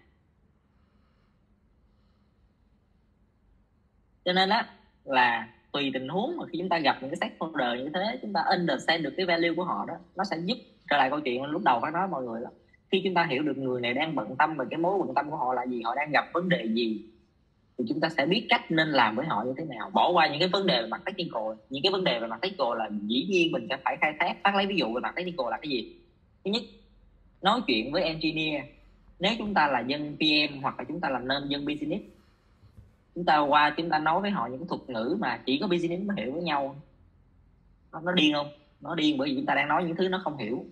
Cho nên đó là tùy tình huống mà khi chúng ta gặp những cái stakeholder như thế, chúng ta understand được cái value của họ đó, nó sẽ giúp trở lại câu chuyện lúc đầu phải nói mọi người là khi chúng ta hiểu được người này đang bận tâm về cái mối bận tâm của họ là gì, họ đang gặp vấn đề gì, thì chúng ta sẽ biết cách nên làm với họ như thế nào. Bỏ qua những cái vấn đề về mặt technical. Những cái vấn đề về mặt technical là dĩ nhiên mình sẽ phải khai thác. Phát lấy ví dụ về mặt technical là cái gì? Thứ nhất, nói chuyện với engineer. Nếu chúng ta là dân pê em hoặc là chúng ta là nên dân business, chúng ta qua chúng ta nói với họ những cái thuật ngữ mà chỉ có business mới hiểu với nhau, nó, nó điên không? Nó điên bởi vì chúng ta đang nói những thứ nó không hiểu.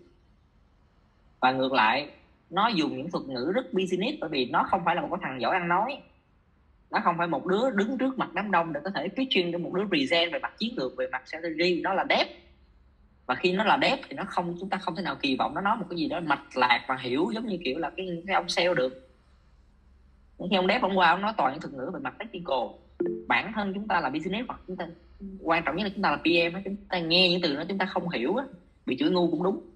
Và ngược lại, nó dùng những thuật ngữ rất business bởi vì nó không phải là một cái thằng giỏi ăn nói, nó không phải một đứa đứng trước mặt đám đông để có thể pitching cho một đứa present về mặt chiến lược, về mặt strategy. Nó là dev, và khi nó là dev thì nó không, chúng ta không thể nào kỳ vọng nó nói một cái gì đó mạch lạc và hiểu giống như kiểu là cái, cái ông sale được. Khi ông dev ông qua ông nói toàn những thuật ngữ về mặt technical. Bản thân chúng ta là business hoặc chúng ta quan trọng nhất là chúng ta là pê em, chúng ta nghe những từ đó chúng ta không hiểu á, bị chửi ngu cũng đúng.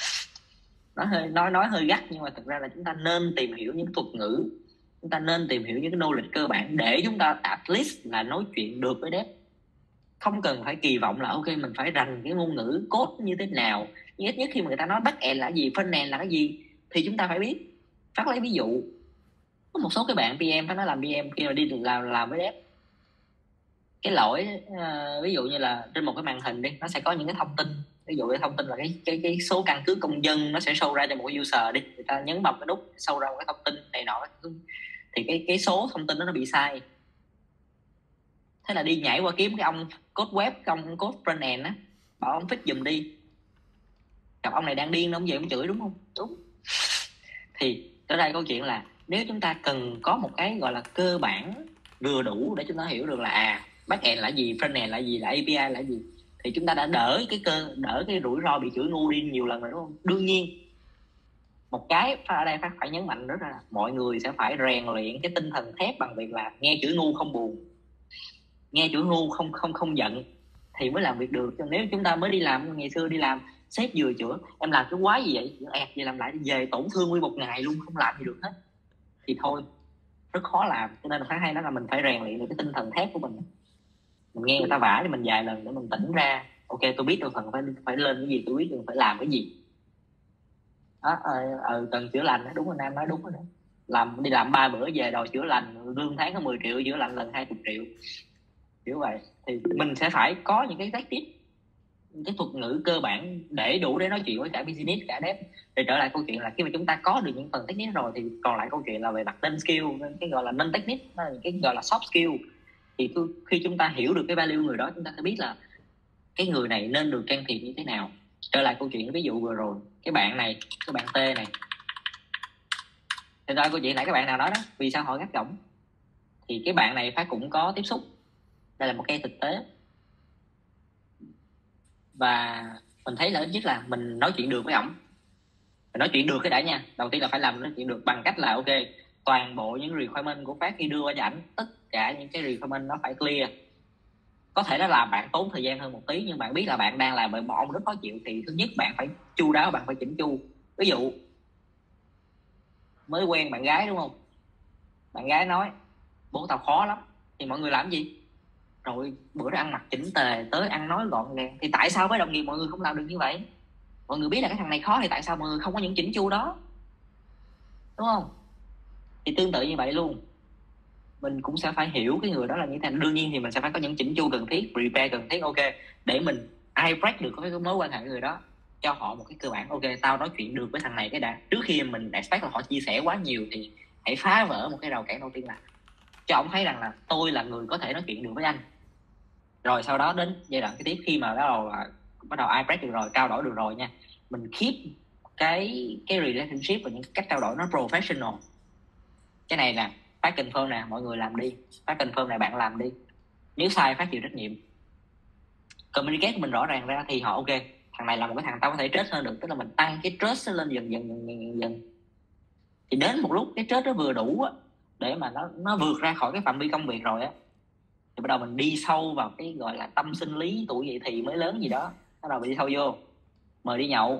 Nó hơi nói nói hơi gắt, nhưng mà thực ra là chúng ta nên tìm hiểu những thuật ngữ, chúng ta nên tìm hiểu những cái knowledge cơ bản để chúng ta at least là nói chuyện được với dev. Không cần phải kỳ vọng là ok mình phải rành cái ngôn ngữ code như thế nào, nhưng ít nhất khi mà người ta nói back end là gì, front end là cái gì thì chúng ta phải biết. Phát lấy ví dụ, có một số cái bạn pê em phải nói làm pê em khi mà đi làm làm với dev, cái lỗi uh, ví dụ như là trên một cái màn hình đi, nó sẽ có những cái thông tin, ví dụ cái thông tin là cái cái cái số căn cước công dân, nó sẽ show ra cho một cái user đi, người ta nhấn vào cái nút show ra một cái thông tin này nọ, thì cái cái số thông tin đó nó bị sai. Thế là đi nhảy qua kiếm cái ông code web, cái ông code front end á, bảo ông fix giùm đi. Gặp ông này đang điên, ông về ông chửi đúng không? Đúng. Thì tới đây câu chuyện là nếu chúng ta cần có một cái gọi là cơ bản vừa đủ để chúng ta hiểu được là à back end là gì, front end là gì, là a pê i là gì, thì chúng ta đã đỡ cái cơ đỡ cái rủi ro bị chửi ngu đi nhiều lần rồi đúng không? Đương nhiên một cái ở đây phải nhấn mạnh rất là mọi người sẽ phải rèn luyện cái tinh thần thép bằng việc là nghe chửi ngu không buồn, nghe chửi ngu không không không giận thì mới làm việc được. Chứ nếu chúng ta mới đi làm, ngày xưa đi làm sếp vừa chữa em làm cái quái gì vậy, ẹt vậy làm lại về tổn thương nguyên một ngày luôn, không làm gì được hết thì thôi, rất khó làm. Cho nên là phải hay đó là mình phải rèn luyện được cái tinh thần thép của mình. Mình nghe người ta vả thì mình vài lần để mình tỉnh ra, ok tôi biết tôi cần phải phải lên cái gì, tôi biết tôi phải làm cái gì đó. Ờ, ờ, cần chữa lành, đúng rồi, Nam nói đúng rồi đó. Làm đi làm ba bữa về đòi chữa lành, lương tháng có mười triệu, chữa lành lần hai mươi triệu kiểu vậy. Thì mình sẽ phải có những cái tactic cái thuật ngữ cơ bản để đủ để nói chuyện với cả business, cả dev. Để trở lại câu chuyện là khi mà chúng ta có được những phần technique rồi thì còn lại câu chuyện là về mặt tên skill, cái gọi là non technique, cái gọi là soft skill. Thì khi chúng ta hiểu được cái value người đó, chúng ta sẽ biết là cái người này nên được can thiệp như thế nào. Trở lại câu chuyện ví dụ vừa rồi, cái bạn này, cái bạn T này, thì ra câu chuyện lại các bạn nào đó đó, vì sao họ gắt gỏng, thì cái bạn này Phát cũng có tiếp xúc. Đây là một cái thực tế, và mình thấy là ít nhất là mình nói chuyện được với ổng. Mình nói chuyện được cái đã nha, đầu tiên là phải làm nói chuyện được bằng cách là ok, toàn bộ những requirement của Phát khi đưa qua cho ảnh, tất cả những cái requirement nó phải clear. Có thể nó làm bạn tốn thời gian hơn một tí, nhưng bạn biết là bạn đang làm bởi một ông rất khó chịu, thì thứ nhất bạn phải chu đáo, bạn phải chỉnh chu. Ví dụ mới quen bạn gái đúng không, bạn gái nói bố tao khó lắm, thì mọi người làm gì? Rồi bữa đó ăn mặc chỉnh tề, tới ăn nói gọn gàng. Thì tại sao với đồng nghiệp mọi người không làm được như vậy? Mọi người biết là cái thằng này khó, thì tại sao mọi người không có những chỉnh chu đó, đúng không? Thì tương tự như vậy luôn, mình cũng sẽ phải hiểu cái người đó là như thế nào. Đương nhiên thì mình sẽ phải có những chỉnh chu cần thiết, prepare cần thiết, ok, để mình ai break được cái mối quan hệ với người đó, cho họ một cái cơ bản. Ok, tao nói chuyện được với thằng này cái đã, trước khi mình expect là họ chia sẻ quá nhiều thì hãy phá vỡ một cái rào cản đầu tiên là cho ông thấy rằng là tôi là người có thể nói chuyện được với anh. Rồi sau đó đến giai đoạn kế tiếp, khi mà bắt đầu là bắt đầu ai break được rồi, trao đổi được rồi nha, mình keep cái cái relationship và những cách trao đổi nó professional. Cái này nè, Phát confirm nè, mọi người làm đi. Phát confirm này, bạn làm đi. Nếu sai Phát chịu trách nhiệm. Communicate mình rõ ràng ra thì họ ok, thằng này là một cái thằng tao có thể trust hơn được. Tức là mình tăng cái trust lên dần dần dần dần dần, dần. Thì đến một lúc cái trust nó vừa đủ á, để mà nó nó vượt ra khỏi cái phạm vi công việc rồi á, thì bắt đầu mình đi sâu vào cái gọi là tâm sinh lý tuổi dậy thì mới lớn gì đó. Bắt đầu mình đi sâu vô, mời đi nhậu,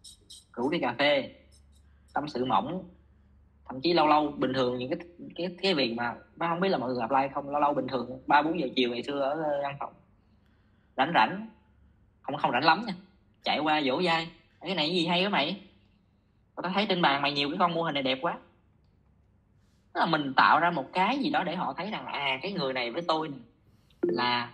rủ đi cà phê, tâm sự mỏng. Thậm chí lâu lâu bình thường những cái cái cái việc mà không biết là mọi người apply không, lâu lâu bình thường ba bốn giờ chiều ngày xưa ở văn phòng rảnh rảnh, không không rảnh lắm nha, chạy qua dỗ dai, cái này cái gì hay đó mày, tao thấy trên bàn mày nhiều cái con mô hình này đẹp quá. Tức là mình tạo ra một cái gì đó để họ thấy rằng à, cái người này với tôi là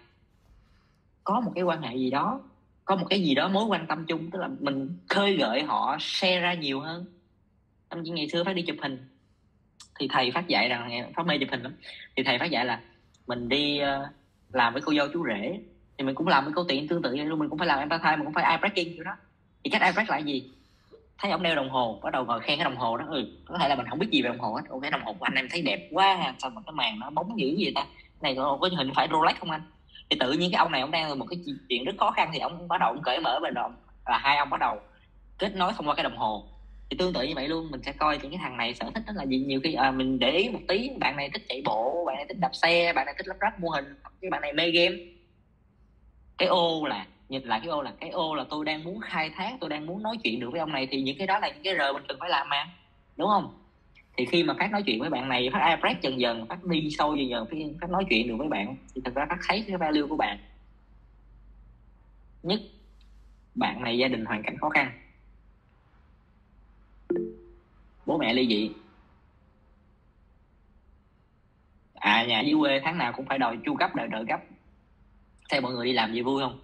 có một cái quan hệ gì đó, có một cái gì đó mối quan tâm chung. Tức là mình khơi gợi họ share ra nhiều hơn. Thậm chí ngày xưa Phát đi chụp hình thì thầy Phát dạy rằng, Phát mê chụp hình lắm, thì thầy Phát dạy là mình đi uh, làm với cô dâu chú rể thì mình cũng làm với cô tiện tương tự như luôn, mình cũng phải làm empathy, mình cũng phải eye breaking kiểu đó. Thì cách eye break là gì? Thấy ông đeo đồng hồ, bắt đầu ngồi khen cái đồng hồ đó. Ừ, có thể là mình không biết gì về đồng hồ hết. Ok, đồng hồ của anh em thấy đẹp quá, sao mà cái màn nó bóng dữ vậy ta, cái này có hình phải Rolex không anh? Thì tự nhiên cái ông này ông đang một cái chuyện rất khó khăn, thì ông bắt đầu ông cởi mở về đó, là hai ông bắt đầu kết nối thông qua cái đồng hồ. Thì tương tự như vậy luôn, mình sẽ coi những cái thằng này sở thích đó là gì. Nhiều khi à, mình để ý một tí, bạn này thích chạy bộ, bạn này thích đạp xe, bạn này thích lắp ráp mô hình, cái bạn này mê game. Cái ô là nhìn lại cái ô là cái ô là tôi đang muốn khai thác, tôi đang muốn nói chuyện được với ông này, thì những cái đó là những cái R mình cần phải làm mà, đúng không? Thì khi mà Phát nói chuyện với bạn này, Phát eye break dần dần, Phát đi sâu dần dần, Phát nói chuyện được với bạn, thì thật ra Phát thấy cái value của bạn. Nhất, bạn này gia đình hoàn cảnh khó khăn, bố mẹ ly dị, à nhà dưới quê tháng nào cũng phải đòi chu cấp, đòi trợ cấp. Theo mọi người đi làm gì vui không?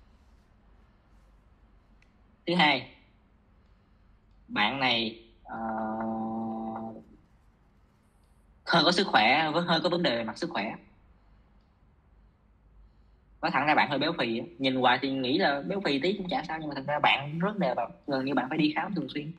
Thứ hai, bạn này uh, hơi có sức khỏe, hơi có vấn đề về mặt sức khỏe. Nói thẳng ra bạn hơi béo phì, nhìn hoài thì nghĩ là béo phì tí cũng chả sao, nhưng mà thật ra bạn rất đều, gần như bạn phải đi khám thường xuyên.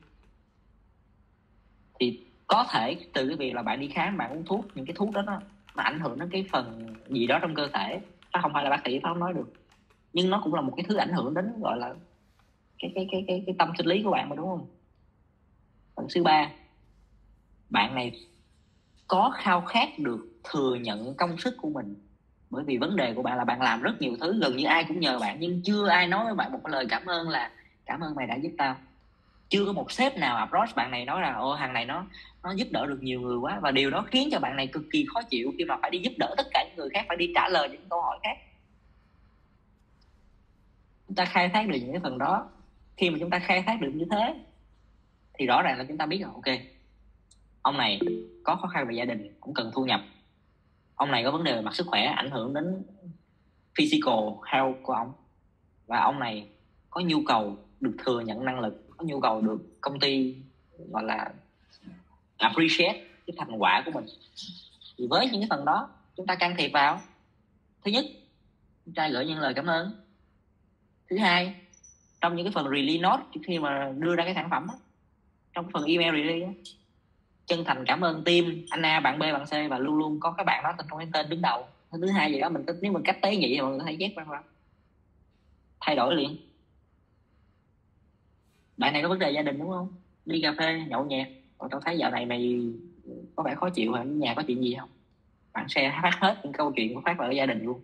Thì có thể từ cái việc là bạn đi khám, bạn uống thuốc, những cái thuốc đó nó, nó ảnh hưởng đến cái phần gì đó trong cơ thể. Nó không phải là bác sĩ Pháp không nói được, nhưng nó cũng là một cái thứ ảnh hưởng đến gọi là cái cái cái cái, cái tâm sinh lý của bạn mà, đúng không? Phần thứ ba, bạn này có khao khát được thừa nhận công sức của mình. Bởi vì vấn đề của bạn là bạn làm rất nhiều thứ, gần như ai cũng nhờ bạn, nhưng chưa ai nói với bạn một lời cảm ơn là cảm ơn mày đã giúp tao. Chưa có một sếp nào approach bạn này nói rằng ô thằng này nó nó giúp đỡ được nhiều người quá, và điều đó khiến cho bạn này cực kỳ khó chịu khi mà phải đi giúp đỡ tất cả những người khác, phải đi trả lời những câu hỏi khác. Chúng ta khai thác được những cái phần đó. Khi mà chúng ta khai thác được như thế thì rõ ràng là chúng ta biết là ok, ông này có khó khăn về gia đình, cũng cần thu nhập, ông này có vấn đề về mặt sức khỏe ảnh hưởng đến physical health của ông, và ông này có nhu cầu được thừa nhận năng lực, có nhu cầu được công ty gọi là appreciate cái thành quả của mình. Thì với những cái phần đó chúng ta can thiệp vào. Thứ nhất, chúng ta gửi những lời cảm ơn. Thứ hai, trong những cái phần release note khi mà đưa ra cái sản phẩm đó, trong phần email release đó, chân thành cảm ơn team anh A, bạn B, bạn C, và luôn luôn có các bạn đó trong cái tên đứng đầu. Thứ hai gì đó mình nếu mình cách tế nhị thì mọi người có thể chép vào, thay đổi liền. Bạn này có vấn đề gia đình đúng không? Đi cà phê nhậu nhẹt, còn tao thấy dạo này mày có vẻ khó chịu, ở nhà có chuyện gì không? Bạn share phát hết những câu chuyện của phát vào gia đình luôn.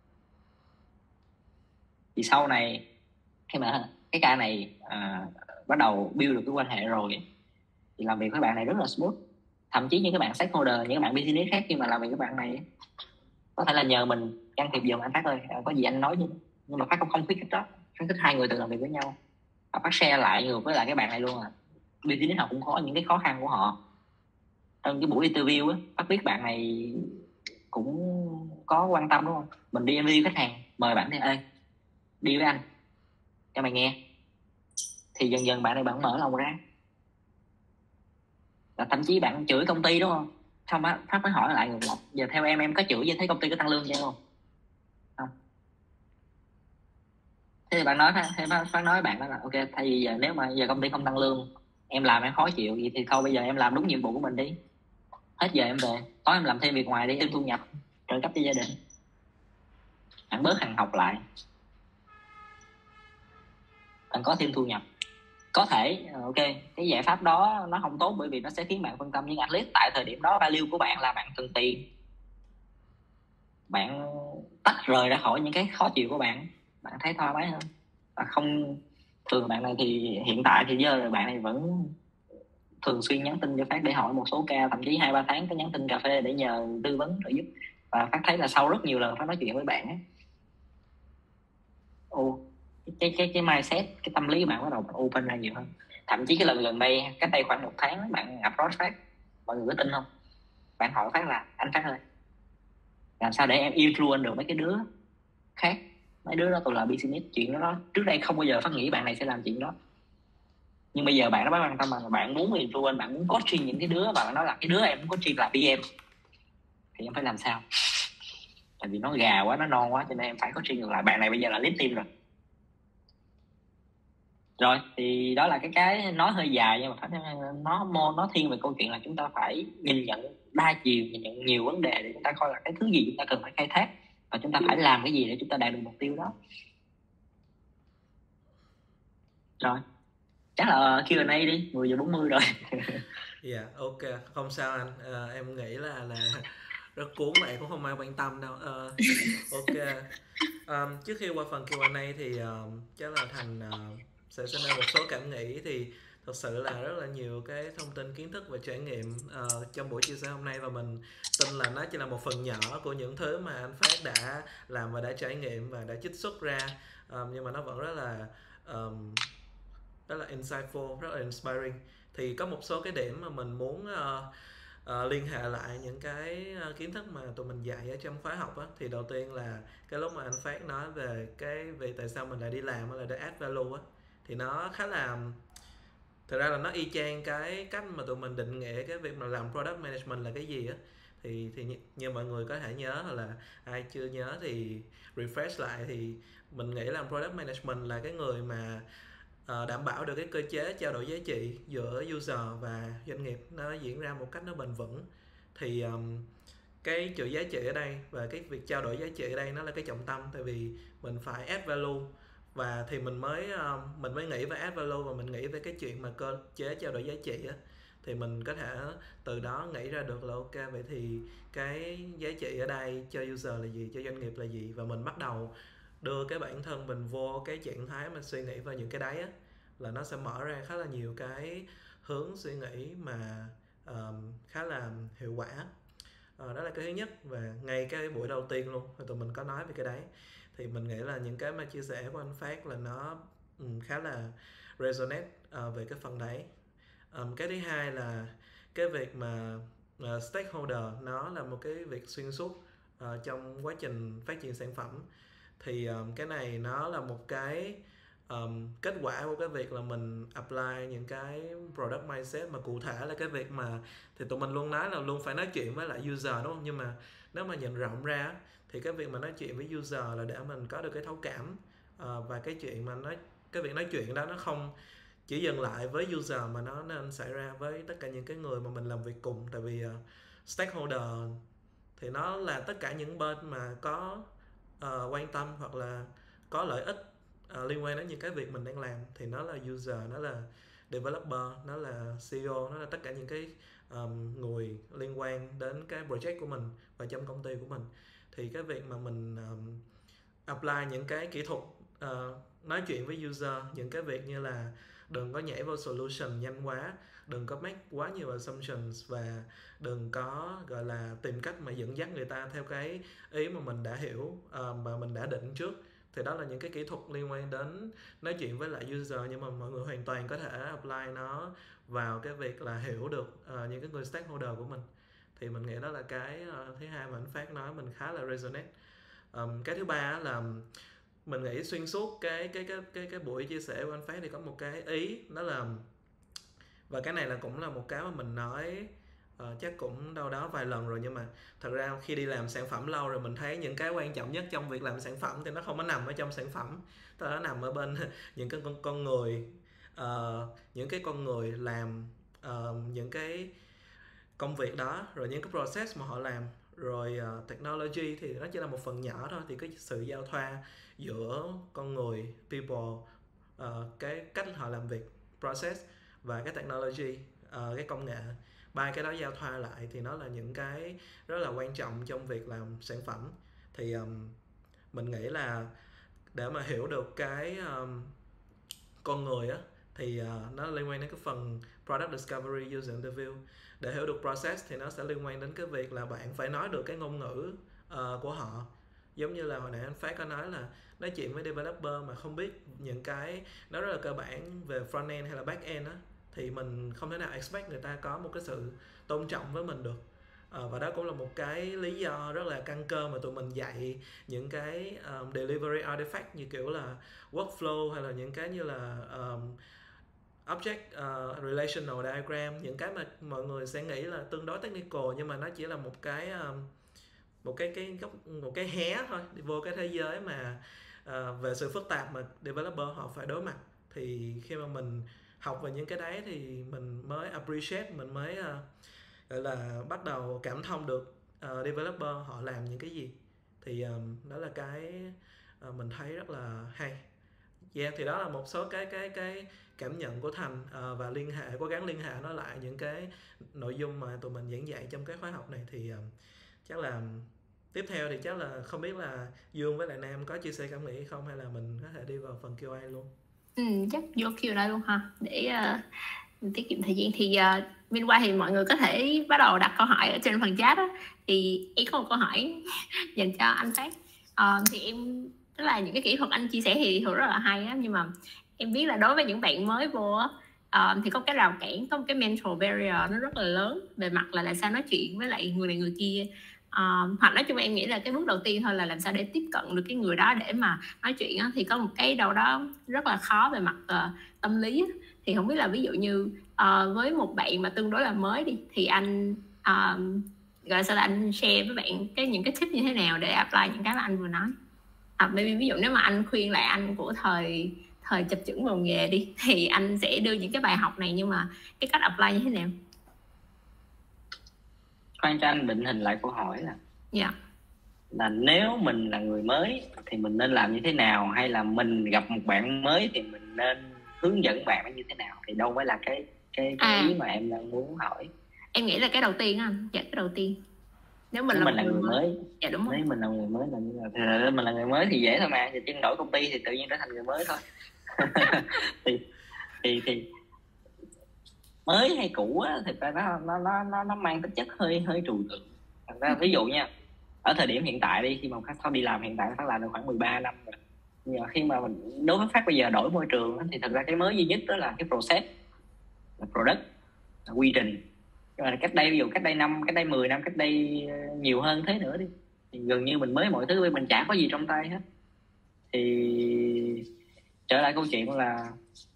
Thì sau này khi mà cái ca này à, bắt đầu build được cái quan hệ rồi thì làm việc với bạn này rất là smooth. Thậm chí những cái bạn stakeholder, những cái bạn business khác khi mà làm việc với bạn này có thể là nhờ mình can thiệp giùm anh Phát ơi, có gì anh nói chứ. Nhưng mà Phát cũng không khuyến khích đó, khuyến khích hai người tự làm việc với nhau. Và Phát share lại ngược với lại cái bạn này luôn à. Business họ cũng có những cái khó khăn của họ. Trong cái buổi interview á, Phát biết bạn này cũng có quan tâm đúng không? Mình đi interview khách hàng, mời bạn thì ê đi với anh cho mày nghe, thì dần dần bạn này bạn mở lòng ra. Và thậm chí bạn chửi công ty đúng không? Xong á Phát mới hỏi lại ngược lại, giờ theo em em có chửi vậy thấy công ty có tăng lương cho em không? Không. Thế thì bạn nói thế Phát nói bạn đó là ok, thay vì giờ nếu mà giờ công ty không tăng lương, em làm em khó chịu vậy thì thôi bây giờ em làm đúng nhiệm vụ của mình đi, hết giờ em về, tối em làm thêm việc ngoài đi, thêm thu nhập trợ cấp cho gia đình, bạn bớt hàng học lại, bạn có thêm thu nhập. Có thể ok cái giải pháp đó nó không tốt bởi vì nó sẽ khiến bạn phân tâm, nhưng at least tại thời điểm đó value của bạn là bạn cần tiền, bạn tách rời ra khỏi những cái khó chịu của bạn, bạn thấy thoải mái hơn. Và không, thường bạn này thì hiện tại thì giờ bạn này vẫn thường xuyên nhắn tin cho Phát để hỏi một số ca, thậm chí hai ba tháng có nhắn tin cà phê để nhờ tư vấn trợ giúp. Và Phát thấy là sau rất nhiều lần Phát nói chuyện với bạn ấy, ô cái cái cái mindset, cái tâm lý của bạn bắt đầu open ra nhiều hơn. Thậm chí cái lần gần đây, cách đây khoảng một tháng, bạn approach Phát, mọi người có tin không? Bạn hỏi Phát là anh Phát ơi, làm sao để em influence được mấy cái đứa khác, mấy đứa đó tôi là business, chuyện đó, đó trước đây không bao giờ Phát nghĩ bạn này sẽ làm chuyện đó, nhưng bây giờ bạn nó mới quan tâm là bạn muốn influence, bạn muốn coaching những cái đứa mà bạn nói là cái đứa em muốn coaching là pê em, thì em phải làm sao? Tại vì nó gà quá, nó non quá, cho nên em phải coaching ngược lại. Bạn này bây giờ là lead team rồi. Rồi thì đó là cái cái nói hơi dài, nhưng mà phải nó nó thiên về câu chuyện là chúng ta phải nhìn nhận đa chiều, nhìn nhận nhiều vấn đề để chúng ta coi là cái thứ gì chúng ta cần phải khai thác và chúng ta phải làm cái gì để chúng ta đạt được mục tiêu đó. Rồi chắc là Q and A đi, mười giờ bốn mươi rồi. Dạ yeah, ok, không sao anh. À, em nghĩ là là rất cuốn vậy cũng không ai quan tâm đâu. Uh, ok. Um, trước khi qua phần Q and A thì uh, chắc là Thành uh, sẽ xin ra một số cảm nghĩ. Thì thật sự là rất là nhiều cái thông tin, kiến thức và trải nghiệm uh, trong buổi chia sẻ hôm nay, và mình tin là nó chỉ là một phần nhỏ của những thứ mà anh Phát đã làm và đã trải nghiệm và đã trích xuất ra, um, nhưng mà nó vẫn rất là um, rất là insightful, rất là inspiring. Thì có một số cái điểm mà mình muốn uh, uh, liên hệ lại những cái uh, kiến thức mà tụi mình dạy ở trong khóa học á. Thì đầu tiên là cái lúc mà anh Phát nói về cái vì tại sao mình lại đi làm là để add value á, thì nó khá là, thực ra là nó y chang cái cách mà tụi mình định nghĩa cái việc mà làm product management là cái gì á. Thì thì như, như mọi người có thể nhớ, hoặc là ai chưa nhớ thì refresh lại, thì mình nghĩ là product management là cái người mà uh, đảm bảo được cái cơ chế trao đổi giá trị giữa user và doanh nghiệp nó diễn ra một cách nó bền vững. Thì um, cái chữ giá trị ở đây và cái việc trao đổi giá trị ở đây nó là cái trọng tâm, tại vì mình phải add value, và thì mình mới um, mình mới nghĩ về add value, và mình nghĩ về cái chuyện mà cơ chế trao đổi giá trị á, thì mình có thể từ đó nghĩ ra được là ok, vậy thì cái giá trị ở đây cho user là gì, cho doanh nghiệp là gì, và mình bắt đầu đưa cái bản thân mình vô cái trạng thái mà suy nghĩ vào những cái đấy á, là nó sẽ mở ra khá là nhiều cái hướng suy nghĩ mà um, khá là hiệu quả. Uh, đó là cái thứ nhất, và ngay cái buổi đầu tiên luôn tụi mình có nói về cái đấy, thì mình nghĩ là những cái mà chia sẻ của anh Phát là nó um, khá là resonate uh, về cái phần đấy. Um, cái thứ hai là cái việc mà uh, stakeholder nó là một cái việc xuyên suốt uh, trong quá trình phát triển sản phẩm. Thì um, cái này nó là một cái um, kết quả của cái việc là mình apply những cái product mindset, mà cụ thể là cái việc mà thì tụi mình luôn nói là luôn phải nói chuyện với lại user, đúng không? Nhưng mà nếu mà nhìn rộng ra thì cái việc mà nói chuyện với user là để mình có được cái thấu cảm, uh, và cái chuyện mà nói cái việc nói chuyện đó nó không chỉ dừng lại với user mà nó nên xảy ra với tất cả những cái người mà mình làm việc cùng. Tại vì uh, stakeholder thì nó là tất cả những bên mà có uh, quan tâm hoặc là có lợi ích uh, liên quan đến những cái việc mình đang làm, thì nó là user, nó là developer, nó là xê e ô, nó là tất cả những cái um, người liên quan đến cái project của mình và trong công ty của mình. Thì cái việc mà mình um, apply những cái kỹ thuật uh, nói chuyện với user, những cái việc như là đừng có nhảy vào solution nhanh quá, đừng có make quá nhiều assumptions, và đừng có gọi là tìm cách mà dẫn dắt người ta theo cái ý mà mình đã hiểu uh, mà mình đã định trước. Thì đó là những cái kỹ thuật liên quan đến nói chuyện với lại user, nhưng mà mọi người hoàn toàn có thể apply nó vào cái việc là hiểu được uh, những cái người stakeholder của mình. Thì mình nghĩ đó là cái uh, thứ hai mà anh Phát nói mình khá là resonate. Um, cái thứ ba là mình nghĩ xuyên suốt cái cái cái cái cái buổi chia sẻ của anh Phát thì có một cái ý, đó là, và cái này là cũng là một cái mà mình nói uh, chắc cũng đâu đó vài lần rồi, nhưng mà thật ra khi đi làm sản phẩm lâu rồi mình thấy những cái quan trọng nhất trong việc làm sản phẩm thì nó không có nằm ở trong sản phẩm, tức là nó nằm ở bên những cái con con người, uh, những cái con người làm uh, những cái công việc đó, rồi những cái process mà họ làm, rồi uh, technology thì nó chỉ là một phần nhỏ thôi. Thì cái sự giao thoa giữa con người, people, uh, cái cách họ làm việc, process, và cái technology, uh, cái công nghệ, ba cái đó giao thoa lại thì nó là những cái rất là quan trọng trong việc làm sản phẩm. Thì um, mình nghĩ là để mà hiểu được cái um, con người á, thì uh, nó liên quan đến cái phần product discovery, user interview. Để hiểu được process thì nó sẽ liên quan đến cái việc là bạn phải nói được cái ngôn ngữ uh, của họ. Giống như là hồi nãy anh Phát có nói là nói chuyện với developer mà không biết những cái nó rất là cơ bản về front end hay là back end á, thì mình không thể nào expect người ta có một cái sự tôn trọng với mình được. À, và đó cũng là một cái lý do rất là căn cơ mà tụi mình dạy những cái um, delivery artifact như kiểu là workflow, hay là những cái như là um, object uh, relational diagram, những cái mà mọi người sẽ nghĩ là tương đối technical, nhưng mà nó chỉ là một cái um, một cái cái góc một cái hé thôi đi vô cái thế giới mà uh, về sự phức tạp mà developer họ phải đối mặt. Thì khi mà mình học về những cái đấy thì mình mới appreciate, mình mới uh, gọi là bắt đầu cảm thông được uh, developer họ làm những cái gì. Thì um, đó là cái uh, mình thấy rất là hay. Yeah, thì đó là một số cái cái cái cảm nhận của Thành, uh, và liên hệ cố gắng liên hệ nó lại những cái nội dung mà tụi mình giảng dạy trong cái khóa học này. Thì uh, chắc là tiếp theo thì chắc là không biết là Dương với lại Nam có chia sẻ cảm nghĩ hay không, hay là mình có thể đi vào phần Q and A luôn. Ừ, chắc vô Q and A luôn ha, để uh, tiết kiệm thời gian. Thì uh, bên qua thì mọi người có thể bắt đầu đặt câu hỏi ở trên phần chat đó. Thì em có một câu hỏi dành cho anh Phát. Uh, thì em tức là những cái kỹ thuật anh chia sẻ thì thường rất là hay á, nhưng mà em biết là đối với những bạn mới vô á, uh, thì có cái rào cản, có một cái mental barrier nó rất là lớn về mặt là làm sao nói chuyện với lại người này người kia. Uh, hoặc nói chung em nghĩ là cái bước đầu tiên thôi là làm sao để tiếp cận được cái người đó để mà nói chuyện á, thì có một cái đâu đó rất là khó về mặt uh, tâm lý á. Thì không biết là ví dụ như uh, với một bạn mà tương đối là mới đi, thì anh uh, gọi sao là anh share với bạn cái những cái tip như thế nào để apply những cái mà anh vừa nói. À, maybe ví dụ nếu mà anh khuyên lại anh của thời thời chập chững vào nghề đi, thì anh sẽ đưa những cái bài học này, nhưng mà cái cách apply như thế nào? Khoan cho anh định hình lại câu hỏi là yeah. là nếu mình là người mới thì mình nên làm như thế nào, hay là mình gặp một bạn mới thì mình nên hướng dẫn bạn như thế nào, thì đâu mới là cái cái, cái à. ý mà em đang muốn hỏi. Em nghĩ là cái đầu tiên á, dạ cái đầu tiên nếu mình, nếu là, mình là người mới, mới. Dạ đúng rồi. Nếu mình là người mới là như là thì mình là người mới thì dễ thôi mà, thì chuyển đổi công ty thì tự nhiên trở thành người mới thôi. thì thì thì mới hay cũ á, thực ra nó nó nó nó nó mang tính chất hơi hơi trừu tượng. Thật ra ví dụ nha, ở thời điểm hiện tại đi, khi mà Phát đi làm hiện tại Phát làm được khoảng mười ba năm rồi, nhưng mà khi mà mình đối với Phát bây giờ đổi môi trường á, thì thật ra cái mới duy nhất đó là cái process, là product, là quy trình. Nhưng mà cách đây ví dụ cách đây năm, cách đây mười năm, cách đây nhiều hơn thế nữa đi, thì gần như mình mới mọi thứ, mình chả có gì trong tay hết. Thì trở lại câu chuyện là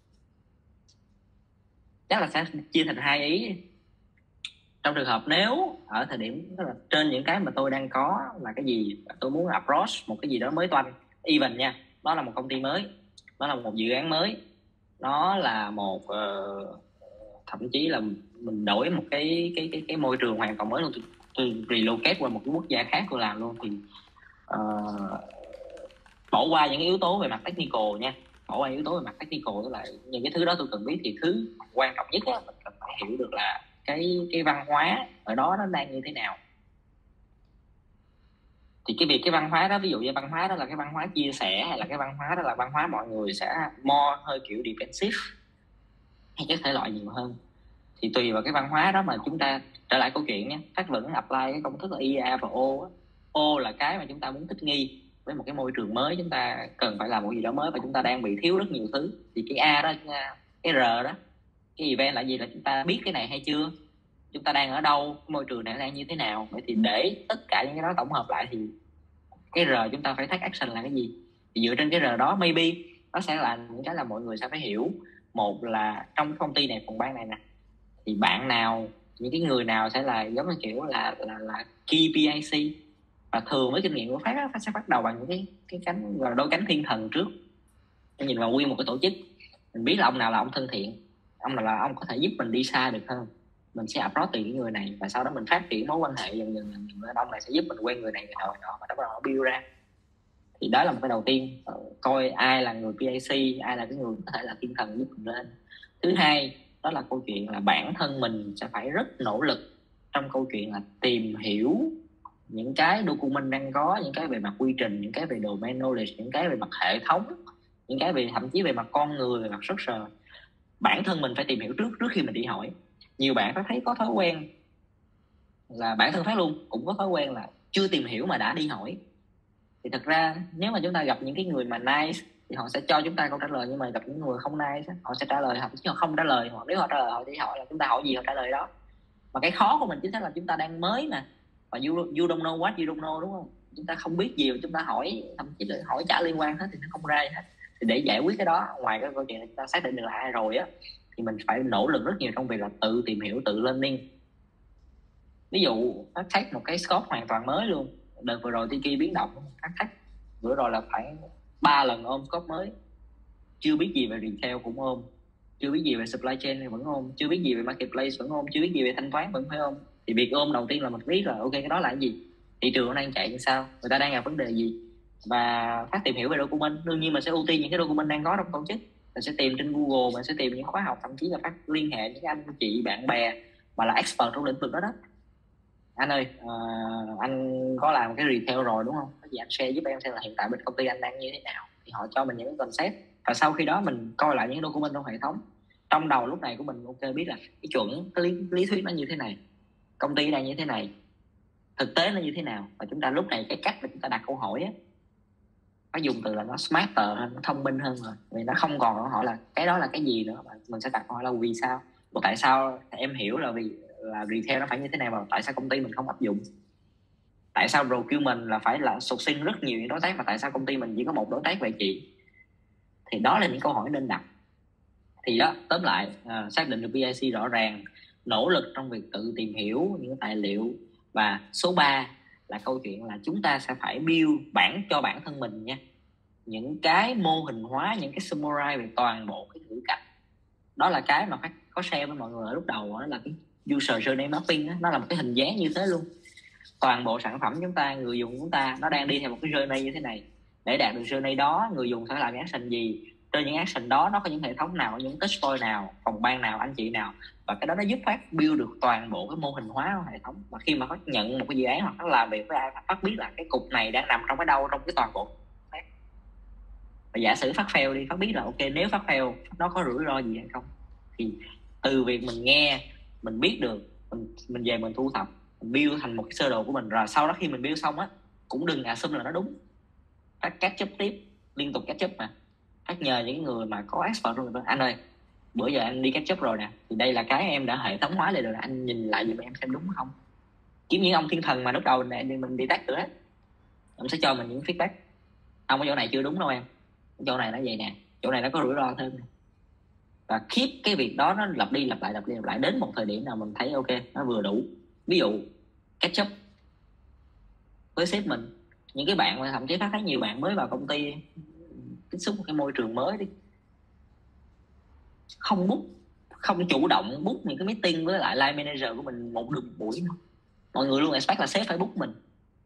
chắc là sẽ chia thành hai ý. Trong trường hợp nếu ở thời điểm tức là trên những cái mà tôi đang có là cái gì, tôi muốn approach một cái gì đó mới toanh, even nha, đó là một công ty mới, đó là một dự án mới, nó là một uh, thậm chí là mình đổi một cái cái cái cái môi trường hoàn toàn mới luôn, tôi, tôi relocate qua một cái quốc gia khác tôi làm luôn, thì uh, bỏ qua những cái yếu tố về mặt technical nha, bỏ qua yếu tố về mặt technical, tức là những cái thứ đó tôi cần biết, thì thứ quan trọng nhất á, mình cần phải hiểu được là cái cái văn hóa ở đó nó đang như thế nào. Thì cái việc cái văn hóa đó, ví dụ như văn hóa đó là cái văn hóa chia sẻ, hay là cái văn hóa đó là văn hóa mọi người sẽ more hơi kiểu defensive hay cái thể loại nhiều hơn, thì tùy vào cái văn hóa đó mà chúng ta trở lại câu chuyện nhé. Phát vẫn apply cái công thức là i a và O. O là cái mà chúng ta muốn thích nghi với một cái môi trường mới, chúng ta cần phải làm một gì đó mới và chúng ta đang bị thiếu rất nhiều thứ. Thì cái A đó, cái R đó, cái event là gì, là chúng ta biết cái này hay chưa, chúng ta đang ở đâu, môi trường này đang như thế nào. Vậy thì để tất cả những cái đó tổng hợp lại thì cái R chúng ta phải take action là cái gì. Thì dựa trên cái R đó maybe nó sẽ là những cái là mọi người sẽ phải hiểu. Một là trong công ty này, phòng ban này nè, thì bạn nào, những cái người nào sẽ là giống như kiểu là là là key pê i xê, và thường với kinh nghiệm của Phát á, sẽ bắt đầu bằng những cái cái cánh gọi là đôi cánh thiên thần trước. Mình nhìn vào nguyên một cái tổ chức, mình biết là ông nào là ông thân thiện, ông nào là ông có thể giúp mình đi xa được hơn, mình sẽ approach từ những người này, và sau đó mình phát triển mối quan hệ dần dần dần dần, ông này sẽ giúp mình quen người này người nọ người nọ, và đó bắt đầu nó build ra. Thì đó là một cái đầu tiên, coi ai là người pê i xê, ai là cái người có thể là thiên thần giúp mình lên. Thứ hai đó là câu chuyện là bản thân mình sẽ phải rất nỗ lực trong câu chuyện là tìm hiểu những cái document đang có, những cái về mặt quy trình, những cái về domain knowledge, những cái về mặt hệ thống, những cái về thậm chí về mặt con người, về mặt structure. Bản thân mình phải tìm hiểu trước trước khi mình đi hỏi. Nhiều bạn có thấy có thói quen là bản thân Phát luôn cũng có thói quen là chưa tìm hiểu mà đã đi hỏi. Thì thật ra nếu mà chúng ta gặp những cái người mà nice thì họ sẽ cho chúng ta câu trả lời, nhưng mà gặp những người không nice họ sẽ trả lời, họ chứ họ không trả lời, hoặc nếu họ trả lời họ chỉ hỏi là chúng ta hỏi gì họ trả lời đó. Mà cái khó của mình chính xác là chúng ta đang mới mà, và you, you don't know what you don't know, đúng không? Chúng ta không biết gì mà chúng ta hỏi, thậm chí là hỏi chả liên quan hết thì nó không ra gì hết. Thì để giải quyết cái đó, ngoài cái câu chuyện là chúng ta xác định được là ai rồi á, thì mình phải nỗ lực rất nhiều trong việc là tự tìm hiểu, tự learning. Ví dụ Phát take một cái scope hoàn toàn mới luôn. Đợt vừa rồi Tiki biến động, Phát take bữa rồi là phải ba lần ôm scope mới, chưa biết gì về retail cũng ôm, chưa biết gì về supply chain thì vẫn ôm, chưa biết gì về marketplace vẫn ôm, chưa biết gì về thanh toán vẫn phải ôm. Thì việc ôm đầu tiên là mình biết là ok cái đó là cái gì, thị trường nó đang chạy như sao, người ta đang gặp vấn đề gì, và Phát tìm hiểu về document. Đương nhiên mình sẽ ưu tiên những cái document đang có trong tổ chức, mình sẽ tìm trên Google, mình sẽ tìm những khóa học, thậm chí là Phát liên hệ những anh chị bạn bè mà là expert trong lĩnh vực đó đó. Anh ơi, uh, anh có làm một cái retail rồi đúng không? Có gì anh share giúp em xem là hiện tại bên công ty anh đang như thế nào. Thì họ cho mình những cái concept, và sau khi đó mình coi lại những document trong hệ thống. Trong đầu lúc này của mình ok biết là cái chuẩn, cái lý, lý thuyết nó như thế này, công ty đang như thế này, thực tế nó như thế nào. Và chúng ta lúc này cái cách mà chúng ta đặt câu hỏi á, nó dùng từ là nó smarter hơn, nó thông minh hơn rồi. Vì nó không còn hỏi là cái đó là cái gì nữa, mà mình sẽ đặt câu hỏi là vì sao. Và tại sao em hiểu là vì là retail nó phải như thế này, mà tại sao công ty mình không áp dụng? Tại sao procurement là phải là sourcing rất nhiều những đối tác, mà tại sao công ty mình chỉ có một đối tác vậy chị? Thì đó là những câu hỏi nên đặt. Thì đó, tóm lại, uh, xác định được pê i xê rõ ràng, nỗ lực trong việc tự tìm hiểu những tài liệu. Và số ba là câu chuyện là chúng ta sẽ phải build bản cho bản thân mình nha, những cái mô hình hóa, những cái summarize về toàn bộ cái ngữ cảnh. Đó là cái mà Phát có share với mọi người ở lúc đầu, đó là cái user journey mapping đó. Nó là một cái hình dáng như thế luôn. Toàn bộ sản phẩm chúng ta, người dùng chúng ta nó đang đi theo một cái journey như thế này. Để đạt được journey đó, người dùng sẽ làm những action gì, trên những action đó nó có những hệ thống nào, những touch point nào, phòng ban nào, anh chị nào. Và cái đó nó giúp Phát build được toàn bộ cái mô hình hóa của hệ thống. Và khi mà Phát nhận một cái dự án hoặc nó làm việc với ai, Phát biết là cái cục này đang nằm trong cái đâu trong cái toàn bộ. Và giả sử Phát fail đi, Phát biết là ok nếu Phát fail nó có rủi ro gì hay không. Thì từ việc mình nghe, mình biết được, mình, mình về mình thu thập, mình build thành một cái sơ đồ của mình. Rồi sau đó khi mình build xong á, cũng đừng assume là nó đúng, Phát catch up tiếp, liên tục catch up mà. Phát nhờ những người mà có expert luôn rồi, anh ơi bữa giờ anh đi catch up rồi nè, thì đây là cái em đã hệ thống hóa lại rồi, anh nhìn lại giùm em xem đúng không. Kiếm những ông thiên thần mà lúc đầu này mình đi test nữa hết, ông sẽ cho mình những feedback. Ông ở chỗ này chưa đúng đâu em, chỗ này nó vậy nè, chỗ này nó có rủi ro thêm nè. Và keep cái việc đó nó lặp đi lặp lại lặp đi lặp lại đến một thời điểm nào mình thấy ok nó vừa đủ. Ví dụ catch up với sếp mình, những cái bạn mà thậm chí Phát thấy nhiều bạn mới vào công ty tiếp xúc một cái môi trường mới đi, không book, không chủ động book những cái meeting với lại line manager của mình một đường buổi nữa. Mọi người luôn expect là sếp phải book mình,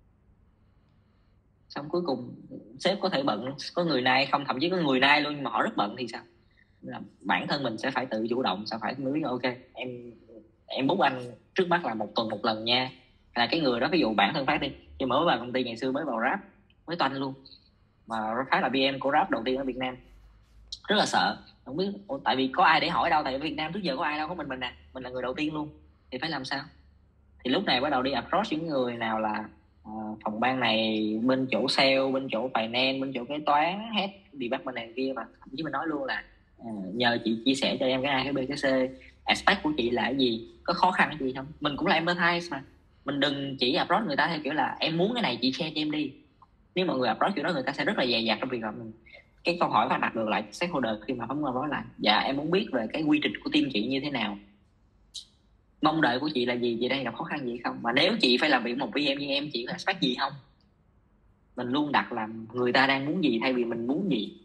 xong cuối cùng sếp có thể bận, có người nay không, thậm chí có người nay luôn nhưng mà họ rất bận thì sao? Là bản thân mình sẽ phải tự chủ động, sẽ phải nói ok em em book anh trước mắt là một tuần một lần nha. Hay là cái người đó, ví dụ bản thân Phát đi, nhưng mới vào công ty ngày xưa mới vào Rap, mới toanh luôn, mà Phát là pê em của Rap đầu tiên ở Việt Nam, rất là sợ, không biết tại vì có ai để hỏi đâu, tại ở Việt Nam trước giờ có ai đâu, có mình mình nè, mình là người đầu tiên luôn, thì phải làm sao? Thì lúc này bắt đầu đi approach những người nào là uh, phòng ban này, bên chỗ sale, bên chỗ finance, bên chỗ kế toán, head department này kia, và thậm chí mình nói luôn là uh, nhờ chị chia sẻ cho em cái A, cái B, cái C, aspect của chị là cái gì, có khó khăn cái gì không? Mình cũng là empathize mà, mình đừng chỉ approach người ta theo kiểu là em muốn cái này chị share cho em đi. Nếu mọi người approach kiểu đó người ta sẽ rất là dè dặt trong việc gặp mình. Cái câu hỏi phải đặt được lại stakeholder khi mà phóng nói là dạ em muốn biết về cái quy trình của team chị như thế nào, mong đợi của chị là gì, chị đang gặp khó khăn gì không, mà nếu chị phải làm việc một pê em như em, chị có expect gì không? Mình luôn đặt làm người ta đang muốn gì thay vì mình muốn gì,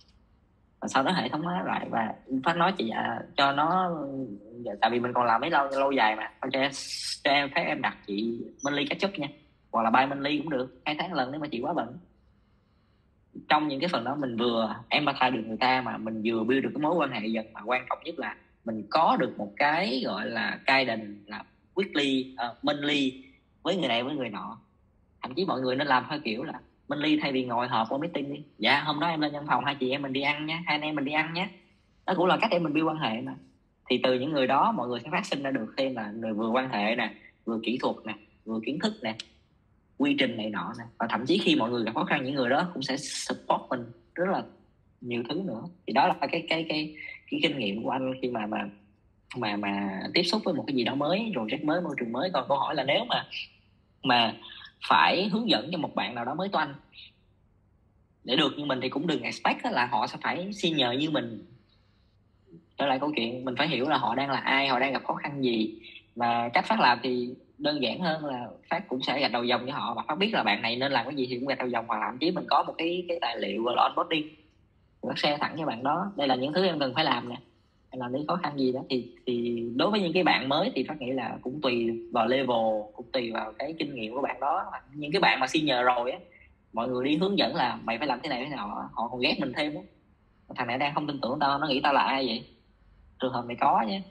và sau đó hệ thống hóa lại. Và Phát nói chị à, cho nó, tại vì mình còn làm mấy lâu lâu dài mà, cho em cho em phép em đặt chị monthly catch up nha, hoặc là by monthly cũng được, hai tháng lần nếu mà chị quá bận. Trong những cái phần đó mình vừa empathize được người ta, mà mình vừa build được cái mối quan hệ dần, mà quan trọng nhất là mình có được một cái gọi là guidance là weekly, uh, monthly với người này với người nọ. Thậm chí mọi người nên làm theo kiểu là monthly, thay vì ngồi họp qua meeting đi, dạ hôm đó em lên văn phòng, hai chị em mình đi ăn nhé, hai anh em mình đi ăn nhé, đó cũng là cách để mình build quan hệ mà. Thì từ những người đó mọi người sẽ phát sinh ra được thêm là người vừa quan hệ nè, vừa kỹ thuật nè, vừa kiến thức nè, quy trình này nọ nè, và thậm chí khi mọi người gặp khó khăn những người đó cũng sẽ support mình rất là nhiều thứ nữa. Thì đó là cái cái cái cái kinh nghiệm của anh khi mà mà mà mà tiếp xúc với một cái gì đó mới, project mới, môi trường mới. Còn câu hỏi là nếu mà mà phải hướng dẫn cho một bạn nào đó mới toanh để được như mình thì cũng đừng expect là họ sẽ phải senior như mình. Trở lại câu chuyện mình phải hiểu là họ đang là ai, họ đang gặp khó khăn gì, và cách Phát làm thì đơn giản hơn là Phát cũng sẽ gạch đầu dòng cho họ, và Phát biết là bạn này nên làm cái gì thì cũng gạch đầu dòng, hoặc thậm chí mình có một cái cái tài liệu gọi là onboarding, Phát share thẳng cho bạn đó, đây là những thứ em cần phải làm nè, em làm đi khó khăn gì đó. Thì thì đối với những cái bạn mới thì Phát nghĩ là cũng tùy vào level, cũng tùy vào cái kinh nghiệm của bạn đó. Những cái bạn mà senior rồi á, mọi người đi hướng dẫn là mày phải làm thế này thế nào, họ còn ghét mình thêm đó. Thằng này đang không tin tưởng tao, nó nghĩ tao là ai vậy? Trường hợp này có nhé.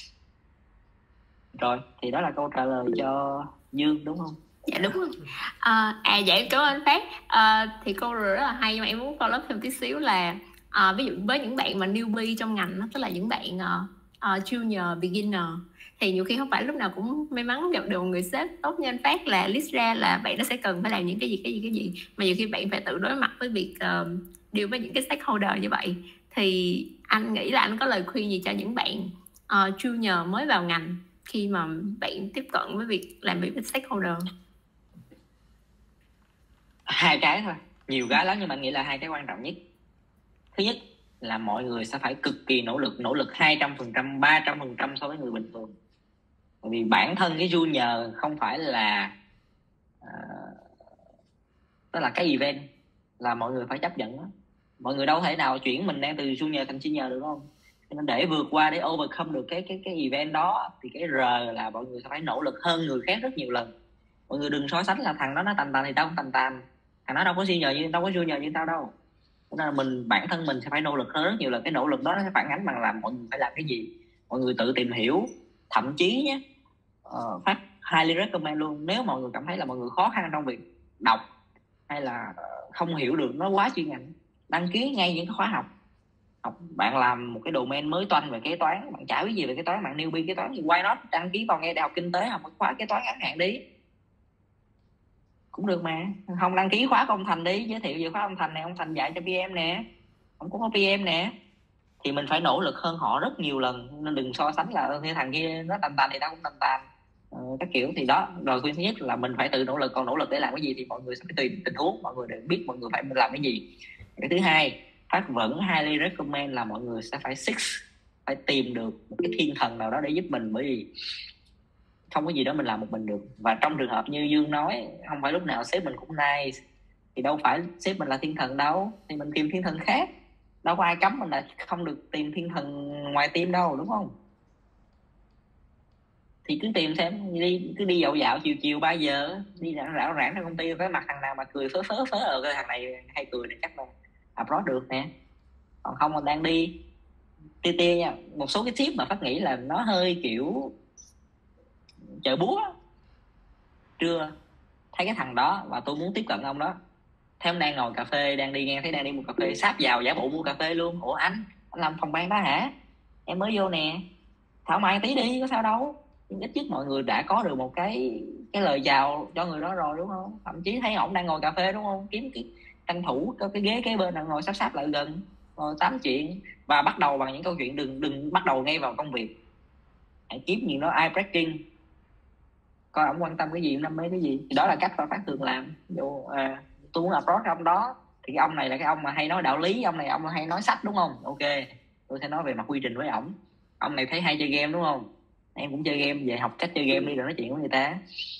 Rồi thì đó là câu trả lời cho Dương đúng không? Dạ đúng rồi. À, à dạ cảm ơn anh Phát. À, thì câu rất là hay, mà em muốn follow up thêm tí xíu là à, ví dụ với những bạn mà newbie trong ngành đó, tức là những bạn uh, uh, junior, beginner, thì nhiều khi không phải lúc nào cũng may mắn gặp được một người sếp tốt như anh Phát là list ra là bạn nó sẽ cần phải làm những cái gì cái gì cái gì, mà nhiều khi bạn phải tự đối mặt với việc uh, deal với những cái stakeholder như vậy. Thì anh nghĩ là anh có lời khuyên gì cho những bạn uh, junior mới vào ngành khi mà bạn tiếp cận với việc làm việc với stakeholder? Hai cái thôi, nhiều cái lắm nhưng mà anh nghĩ là hai cái quan trọng nhất. Thứ nhất là mọi người sẽ phải cực kỳ nỗ lực, nỗ lực hai trăm phần trăm, ba trăm phần trăm so với người bình thường. Bởi vì bản thân cái junior không phải là uh, đó là cái event là mọi người phải chấp nhận đó. Mọi người đâu thể nào chuyển mình đang từ junior thành senior được không? Nên để vượt qua, để overcome được cái cái cái event đó thì cái R là mọi người sẽ phải nỗ lực hơn người khác rất nhiều lần. Mọi người đừng so sánh là thằng đó nó tàn tàn thì tao không tàn tàn, thằng đó đâu có senior như đâu có junior như tao đâu. Nên là mình, bản thân mình sẽ phải nỗ lực hơn rất nhiều lần. Cái nỗ lực đó nó sẽ phản ánh bằng làm mọi người phải làm cái gì, mọi người tự tìm hiểu. Thậm chí nhé, uh, Phát highly recommend luôn, nếu mọi người cảm thấy là mọi người khó khăn trong việc đọc hay là không hiểu được nó quá chuyên ngành, đăng ký ngay những cái khóa học. Học bạn làm một cái domain mới toanh về kế toán, bạn chả biết gì về kế toán, bạn newbie kế toán thì why not đăng ký vào nghe đại học kinh tế học một khóa kế toán ngắn hạn đi cũng được mà. Không đăng ký khóa của ông Thành đi, giới thiệu về khóa ông Thành này, ông Thành dạy cho pê em nè, ông cũng có pê em nè. Thì mình phải nỗ lực hơn họ rất nhiều lần, nên đừng so sánh là như thằng kia nó tàn tàn thì tao cũng tàn tàn. uh, các kiểu. Thì đó, lời khuyên thứ nhất là mình phải tự nỗ lực, còn nỗ lực để làm cái gì thì mọi người sẽ phải tùy tình huống, mọi người đều biết mọi người phải làm cái gì. Cái thứ hai, Phát vẫn highly recommend là mọi người sẽ phải seek, phải tìm được một cái thiên thần nào đó để giúp mình, bởi vì không có gì đó mình làm một mình được. Và trong trường hợp như Dương nói, không phải lúc nào sếp mình cũng nice, thì đâu phải sếp mình là thiên thần đâu, thì mình tìm thiên thần khác. Đâu có ai cấm mình là không được tìm thiên thần ngoài team đâu, đúng không? Thì cứ tìm xem, đi cứ đi dạo dạo chiều chiều ba giờ đi rảo rảo rãng trong công ty, với mặt thằng nào mà cười phớ phớ phớ ở cái thằng này hay cười thì chắc là approach được nè. Còn không mà đang đi tia tia nha, một số cái tip mà Phát nghĩ là nó hơi kiểu chợ búa. Trưa thấy cái thằng đó và tôi muốn tiếp cận ông đó, thấy ông đang ngồi cà phê, đang đi ngang thấy đang đi mua cà phê, sáp vào giả bộ mua cà phê luôn. Ủa anh, anh làm phòng ban đó hả? Em mới vô nè, thảo mai tí đi, có sao đâu. Nhưng ít nhất mọi người đã có được một cái cái lời chào cho người đó rồi, đúng không? Thậm chí thấy ổng đang ngồi cà phê, đúng không? Kiếm cái tranh thủ có cái ghế kế bên là ngồi sáp sáp lại gần, ngồi tám chuyện và bắt đầu bằng những câu chuyện. Đừng đừng bắt đầu ngay vào công việc, hãy kiếm gì đó eye breaking, coi ổng quan tâm cái gì, đam mê cái gì. Thì đó là cách mà Phát thường làm. Dù à, tôi muốn approach ông đó, thì cái ông này là cái ông mà hay nói đạo lý, ông này ông hay nói sách, đúng không? Ok, tôi sẽ nói về mặt quy trình với ổng. Ông này thấy hay chơi game, đúng không? Em cũng chơi game, về học cách chơi game đi rồi nói chuyện với người ta.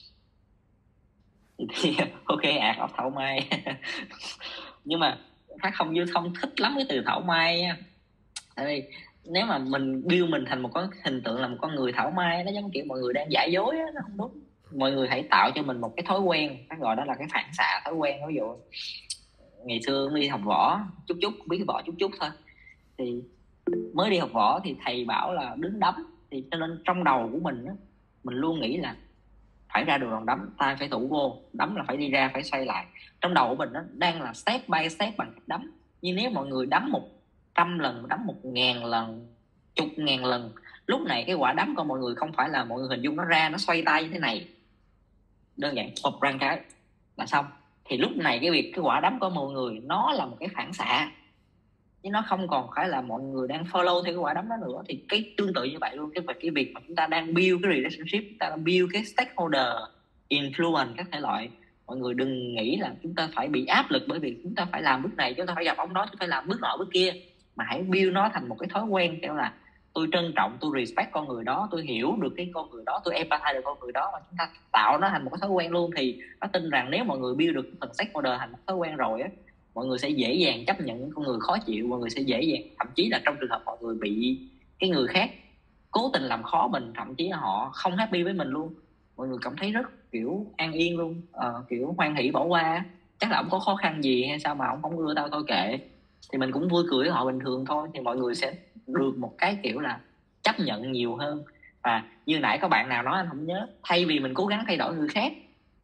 Thì ok ạt ốc thảo mai. Nhưng mà Phát không như không thích lắm cái từ thảo mai nha. Tại vì nếu mà mình build mình thành một cái hình tượng là một con người thảo mai, nó giống kiểu mọi người đang giả dối á, nó không đúng. Mọi người hãy tạo cho mình một cái thói quen, Phát gọi đó là cái phản xạ thói quen. Ví dụ ngày xưa đi học võ, chút chút biết võ chút chút thôi, thì mới đi học võ thì thầy bảo là đứng đấm, thì cho nên trong đầu của mình á, mình luôn nghĩ là phải ra đường đòn đấm, tay phải thủ vô, đấm là phải đi ra, phải xoay lại. Trong đầu của mình nó đang là step by step bằng cách đấm. Nhưng nếu mọi người đấm một trăm lần, đấm một ngàn lần, chục ngàn lần, lúc này cái quả đấm của mọi người không phải là mọi người hình dung nó ra, nó xoay tay như thế này, đơn giản phập ra cái là xong. Thì lúc này cái việc cái quả đấm của mọi người nó là một cái phản xạ, chứ nó không còn phải là mọi người đang follow theo cái quả đấm đó nữa. Thì cái tương tự như vậy luôn, cái cái việc mà chúng ta đang build cái relationship, chúng ta đang build cái stakeholder influence các thể loại. Mọi người đừng nghĩ là chúng ta phải bị áp lực bởi vì chúng ta phải làm bước này, chúng ta phải gặp ông đó, chúng ta phải làm bước nọ bước kia, mà hãy build nó thành một cái thói quen, kiểu là tôi trân trọng, tôi respect con người đó, tôi hiểu được cái con người đó, tôi empathize được con người đó, và chúng ta tạo nó thành một cái thói quen luôn. Thì nó tin rằng nếu mọi người build được phần stakeholder thành một thói quen rồi á, mọi người sẽ dễ dàng chấp nhận những con người khó chịu, mọi người sẽ dễ dàng, thậm chí là trong trường hợp mọi người bị cái người khác cố tình làm khó mình, thậm chí là họ không happy với mình luôn, mọi người cảm thấy rất kiểu an yên luôn, ờ, kiểu hoan hỷ bỏ qua, chắc là ông có khó khăn gì hay sao mà ông không ưa tao, thôi kệ, thì mình cũng vui cười với họ bình thường thôi. Thì mọi người sẽ được một cái kiểu là chấp nhận nhiều hơn. Và như nãy có bạn nào nói anh không nhớ, thay vì mình cố gắng thay đổi người khác,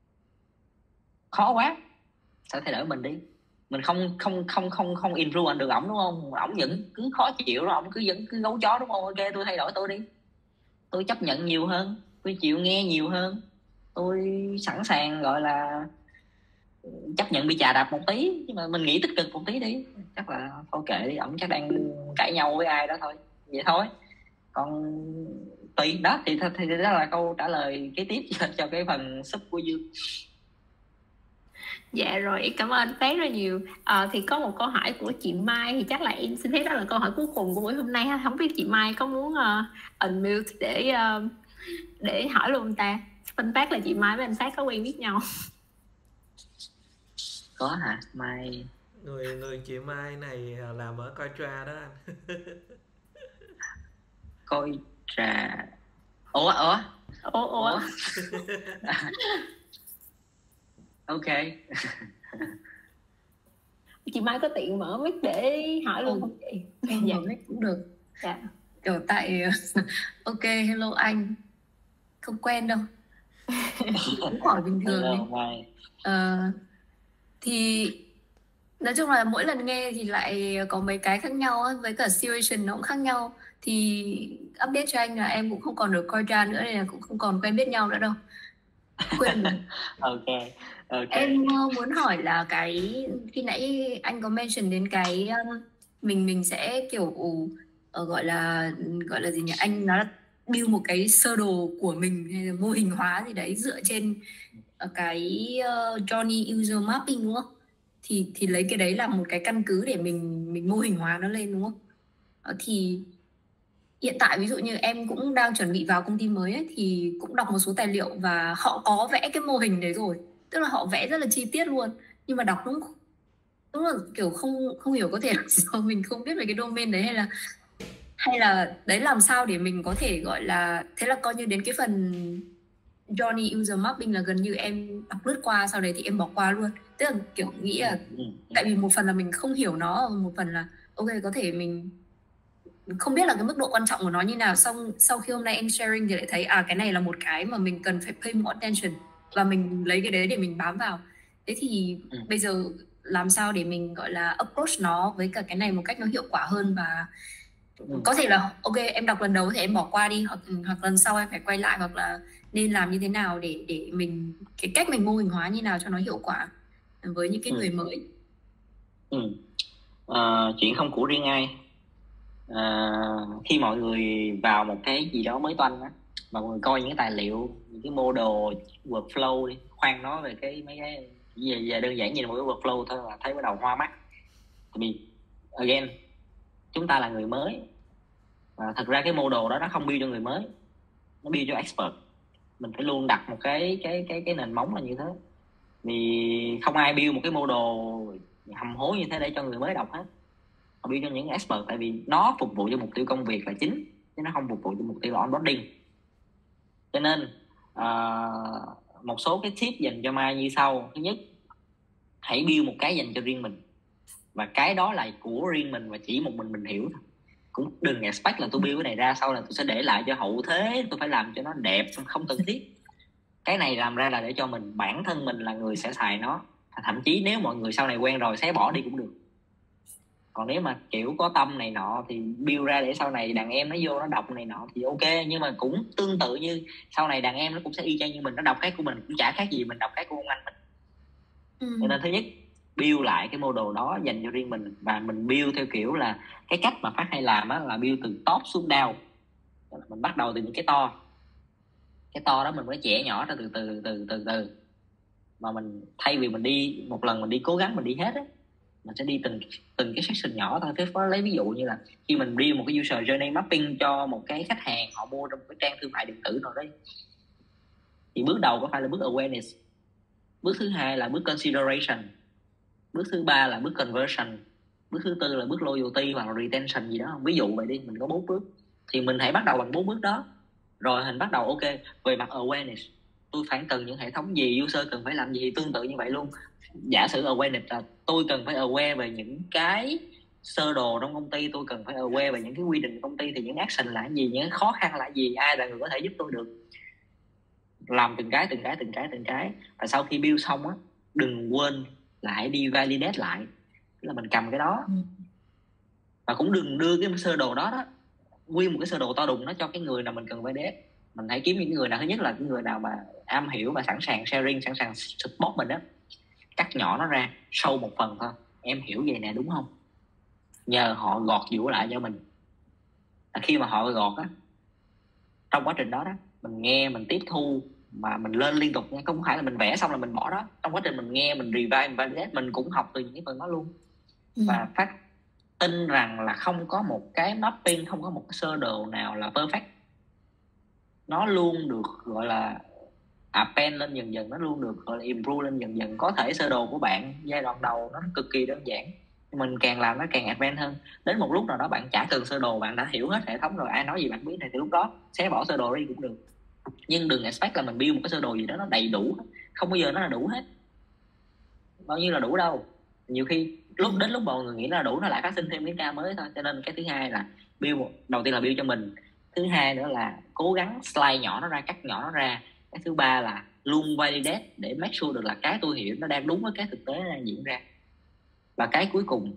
khó quá, sao thay đổi mình đi. Mình không không không không không influence được ổng, đúng không? Ổng vẫn cứ khó chịu đó, ổng cứ vẫn cứ gấu chó, đúng không? Ok, tôi thay đổi tôi đi, tôi chấp nhận nhiều hơn, tôi chịu nghe nhiều hơn, tôi sẵn sàng gọi là chấp nhận bị chà đạp một tí, nhưng mà mình nghĩ tích cực một tí đi. Chắc là thôi kệ đi, ổng chắc đang cãi nhau với ai đó thôi, vậy thôi. Còn tùy đó, thì, thì đó là câu trả lời kế tiếp cho, cho cái phần sub của Dương. Dạ rồi, cảm ơn Phát rất nhiều. À, thì có một câu hỏi của chị Mai, thì chắc là em xin phép đó là câu hỏi cuối cùng của buổi hôm nay. Không biết chị Mai có muốn uh, unmute để uh, để hỏi luôn ta. Phân Phát là chị Mai với anh Phát có quen biết nhau? Có hả? Mai người người chị Mai này làm ở Coitra đó anh. Coitra. Ủa ủa ủa ủa ok. Chị Mai có tiện mở mic để hỏi luôn không chị? Em dạ. Mở mic cũng được. Dạ. Kiểu tại ok, hello anh, không quen đâu. Cũng hỏi bình thường Hello, đi. Uh, thì nói chung là mỗi lần nghe thì lại có mấy cái khác nhau ấy, với cả situation nó cũng khác nhau. Thì update cho anh là em cũng không còn được coi ra nữa, nên là cũng không còn quen biết nhau nữa đâu. Quên rồi. Ok. Okay. Em muốn hỏi là cái khi nãy anh có mention đến cái um, mình mình sẽ kiểu uh, gọi là gọi là gì nhỉ, anh nói là build một cái sơ đồ của mình hay là mô hình hóa gì đấy dựa trên cái uh, Journey User Mapping đúng không? Thì thì lấy cái đấy là một cái căn cứ để mình mình mô hình hóa nó lên đúng không? Uh, thì hiện tại ví dụ như em cũng đang chuẩn bị vào công ty mới ấy, thì cũng đọc một số tài liệu và họ có vẽ cái mô hình đấy rồi, tức là họ vẽ rất là chi tiết luôn, nhưng mà đọc đúng đúng là kiểu không không hiểu, có thể là do mình không biết về cái domain đấy hay là hay là đấy làm sao để mình có thể gọi là thế là coi như đến cái phần Journey User Mapping là gần như em đọc lướt qua, sau đấy thì em bỏ qua luôn, tức là kiểu nghĩ là tại vì một phần là mình không hiểu nó, một phần là ok có thể mình không biết là cái mức độ quan trọng của nó như nào, xong sau khi hôm nay em sharing thì lại thấy à cái này là một cái mà mình cần phải pay more attention và mình lấy cái đấy để mình bám vào. Thế thì ừ. bây giờ làm sao để mình gọi là approach nó với cả cái này một cách nó hiệu quả hơn, và ừ. có thể là ok em đọc lần đầu thì em bỏ qua đi, hoặc hoặc lần sau em phải quay lại, hoặc là nên làm như thế nào để để mình cái cách mình mô hình hóa như nào cho nó hiệu quả với những cái ừ. người mới. Ừ. À, chuyện không của riêng ai. À, khi mọi người vào một cái gì đó mới toanh á, mà mọi người coi những cái tài liệu, những cái model workflow đi, khoan nói về cái mấy cái về, về đơn giản như là một cái workflow thôi là thấy bắt đầu hoa mắt. Tại vì again chúng ta là người mới, và thật ra cái model đó nó không build cho người mới, nó build cho expert. Mình phải luôn đặt một cái cái cái cái nền móng là như thế, vì không ai build một cái model hầm hố như thế để cho người mới đọc hết. Họ build cho những expert, tại vì nó phục vụ cho mục tiêu công việc là chính, chứ nó không phục vụ cho mục tiêu là onboarding. Cho nên uh, một số cái tip dành cho Mai như sau. Thứ nhất, hãy build một cái dành cho riêng mình, và cái đó là của riêng mình và chỉ một mình mình hiểu thôi. Cũng đừng expect là tôi build cái này ra sau là tôi sẽ để lại cho hậu thế, tôi phải làm cho nó đẹp, không cần thiết. Cái này làm ra là để cho mình, bản thân mình là người sẽ xài nó. Thậm chí nếu mọi người sau này quen rồi xé bỏ đi cũng được. Còn nếu mà kiểu có tâm này nọ thì build ra để sau này đàn em nó vô nó đọc này nọ thì ok. Nhưng mà cũng tương tự như sau này đàn em nó cũng sẽ y chang như mình, nó đọc cái của mình cũng chả khác gì mình đọc cái của ông anh mình. ừ. Cho nên thứ nhất, build lại cái model đó dành cho riêng mình, và mình build theo kiểu là cái cách mà Phát hay làm á, là build từ top xuống down. Mình bắt đầu từ những cái to, cái to đó mình mới chẻ nhỏ ra từ từ từ từ từ mà mình thay vì mình đi một lần mình đi cố gắng mình đi hết á, mình sẽ đi từng từng cái section nhỏ thôi. Thế có lấy ví dụ như là khi mình build một cái user journey mapping cho một cái khách hàng họ mua trong một cái trang thương mại điện tử nào đấy, thì bước đầu có phải là bước awareness, bước thứ hai là bước consideration, bước thứ ba là bước conversion, bước thứ tư là bước loyalty hoặc là retention gì đó. Ví dụ vậy đi, mình có bốn bước thì mình hãy bắt đầu bằng bốn bước đó. Rồi mình bắt đầu ok về mặt awareness, tôi phải cần những hệ thống gì, user cần phải làm gì. Tương tự như vậy luôn, giả sử awareness là tôi cần phải aware về những cái sơ đồ trong công ty, tôi cần phải aware về những cái quy định công ty, thì những action là gì, những khó khăn là gì, ai là người có thể giúp tôi được. Làm từng cái từng cái từng cái từng cái và sau khi build xong á, đừng quên là hãy đi validate lại, tức là mình cầm cái đó và cũng đừng đưa cái sơ đồ đó đó nguyên một cái sơ đồ to đùng nó cho cái người nào mình cần validate. Mình hãy kiếm những người nào, thứ nhất là cái người nào mà am hiểu và sẵn sàng sharing, sẵn sàng support mình đó, cắt nhỏ nó ra sâu một phần thôi. Em hiểu vậy nè đúng không, nhờ họ gọt giũa lại cho mình. À, khi mà họ gọt á, trong quá trình đó đó mình nghe, mình tiếp thu mà mình lên liên tục nha, không phải là mình vẽ xong là mình bỏ đó. Trong quá trình mình nghe, mình revise, mình validate, mình cũng học từ những cái phần đó luôn. ừ. Và Phát tin rằng là không có một cái mapping, không có một cái sơ đồ nào là perfect. Nó luôn được gọi là append lên dần dần, nó luôn được gọi là improve lên dần dần. Có thể sơ đồ của bạn giai đoạn đầu nó cực kỳ đơn giản, mình càng làm nó càng advanced hơn. Đến một lúc nào đó bạn chả cần sơ đồ, bạn đã hiểu hết hệ thống rồi, ai nói gì bạn biết này, thì lúc đó xé bỏ sơ đồ đi cũng được. Nhưng đừng expect là mình build một cái sơ đồ gì đó nó đầy đủ, không bao giờ nó là đủ hết, bao nhiêu là đủ đâu. Nhiều khi lúc đến lúc mọi người nghĩ là đủ, nó lại phát sinh thêm cái ca mới thôi. Cho nên cái thứ hai là build, đầu tiên là build cho mình, thứ hai nữa là cố gắng slide nhỏ nó ra, cắt nhỏ nó ra, cái thứ ba là luôn validate để make sure được là cái tôi hiểu nó đang đúng với cái thực tế đang diễn ra. Và cái cuối cùng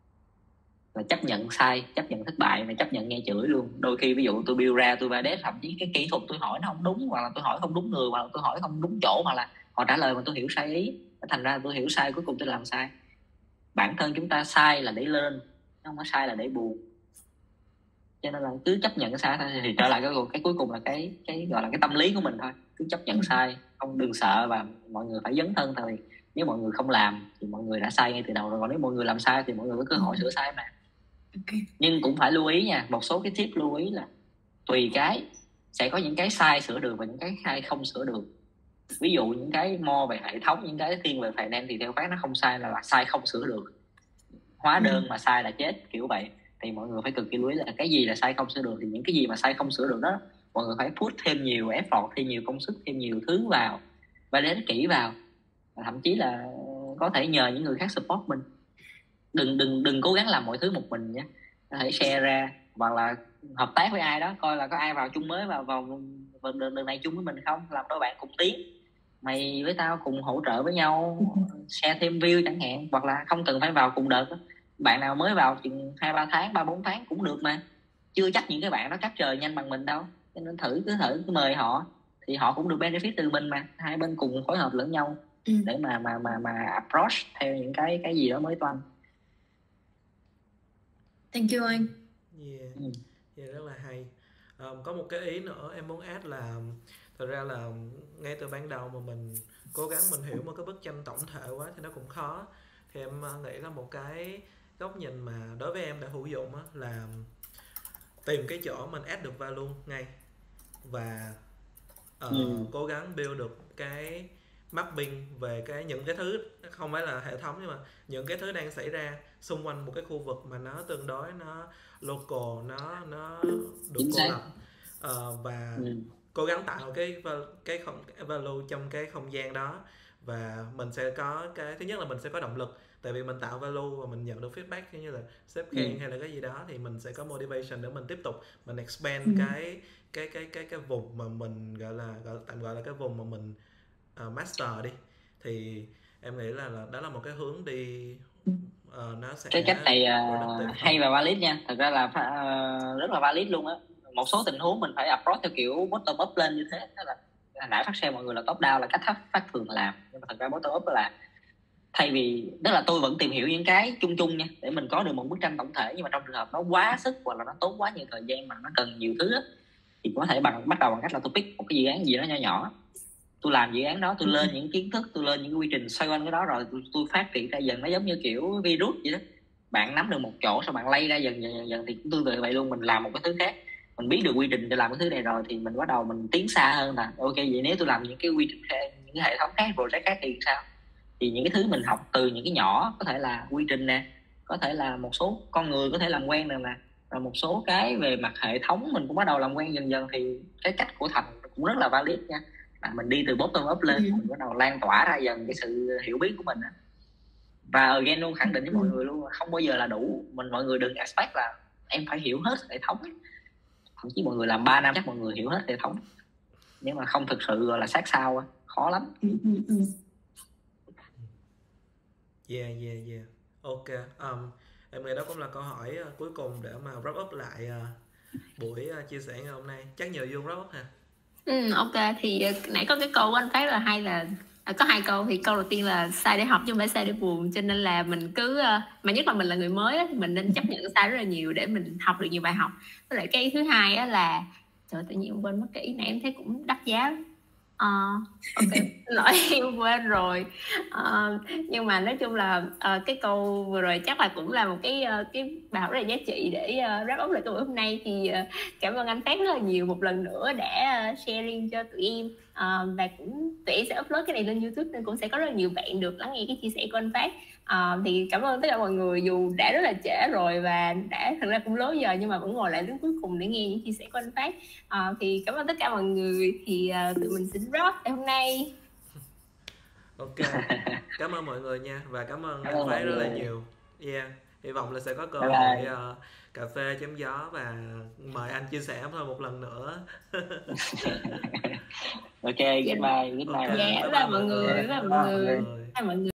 là chấp nhận sai, chấp nhận thất bại và chấp nhận nghe chửi luôn. Đôi khi ví dụ tôi build ra, tôi validate, thậm chí cái kỹ thuật tôi hỏi nó không đúng, hoặc là tôi hỏi không đúng người, hoặc là tôi hỏi không đúng chỗ, hoặc là họ trả lời mà tôi hiểu sai ý, thành ra tôi hiểu sai, cuối cùng tôi làm sai. Bản thân chúng ta sai là để lên, không có sai là để buồn. cho nên là cứ chấp nhận cái sai thôi. Thì trở lại cái cái cuối cùng là cái cái gọi là cái tâm lý của mình thôi, cứ chấp nhận sai, không đừng sợ, và mọi người phải dấn thân thôi. Nếu mọi người không làm thì mọi người đã sai ngay từ đầu rồi, còn nếu mọi người làm sai thì mọi người có cơ hội sửa sai mà. Okay. Nhưng cũng phải lưu ý nha, một số cái tip lưu ý là tùy cái, sẽ có những cái sai sửa được và những cái sai không sửa được. Ví dụ những cái mo về hệ thống, những cái thiên về finance thì theo Phát nó không sai, là, là sai không sửa được. Hóa đơn mà sai là chết, kiểu vậy. Thì mọi người phải cực kỳ lưu ý là cái gì là sai không sửa được. Thì những cái gì mà sai không sửa được đó, mọi người phải put thêm nhiều effort, thêm nhiều công sức, thêm nhiều thứ vào, và đến kỹ vào, thậm chí là có thể nhờ những người khác support mình. Đừng đừng đừng cố gắng làm mọi thứ một mình nhé. Có thể share ra, hoặc là hợp tác với ai đó, coi là có ai vào chung mới vào vào, vào đường, đường này chung với mình không, làm đôi bạn cùng tiến, mày với tao cùng hỗ trợ với nhau, share thêm view chẳng hạn. Hoặc là không cần phải vào cùng đợt đó. Bạn nào mới vào chừng hai ba tháng, ba bốn tháng cũng được mà. Chưa chắc những cái bạn đó capture nhanh bằng mình đâu, cho nên thử cứ thử cứ mời họ, thì họ cũng được benefit từ mình mà. Hai bên cùng phối hợp lẫn nhau ừ. để mà mà mà mà approach theo những cái cái gì đó mới toanh. Thank you anh. Yeah, ừ. yeah rất là hay. Um, có một cái ý nữa em muốn add là thật ra là ngay từ ban đầu mà mình cố gắng mình hiểu một cái bức tranh tổng thể quá thì nó cũng khó. Thì em nghĩ là một cái góc nhìn mà đối với em đã hữu dụng á, là tìm cái chỗ mình add được value ngay, và uh, ừ. cố gắng build được cái mapping về cái những cái thứ, không phải là hệ thống nhưng mà những cái thứ đang xảy ra xung quanh một cái khu vực mà nó tương đối nó local, nó nó được cô lập, uh, và ừ. cố gắng tạo cái cái không value trong cái không gian đó, và mình sẽ có cái thứ nhất là mình sẽ có động lực, tại vì mình tạo value và mình nhận được feedback như là sếp khen ừ. hay là cái gì đó, thì mình sẽ có motivation để mình tiếp tục mình expand ừ. cái cái cái cái cái vùng mà mình gọi là gọi tạm gọi là cái vùng mà mình uh, master đi. Thì em nghĩ là, là đó là một cái hướng đi, uh, nó sẽ cái cách này uh, hay và valid nha. Thật ra là uh, rất là valid luôn á. Một số tình huống mình phải approach theo kiểu bottom up lên như thế. Đó là hồi nãy Phát share mọi người là top down là cách Phát thường làm, nhưng mà thật ra bottom up là thay vì, tức là tôi vẫn tìm hiểu những cái chung chung nha, để mình có được một bức tranh tổng thể. Nhưng mà trong trường hợp nó quá sức hoặc là nó tốn quá nhiều thời gian mà nó cần nhiều thứ á, thì có thể bằng bắt đầu bằng cách là tôi pick một cái dự án gì đó nhỏ nhỏ, tôi làm dự án đó, tôi lên những kiến thức, tôi lên những quy trình xoay quanh cái đó, rồi tôi, tôi phát triển ra dần. Nó giống như kiểu virus vậy đó, bạn nắm được một chỗ xong bạn lây ra dần dần dần, dần thì cũng tương tự vậy luôn. Mình làm một cái thứ khác, mình biết được quy trình để làm cái thứ này rồi, thì mình bắt đầu mình tiến xa hơn là ok, vậy nếu tôi làm những cái quy trình khác, những cái hệ thống khác, project khác thì sao? Thì những cái thứ mình học từ những cái nhỏ, có thể là quy trình nè, có thể là một số con người có thể làm quen được nè, rồi một số cái về mặt hệ thống mình cũng bắt đầu làm quen dần dần. Thì cái cách của Thành cũng rất là valid nha, là mình đi từ bottom up lên, ừ. mình bắt đầu lan tỏa ra dần cái sự hiểu biết của mình. Và again luôn khẳng định với ừ. mọi người luôn, không bao giờ là đủ. Mình mọi người đừng expect là em phải hiểu hết hệ thống. Thậm chí mọi người làm ba năm chắc mọi người hiểu hết hệ thống, nhưng mà không thực sự gọi là sát sao, khó lắm. ừ, ừ, ừ. Yeah, yeah, yeah. Ok, um, em nghĩ đó cũng là câu hỏi uh, cuối cùng để mà wrap up lại uh, buổi uh, chia sẻ ngày hôm nay. Chắc nhờ Dương wrap up ha. Ừ, ok, thì uh, nãy có cái câu của anh Phát là hay là uh, có hai câu. Thì câu đầu tiên là sai để học chứ không phải sai để buồn. Cho nên là mình cứ, uh, mà nhất là mình là người mới á, thì mình nên chấp nhận sai rất là nhiều để mình học được nhiều bài học. Với lại cái thứ hai á là, trời tự nhiên quên mất cái ý này, em thấy cũng đắt giá. Uh, ok, lỗi em quên rồi. Uh, nhưng mà nói chung là uh, cái câu vừa rồi chắc là cũng là một cái uh, cái bài học rất là giá trị để uh, wrap up lại cái buổi hôm nay. Thì uh, cảm ơn anh Phát rất là nhiều một lần nữa đã uh, sharing cho tụi em, uh, và cũng tụi em sẽ upload cái này lên YouTube nên cũng sẽ có rất là nhiều bạn được lắng nghe cái chia sẻ của anh Phát. Uh, thì cảm ơn tất cả mọi người, dù đã rất là trễ rồi và đã thật ra cũng lố giờ nhưng mà vẫn ngồi lại đến cuối cùng để nghe những chia sẻ của anh Phát. Uh, thì cảm ơn tất cả mọi người. Thì uh, tụi mình xin wrap ngày hôm nay. Ok, cảm ơn mọi người nha, và cảm ơn anh Phát rất là nhiều. Yeah, hy vọng là sẽ có cơ hội uh, cà phê chém gió và mời anh chia sẻ thôi một lần nữa. Ok, goodbye, goodbye. Dạ, bye mọi người, bye mọi người, bye mọi người.